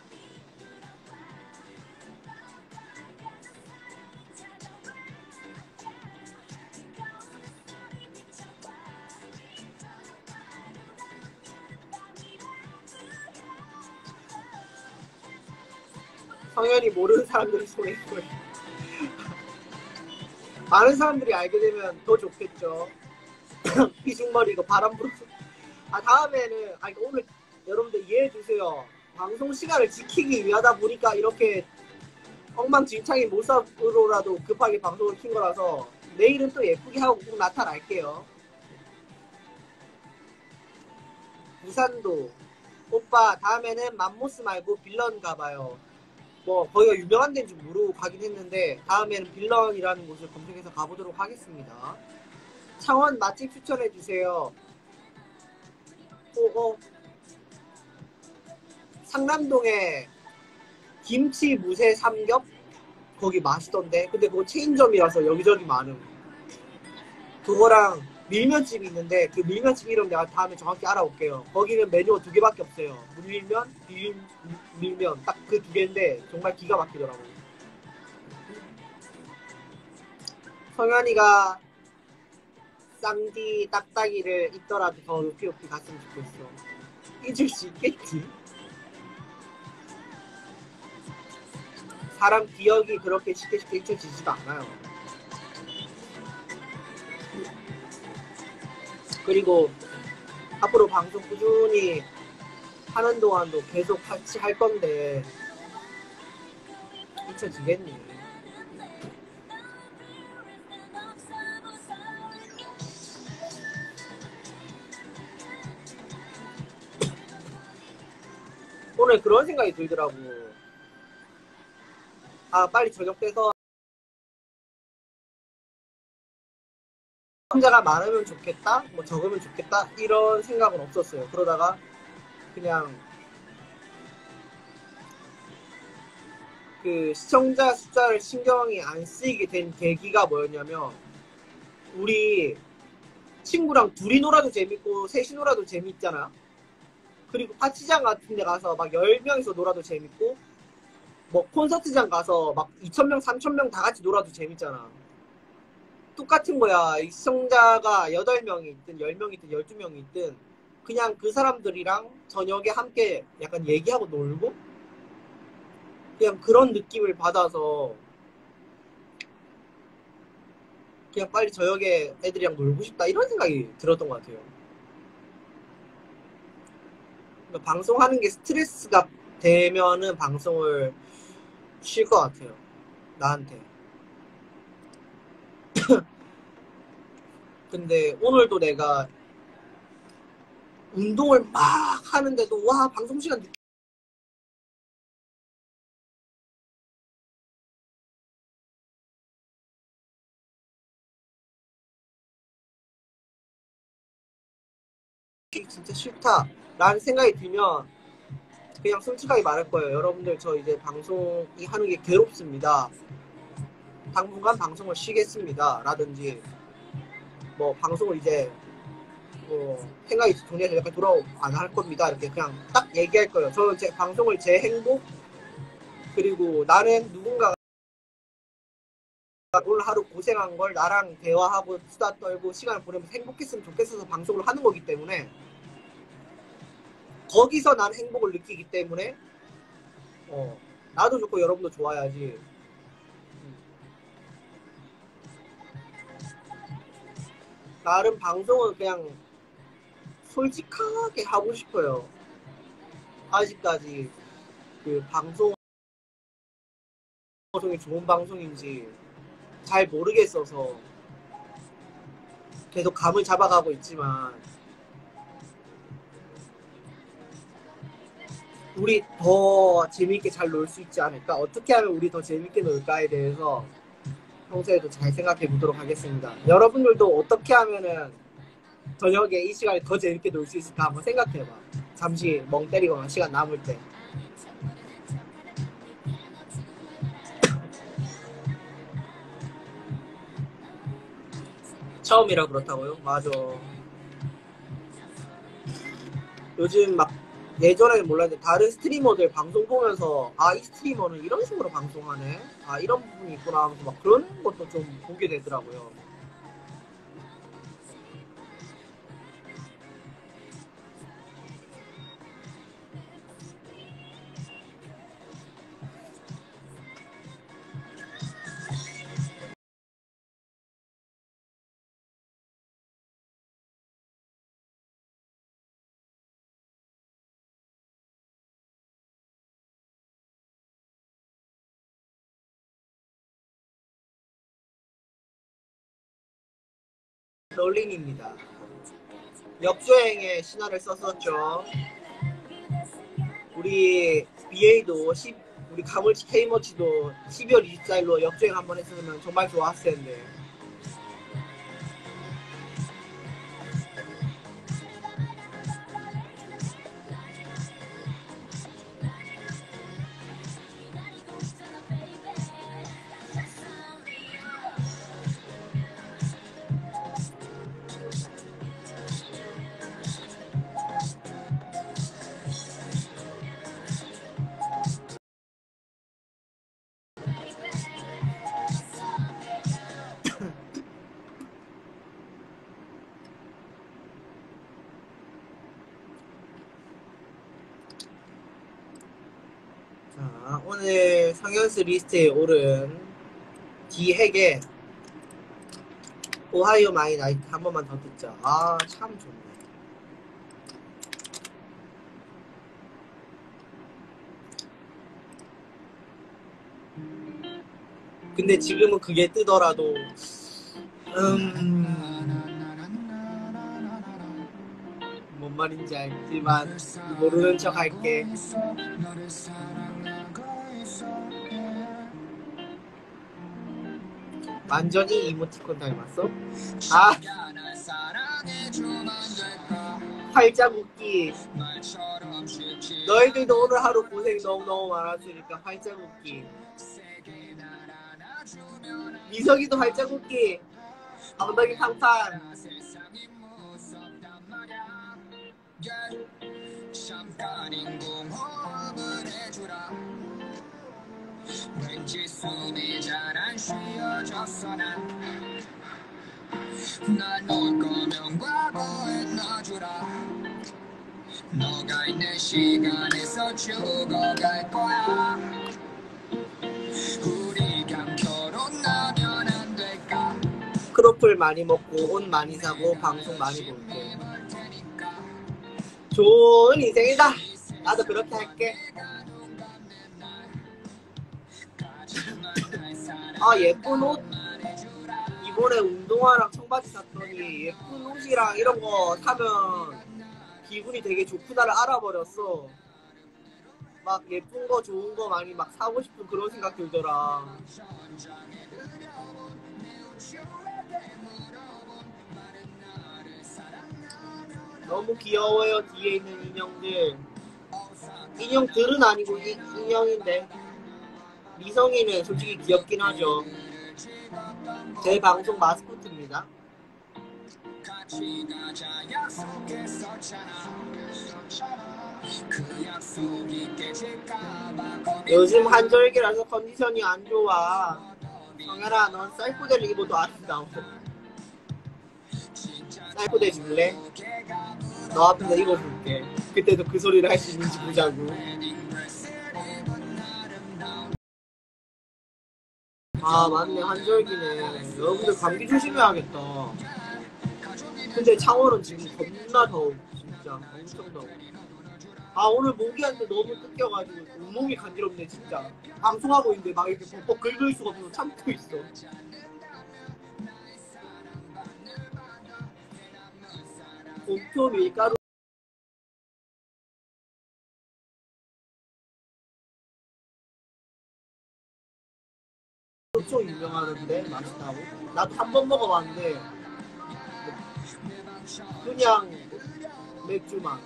성현이 모르는 사람들이 손에 거예요. 많은 사람들이 알게 되면 더 좋겠죠. 피죽머리 이거 바람 불어서. 아 다음에는 아 오늘 여러분들 이해해 주세요. 방송 시간을 지키기 위하다 보니까 이렇게 엉망진창인 모습으로라도 급하게 방송을 킨 거라서 내일은 또 예쁘게 하고 꼭 나타날게요. 부산도 오빠 다음에는 맘모스 말고 빌런 가봐요. 뭐 거기가 유명한 데인지 모르고 가긴 했는데 다음에는 빌런이라는 곳을 검색해서 가보도록 하겠습니다. 창원 맛집 추천해주세요. 어, 어. 상남동에 김치 무새 삼겹? 거기 맛있던데. 근데 그거 체인점이라서 여기저기 많음. 그거랑 밀면집이 있는데 그 밀면집 이름 내가 다음에 정확히 알아볼게요. 거기는 메뉴가 두 개밖에 없어요. 물밀면, 비빔 밀면 딱 그 두 개인데 정말 기가 막히더라고요. 성현이가 쌍디 딱딱이를 입더라도 더 높이 높이 갔으면 좋겠어. 잊을 수 있겠지? 사람 기억이 그렇게 쉽게 쉽게 잊혀지지도 않아요. 그리고 앞으로 방송 꾸준히 하는 동안도 계속 같이 할 건데 잊혀지겠니? 오늘 그런 생각이 들더라고. 아 빨리 저녁 돼서 혼자가 많으면 좋겠다, 뭐 적으면 좋겠다 이런 생각은 없었어요. 그러다가 그냥 그 시청자 숫자를 신경이 안 쓰이게 된 계기가 뭐였냐면 우리 친구랑 둘이 놀아도 재밌고 셋이 놀아도 재밌잖아. 그리고 파티장 같은 데 가서 막 열 명이서 놀아도 재밌고 뭐 콘서트장 가서 막 이천 명, 삼천 명 다 같이 놀아도 재밌잖아. 똑같은 거야. 이 시청자가 여덟 명이 있든 열 명이 있든 열두 명이 있든 그냥 그 사람들이랑 저녁에 함께 약간 얘기하고 놀고 그냥 그런 느낌을 받아서 그냥 빨리 저녁에 애들이랑 놀고 싶다 이런 생각이 들었던 것 같아요. 그러니까 방송하는 게 스트레스가 되면은 방송을 쉴 것 같아요. 나한테. 근데 오늘도 내가 운동을 막 하는데도 와 방송 시간 늦게 진짜 싫다 라는 생각이 들면 그냥 솔직하게 말할 거예요. 여러분들 저 이제 방송이 하는 게 괴롭습니다. 당분간 방송을 쉬겠습니다 라든지 뭐 방송을 이제 뭐 생각이 정리해서 약간 돌아오 안 할 겁니다 이렇게 그냥 딱 얘기할 거예요. 저는 제 방송을 제 행복 그리고 나는 누군가가 오늘 하루 고생한 걸 나랑 대화하고 수다 떨고 시간을 보내면서 행복했으면 좋겠어서 방송을 하는 거기 때문에 거기서 난 행복을 느끼기 때문에 어, 나도 좋고 여러분도 좋아야지. 나름 방송은 그냥 솔직하게 하고 싶어요. 아직까지 그 방송 방송이 좋은 방송인지 잘 모르겠어서 계속 감을 잡아가고 있지만 우리 더 재밌게 잘 놀 수 있지 않을까? 어떻게 하면 우리 더 재밌게 놀까에 대해서 평소에도 잘 생각해 보도록 하겠습니다. 여러분들도 어떻게 하면은 저녁에 이 시간에 더 재밌게 놀 수 있을까 한번 생각해봐. 잠시 멍 때리거나 시간 남을 때. 처음이라 그렇다고요? 맞아. 요즘 막 예전에는 몰랐는데 다른 스트리머들 방송 보면서 아, 이 스트리머는 이런 식으로 방송하네? 아, 이런 부분이 있구나 하면서 막 그런 것도 좀 보게 되더라고요. 롤린입니다. 역주행의 신화를 썼었죠. 우리 비에이도 십, 우리 가물치 K머치도 십이월 이십사일로 역주행 한번 했으면 정말 좋았을 텐데. 자, 오늘 상현스 리스트에 오른 디핵의 오하이오 마이 나이트 한 번만 더 듣자. 아, 참 좋네. 근데 지금은 그게 뜨더라도 음... 뭔 말인지 알지만 모르는 척 할게. 완전히 이모티콘 닮았어? 아, 활짝 웃기. 너희들도 오늘 하루 고생 너무너무 많았으니까 활짝 웃기. 미석이도 활짝 웃기. 엉덩이 팡팡. 왠지 숨이 잘 안 쉬어졌어 난 올 거면 과거에 놔주라 너가 있는 시간에서 죽어갈 거야 우리 그냥 결혼하면 안 될까 크로플 많이 먹고 옷 많이 사고 방송 많이 볼게 좋은 인생이다 나도 그렇게 할게 아 예쁜 옷 이번에 운동화랑 청바지 샀더니 예쁜 옷이랑 이런 거 사면 기분이 되게 좋구나를 알아버렸어. 막 예쁜 거 좋은 거 많이 막 사고 싶은 그런 생각 들더라. 너무 귀여워요. 뒤에 있는 인형들. 인형들은 아니고 이, 인형인데 미성이는 솔직히 귀엽긴 하죠. 제 방송 마스코트입니다. 요즘 한절기라서 컨디션이 안 좋아. 성현아, 넌 사이코델 입어도 아름다워. 사이코델 줄래? 너 앞에서 입어줄게. 그때도 그 소리를 할 수 있는지 보자고. 아 맞네, 한절기네. 여러분들 감기 조심해야겠다. 근데 창원은 지금 겁나 더워. 진짜 엄청 더워. 아 오늘 모기한테 너무 뜯겨가지고 온몸이 간지럽네 진짜. 방송하고 있는데 막 이렇게 벅벅 긁을 수가 없어서 참고 있어. 곰표 밀가루 엄청 유명하는데 맛있다고? 나도 한 번 먹어봤는데 그냥 맥주만.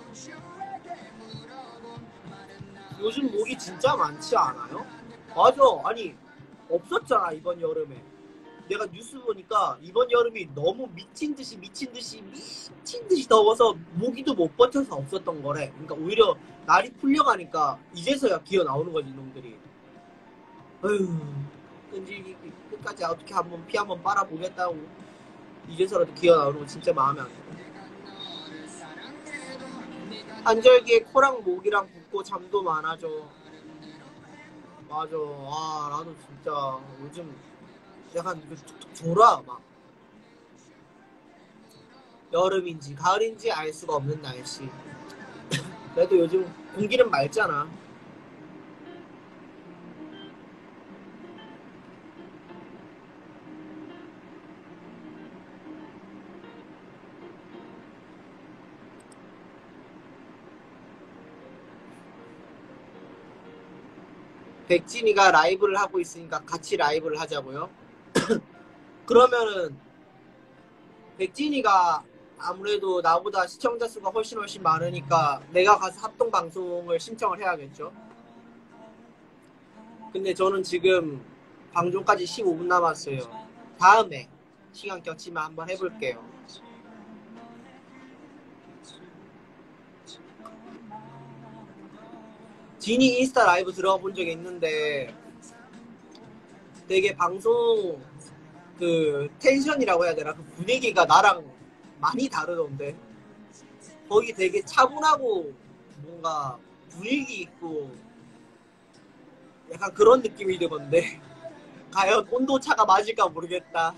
요즘 모기 진짜 많지 않아요? 맞아. 아니 없었잖아 이번 여름에. 내가 뉴스 보니까 이번 여름이 너무 미친듯이 미친듯이 미친듯이 더워서 모기도 못 버텨서 없었던 거래. 그러니까 오히려 날이 풀려가니까 이제서야 기어 나오는 거지 이놈들이. 어휴, 끈질기 끝까지 어떻게 한번 피 한번 빨아보겠다고 이제서라도 기어 나오는 거 진짜 마음에 안 들어. 한절기에 코랑 목이랑 붓고 잠도 많아져. 맞아. 아 나도 진짜 요즘 약간 툭툭 졸아 막. 여름인지 가을인지 알 수가 없는 날씨. 그래도 요즘 공기는 맑잖아. 백진이가 라이브를 하고 있으니까 같이 라이브를 하자고요? 그러면은 백진이가 아무래도 나보다 시청자 수가 훨씬 훨씬 많으니까 내가 가서 합동 방송을 신청을 해야겠죠? 근데 저는 지금 방송까지 십오 분 남았어요. 다음에 시간 겹치면 한번 해볼게요. 진이 인스타 라이브 들어가 본 적이 있는데 되게 방송 그 텐션이라고 해야 되나? 그 분위기가 나랑 많이 다르던데. 거기 되게 차분하고 뭔가 분위기 있고 약간 그런 느낌이 들던데 과연 온도차가 맞을까 모르겠다.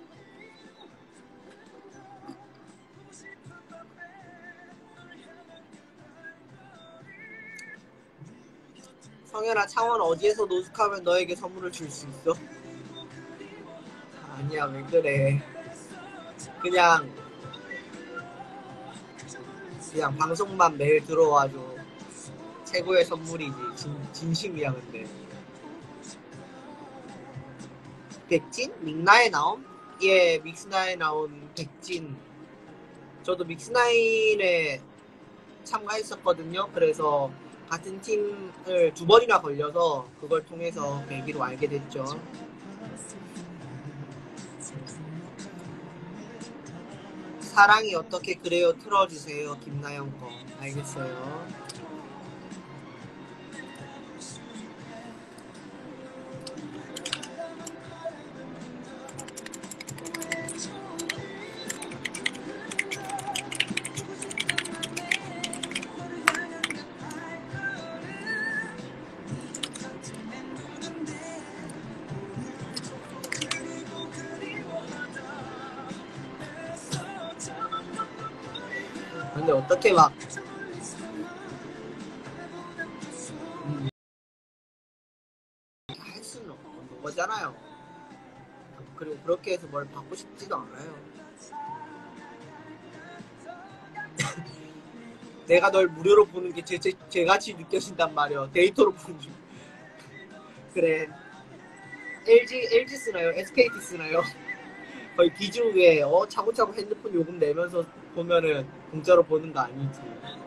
성현아, 창원 어디에서 노숙하면 너에게 선물을 줄 수 있어? 아니야, 왜 그래. 그냥 그냥 방송만 매일 들어와줘. 최고의 선물이지. 진, 진심이야. 근데 백진? 믹나에 나온? 예, 믹스나에 나온 백진. 저도 믹스나인에 참가했었거든요. 그래서 같은 팀을 두 번이나 걸려서 그걸 통해서 계기로 알게 됐죠. 사랑이 어떻게 그래요? 틀어주세요. 김나영 거. 알겠어요. 근데 어떻게 막 음, 할 수는 없는 거잖아요. 그리고 그렇게 해서 뭘 받고 싶지도 않아요. 내가 널 무료로 보는 게 제, 제, 제같이 느껴진단 말이야. 데이터로 보는 중. 그래. 엘지, 엘지 쓰나요? 에스케이티 쓰나요? 거의 비중에 어 차고차고 핸드폰 요금 내면서 보면은 공짜로 보는 거 아니지.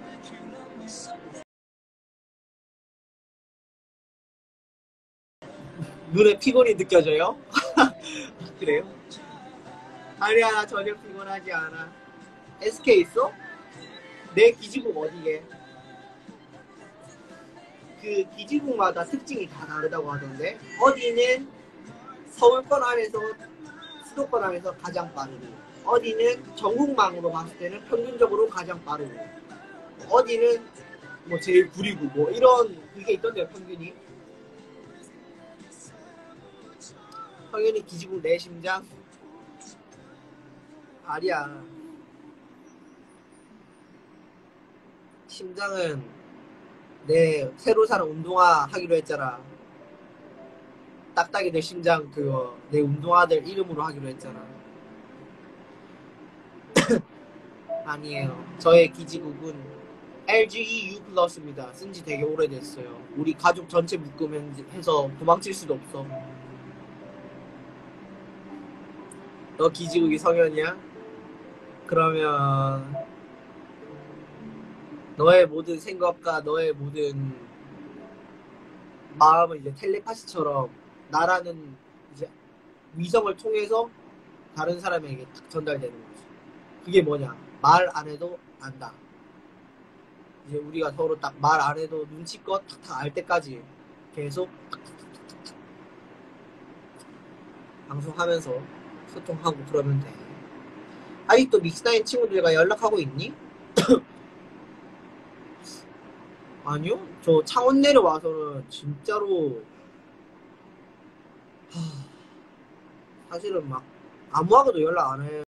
눈에 피곤이 느껴져요? 그래요? 아니야, 나 전혀 피곤하지 않아. 에스케이 있어? 내 기지국 어디게? 그 기지국마다 특징이 다 다르다고 하던데, 어디는 서울권 안에서 수도권 안에서 가장 빠르고, 어디는 전국망으로 봤을 때는 평균적으로 가장 빠르고, 어디는 뭐 제일 구리고 뭐 이런 그게 있던데요, 평균이. 성현이 기지국 내 심장? 아니야. 심장은 내 새로 산 운동화 하기로 했잖아. 딱딱이 내 심장 그거 내 운동화들 이름으로 하기로 했잖아. 아니에요. 저의 기지국은 엘지이유 플러스입니다. 쓴지 되게 오래됐어요. 우리 가족 전체 묶음해서 도망칠 수도 없어. 너 기지국이 성현이야? 그러면 너의 모든 생각과 너의 모든 마음은 이제 텔레파시처럼 나라는 이제 위성을 통해서 다른 사람에게 딱 전달되는 거지. 그게 뭐냐? 말 안 해도 안다. 이제 우리가 서로 딱 말 안 해도 눈치껏 탁탁 알 때까지 계속 방송하면서 소통하고 그러면 돼. 아직도 믹스나인 친구들과 연락하고 있니? 아니요. 저 창원 내려와서는 진짜로 하... 사실은 막 아무하고도 연락 안 해요.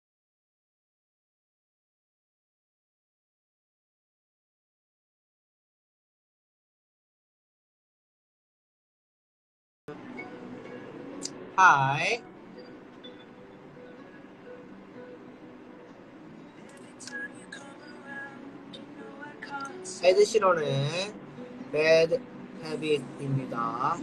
하이. 에드시런의 Bad Habit입니다.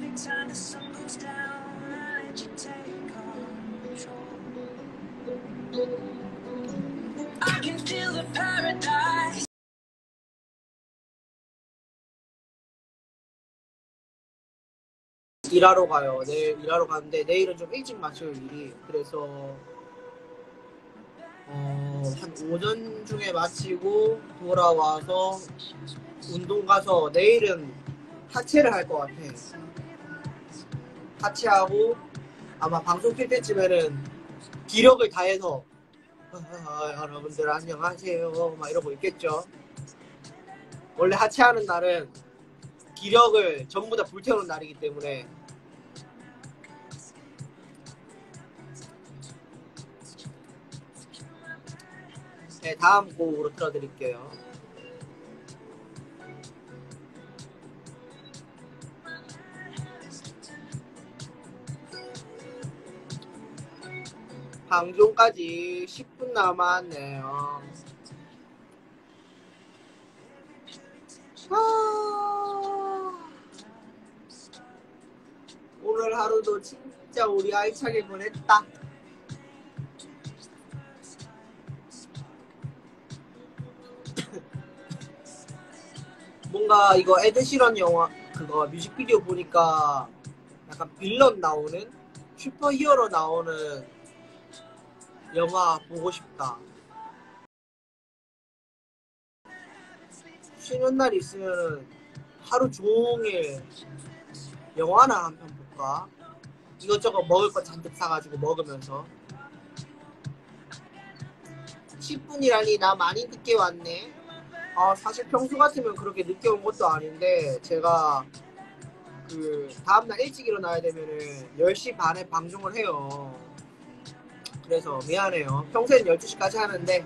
일하러 가요. 내일 일하러 가는데 내일은 좀 일찍 마쳐요 일이. 그래서 어, 한 오전 중에 마치고 돌아와서 운동 가서 내일은 하체를 할 것 같아. 하체하고 아마 방송 킬 때쯤에는 기력을 다해서 아, 여러분들 안녕하세요 막 이러고 있겠죠. 원래 하체하는 날은 기력을 전부 다 불태우는 날이기 때문에 네, 다음 곡으로 틀어드릴게요. 방송까지 십 분 남았네요. 아... 오늘 하루도 진짜 우리 알차게 보냈다. 뭔가 이거 에드시런 영화 그거 뮤직비디오 보니까 약간 빌런 나오는 슈퍼히어로 나오는 영화 보고 싶다. 쉬는 날 있으면 하루 종일 영화나 한 편 볼까? 이것저것 먹을 거 잔뜩 사가지고 먹으면서. 십 분이라니 나 많이 늦게 왔네. 아, 사실 평소 같으면 그렇게 늦게 온 것도 아닌데 제가 그 다음날 일찍 일어나야 되면은 열 시 반에 방송을 해요. 그래서 미안해요. 평소엔 열두 시까지 하는데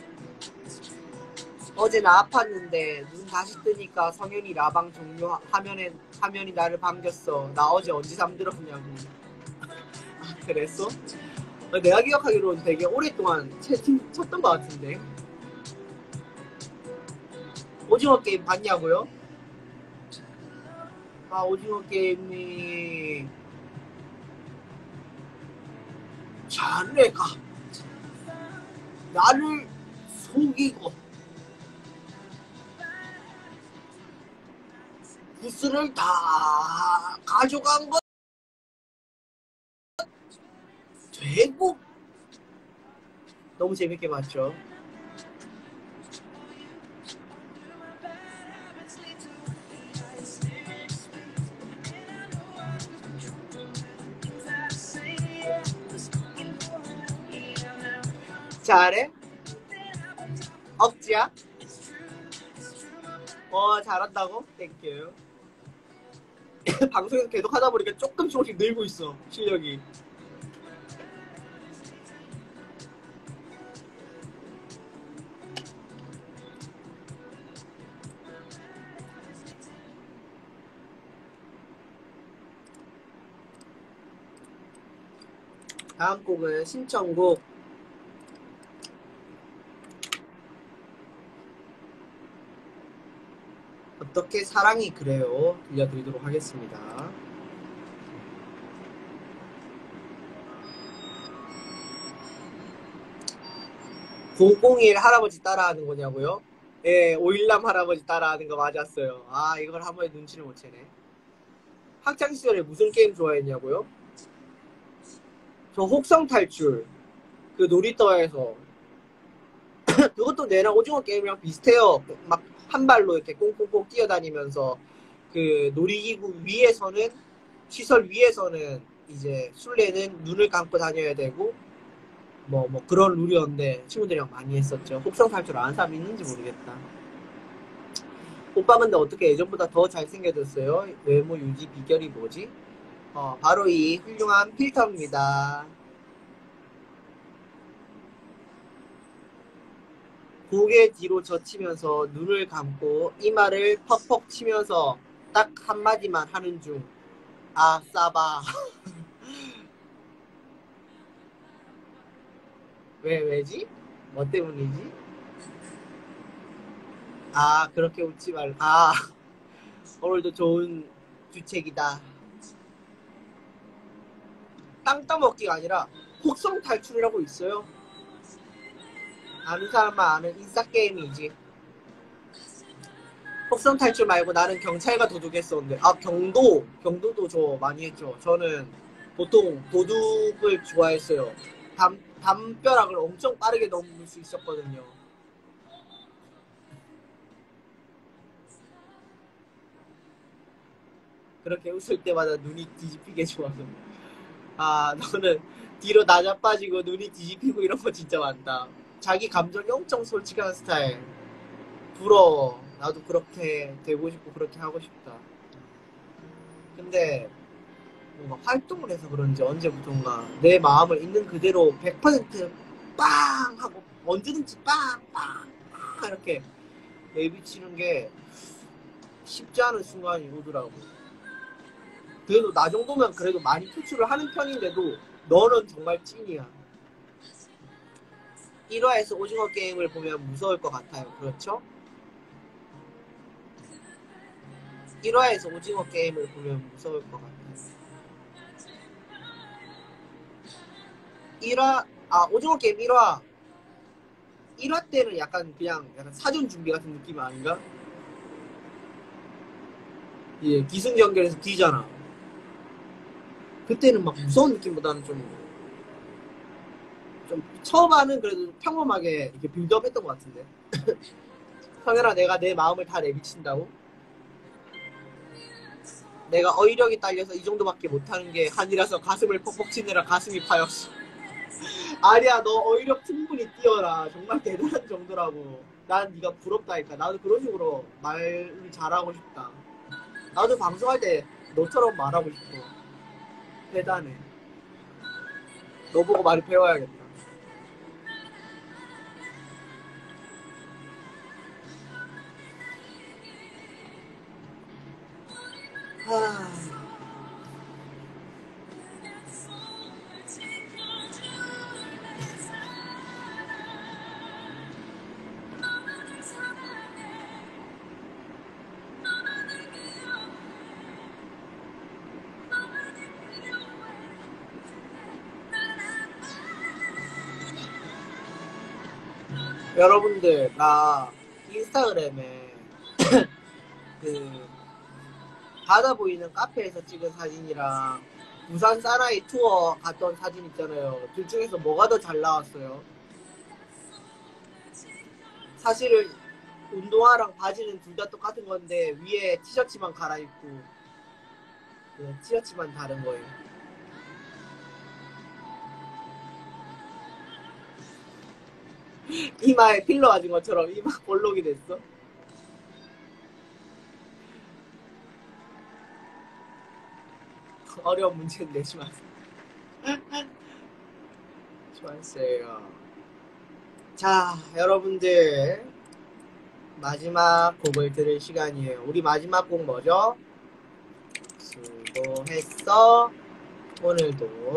어제는 아팠는데 눈 다시 뜨니까 성현이 라방 종료 화면에 화면이 나를 반겼어. 나 어제 언제 잠들었냐고. 아, 그랬어? 내가 기억하기로는 되게 오랫동안 채팅 쳤던 것 같은데. 오징어 게임 봤냐고요? 아, 오징어 게임이 자네가 나를 속이고 부스를 다 가져간 것 되고 너무 재밌게 봤죠. 잘해? 억지야? 어 잘한다고? 땡큐. 방송에서 계속 하다 보니까 조금 조금씩 늘고 있어 실력이. 다음 곡은 신청곡 어떻게 사랑이 그래요 들려드리도록 하겠습니다. 공공일 할아버지 따라하는 거냐고요? 예, 오일남 할아버지 따라하는 거 맞았어요. 아 이걸 한 번에 눈치를 못 채네. 학창시절에 무슨 게임 좋아했냐고요? 저 혹성 탈출 그 놀이터에서 그것도 내랑 오징어 게임이랑 비슷해요. 막 한 발로 이렇게 꽁꽁꽁 뛰어다니면서 그 놀이기구 위에서는 시설 위에서는 이제 술래는 눈을 감고 다녀야 되고 뭐 뭐 그런 룰이었는데 친구들이랑 많이 했었죠. 혹성 탈출 아는 사람 있는지 모르겠다. 오빠 근데 어떻게 예전보다 더 잘생겨졌어요? 외모 유지 비결이 뭐지? 어 바로 이 훌륭한 필터입니다. 고개 뒤로 젖히면서 눈을 감고 이마를 퍽퍽 치면서 딱 한마디만 하는 중. 아 싸바. 왜 왜지? 뭐 때문이지? 아 그렇게 웃지 말. 아 오늘도 좋은 주책이다. 땅 따먹기가 아니라 혹성 탈출이라고 있어요. 아는 사람만 아는 인싸게임이지. 혹성 탈출 말고 나는 경찰과 도둑 했었는데 아 경도 경도도 저 많이 했죠. 저는 보통 도둑을 좋아했어요. 담, 담벼락을 엄청 빠르게 넘을 수 있었거든요. 그렇게 웃을 때마다 눈이 뒤집히게 좋아서. 아 너는 뒤로 나자빠지고 눈이 뒤집히고 이런 거 진짜 많다. 자기 감정이 엄청 솔직한 스타일. 부러워. 나도 그렇게 되고 싶고 그렇게 하고 싶다. 근데 뭔가 활동을 해서 그런지 언제부턴가 내 마음을 있는 그대로 백 퍼센트 빵 하고 언제든지 빵 빵 빵 이렇게 내비치는 게 쉽지 않은 순간이 오더라고. 그래도 나 정도면 그래도 많이 표출을 하는 편인데도 너는 정말 찐이야. 일 화에서 오징어 게임을 보면 무서울 것 같아요. 그렇죠? 일 화에서 오징어 게임을 보면 무서울 것 같아요. 일 화, 아, 오징어 게임 일 화. 일 화 때는 약간 그냥 약간 사전 준비 같은 느낌 아닌가? 예, 기승전결에서 뒤잖아. 그때는 막 무서운 느낌보다는 좀, 좀 처음에는 그래도 평범하게 이렇게 빌드업 했던 것 같은데. 성현아, 내가 내 마음을 다 내비친다고? 내가 어휘력이 딸려서 이 정도밖에 못하는 게 아니라서 가슴을 퍽퍽 치느라 가슴이 파였어. 아니야, 너 어휘력 충분히 뛰어라. 정말 대단한 정도라고. 난 네가 부럽다니까. 나도 그런 식으로 말 잘하고 싶다. 나도 방송할 때 너처럼 말하고 싶어. 대단해. 너 보고 많이 배워야겠다. 하... 여러분들 나 인스타그램에 그 바다 보이는 카페에서 찍은 사진이랑 부산 사나이 투어 갔던 사진 있잖아요. 둘 중에서 뭐가 더 잘 나왔어요? 사실은 운동화랑 바지는 둘 다 똑같은 건데 위에 티셔츠만 갈아입고 네, 티셔츠만 다른 거예요. 이마에 필러 맞은 것처럼 이마 볼록이 됐어. 어려운 문제는 내지 마세요. 좋았어요. 자, 여러분들 마지막 곡을 들을 시간이에요. 우리 마지막 곡 뭐죠? 수고했어. 오늘도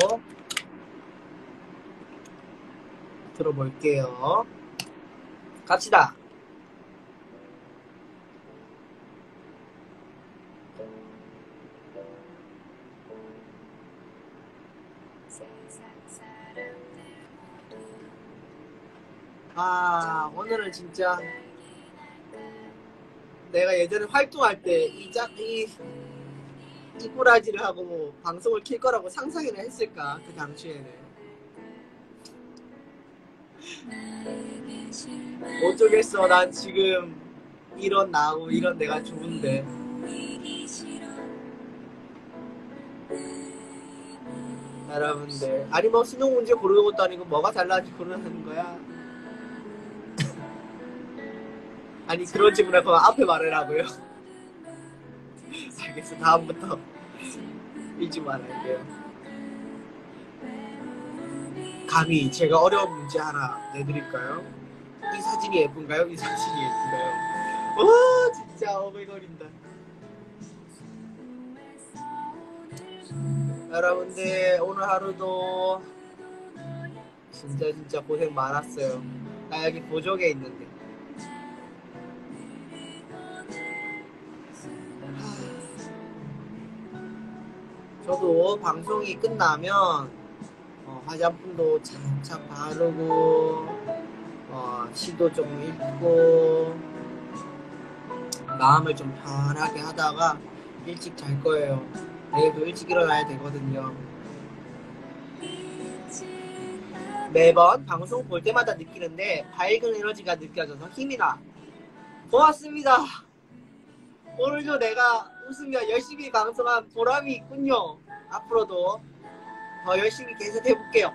들어볼게요. 갑시다. 아, 오늘은 진짜 내가 예전에 활동할 때 이 짝, 이, 이 꼬라지를 하고 방송을 킬 거라고 상상이나 했을까, 그 당시에는. 어쩌겠어, 난 지금 이런 나하고 이런 내가 좋은데. 여러분들, 아니 뭐 수능 문제 고르는 것도 아니고 뭐가 잘나는지 고르는 거야. 아니 그런 질문할 거면 앞에 말하라고요. 알겠어, 다음부터 잊지 말할게요. 감히 제가 어려운 문제 하나 내드릴까요? 이 사진이 예쁜가요? 이 사진이 예쁜가요? 와 진짜 오글거린다. 여러분들 오늘 하루도 진짜 진짜 고생 많았어요. 나 여기 보조개 있는데. 저도 방송이 끝나면 어, 화장품도 착착 바르고 어, 시도 좀 읽고 마음을 좀 편하게 하다가 일찍 잘 거예요. 내일도 일찍 일어나야 되거든요. 매번 방송 볼 때마다 느끼는데 밝은 에너지가 느껴져서 힘이 나. 고맙습니다. 오늘도 내가 웃으며 열심히 방송한 보람이 있군요. 앞으로도 더 열심히 계속해볼게요.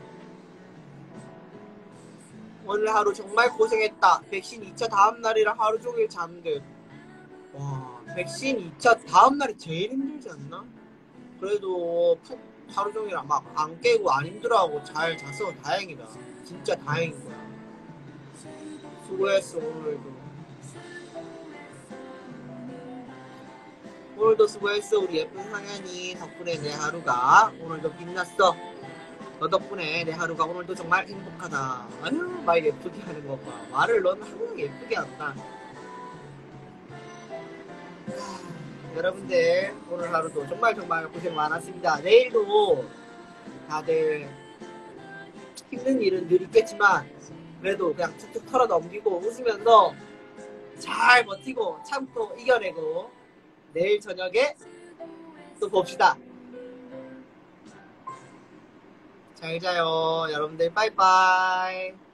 오늘 하루 정말 고생했다. 백신 이 차 다음 날이라 하루 종일 잠들. 와, 백신 이 차 다음 날이 제일 힘들지 않나? 그래도 푹 하루 종일 막 안 깨고 안 힘들어하고 잘 잤어. 다행이다. 진짜 다행인 거야. 수고했어 오늘도. 오늘도 수고했어. 우리 예쁜 상현이 덕분에 내 하루가 오늘도 빛났어. 너 덕분에 내 하루가 오늘도 정말 행복하다. 아유 말 예쁘게 하는 거 봐. 말을 넌 항상 예쁘게 한다. 하, 여러분들 오늘 하루도 정말 정말 고생 많았습니다. 내일도 다들 힘든 일은 늘 있겠지만 그래도 그냥 툭툭 털어 넘기고 웃으면서 잘 버티고 참고 이겨내고 내일 저녁에 또 봅시다. 잘 자요. 여러분들 빠이빠이.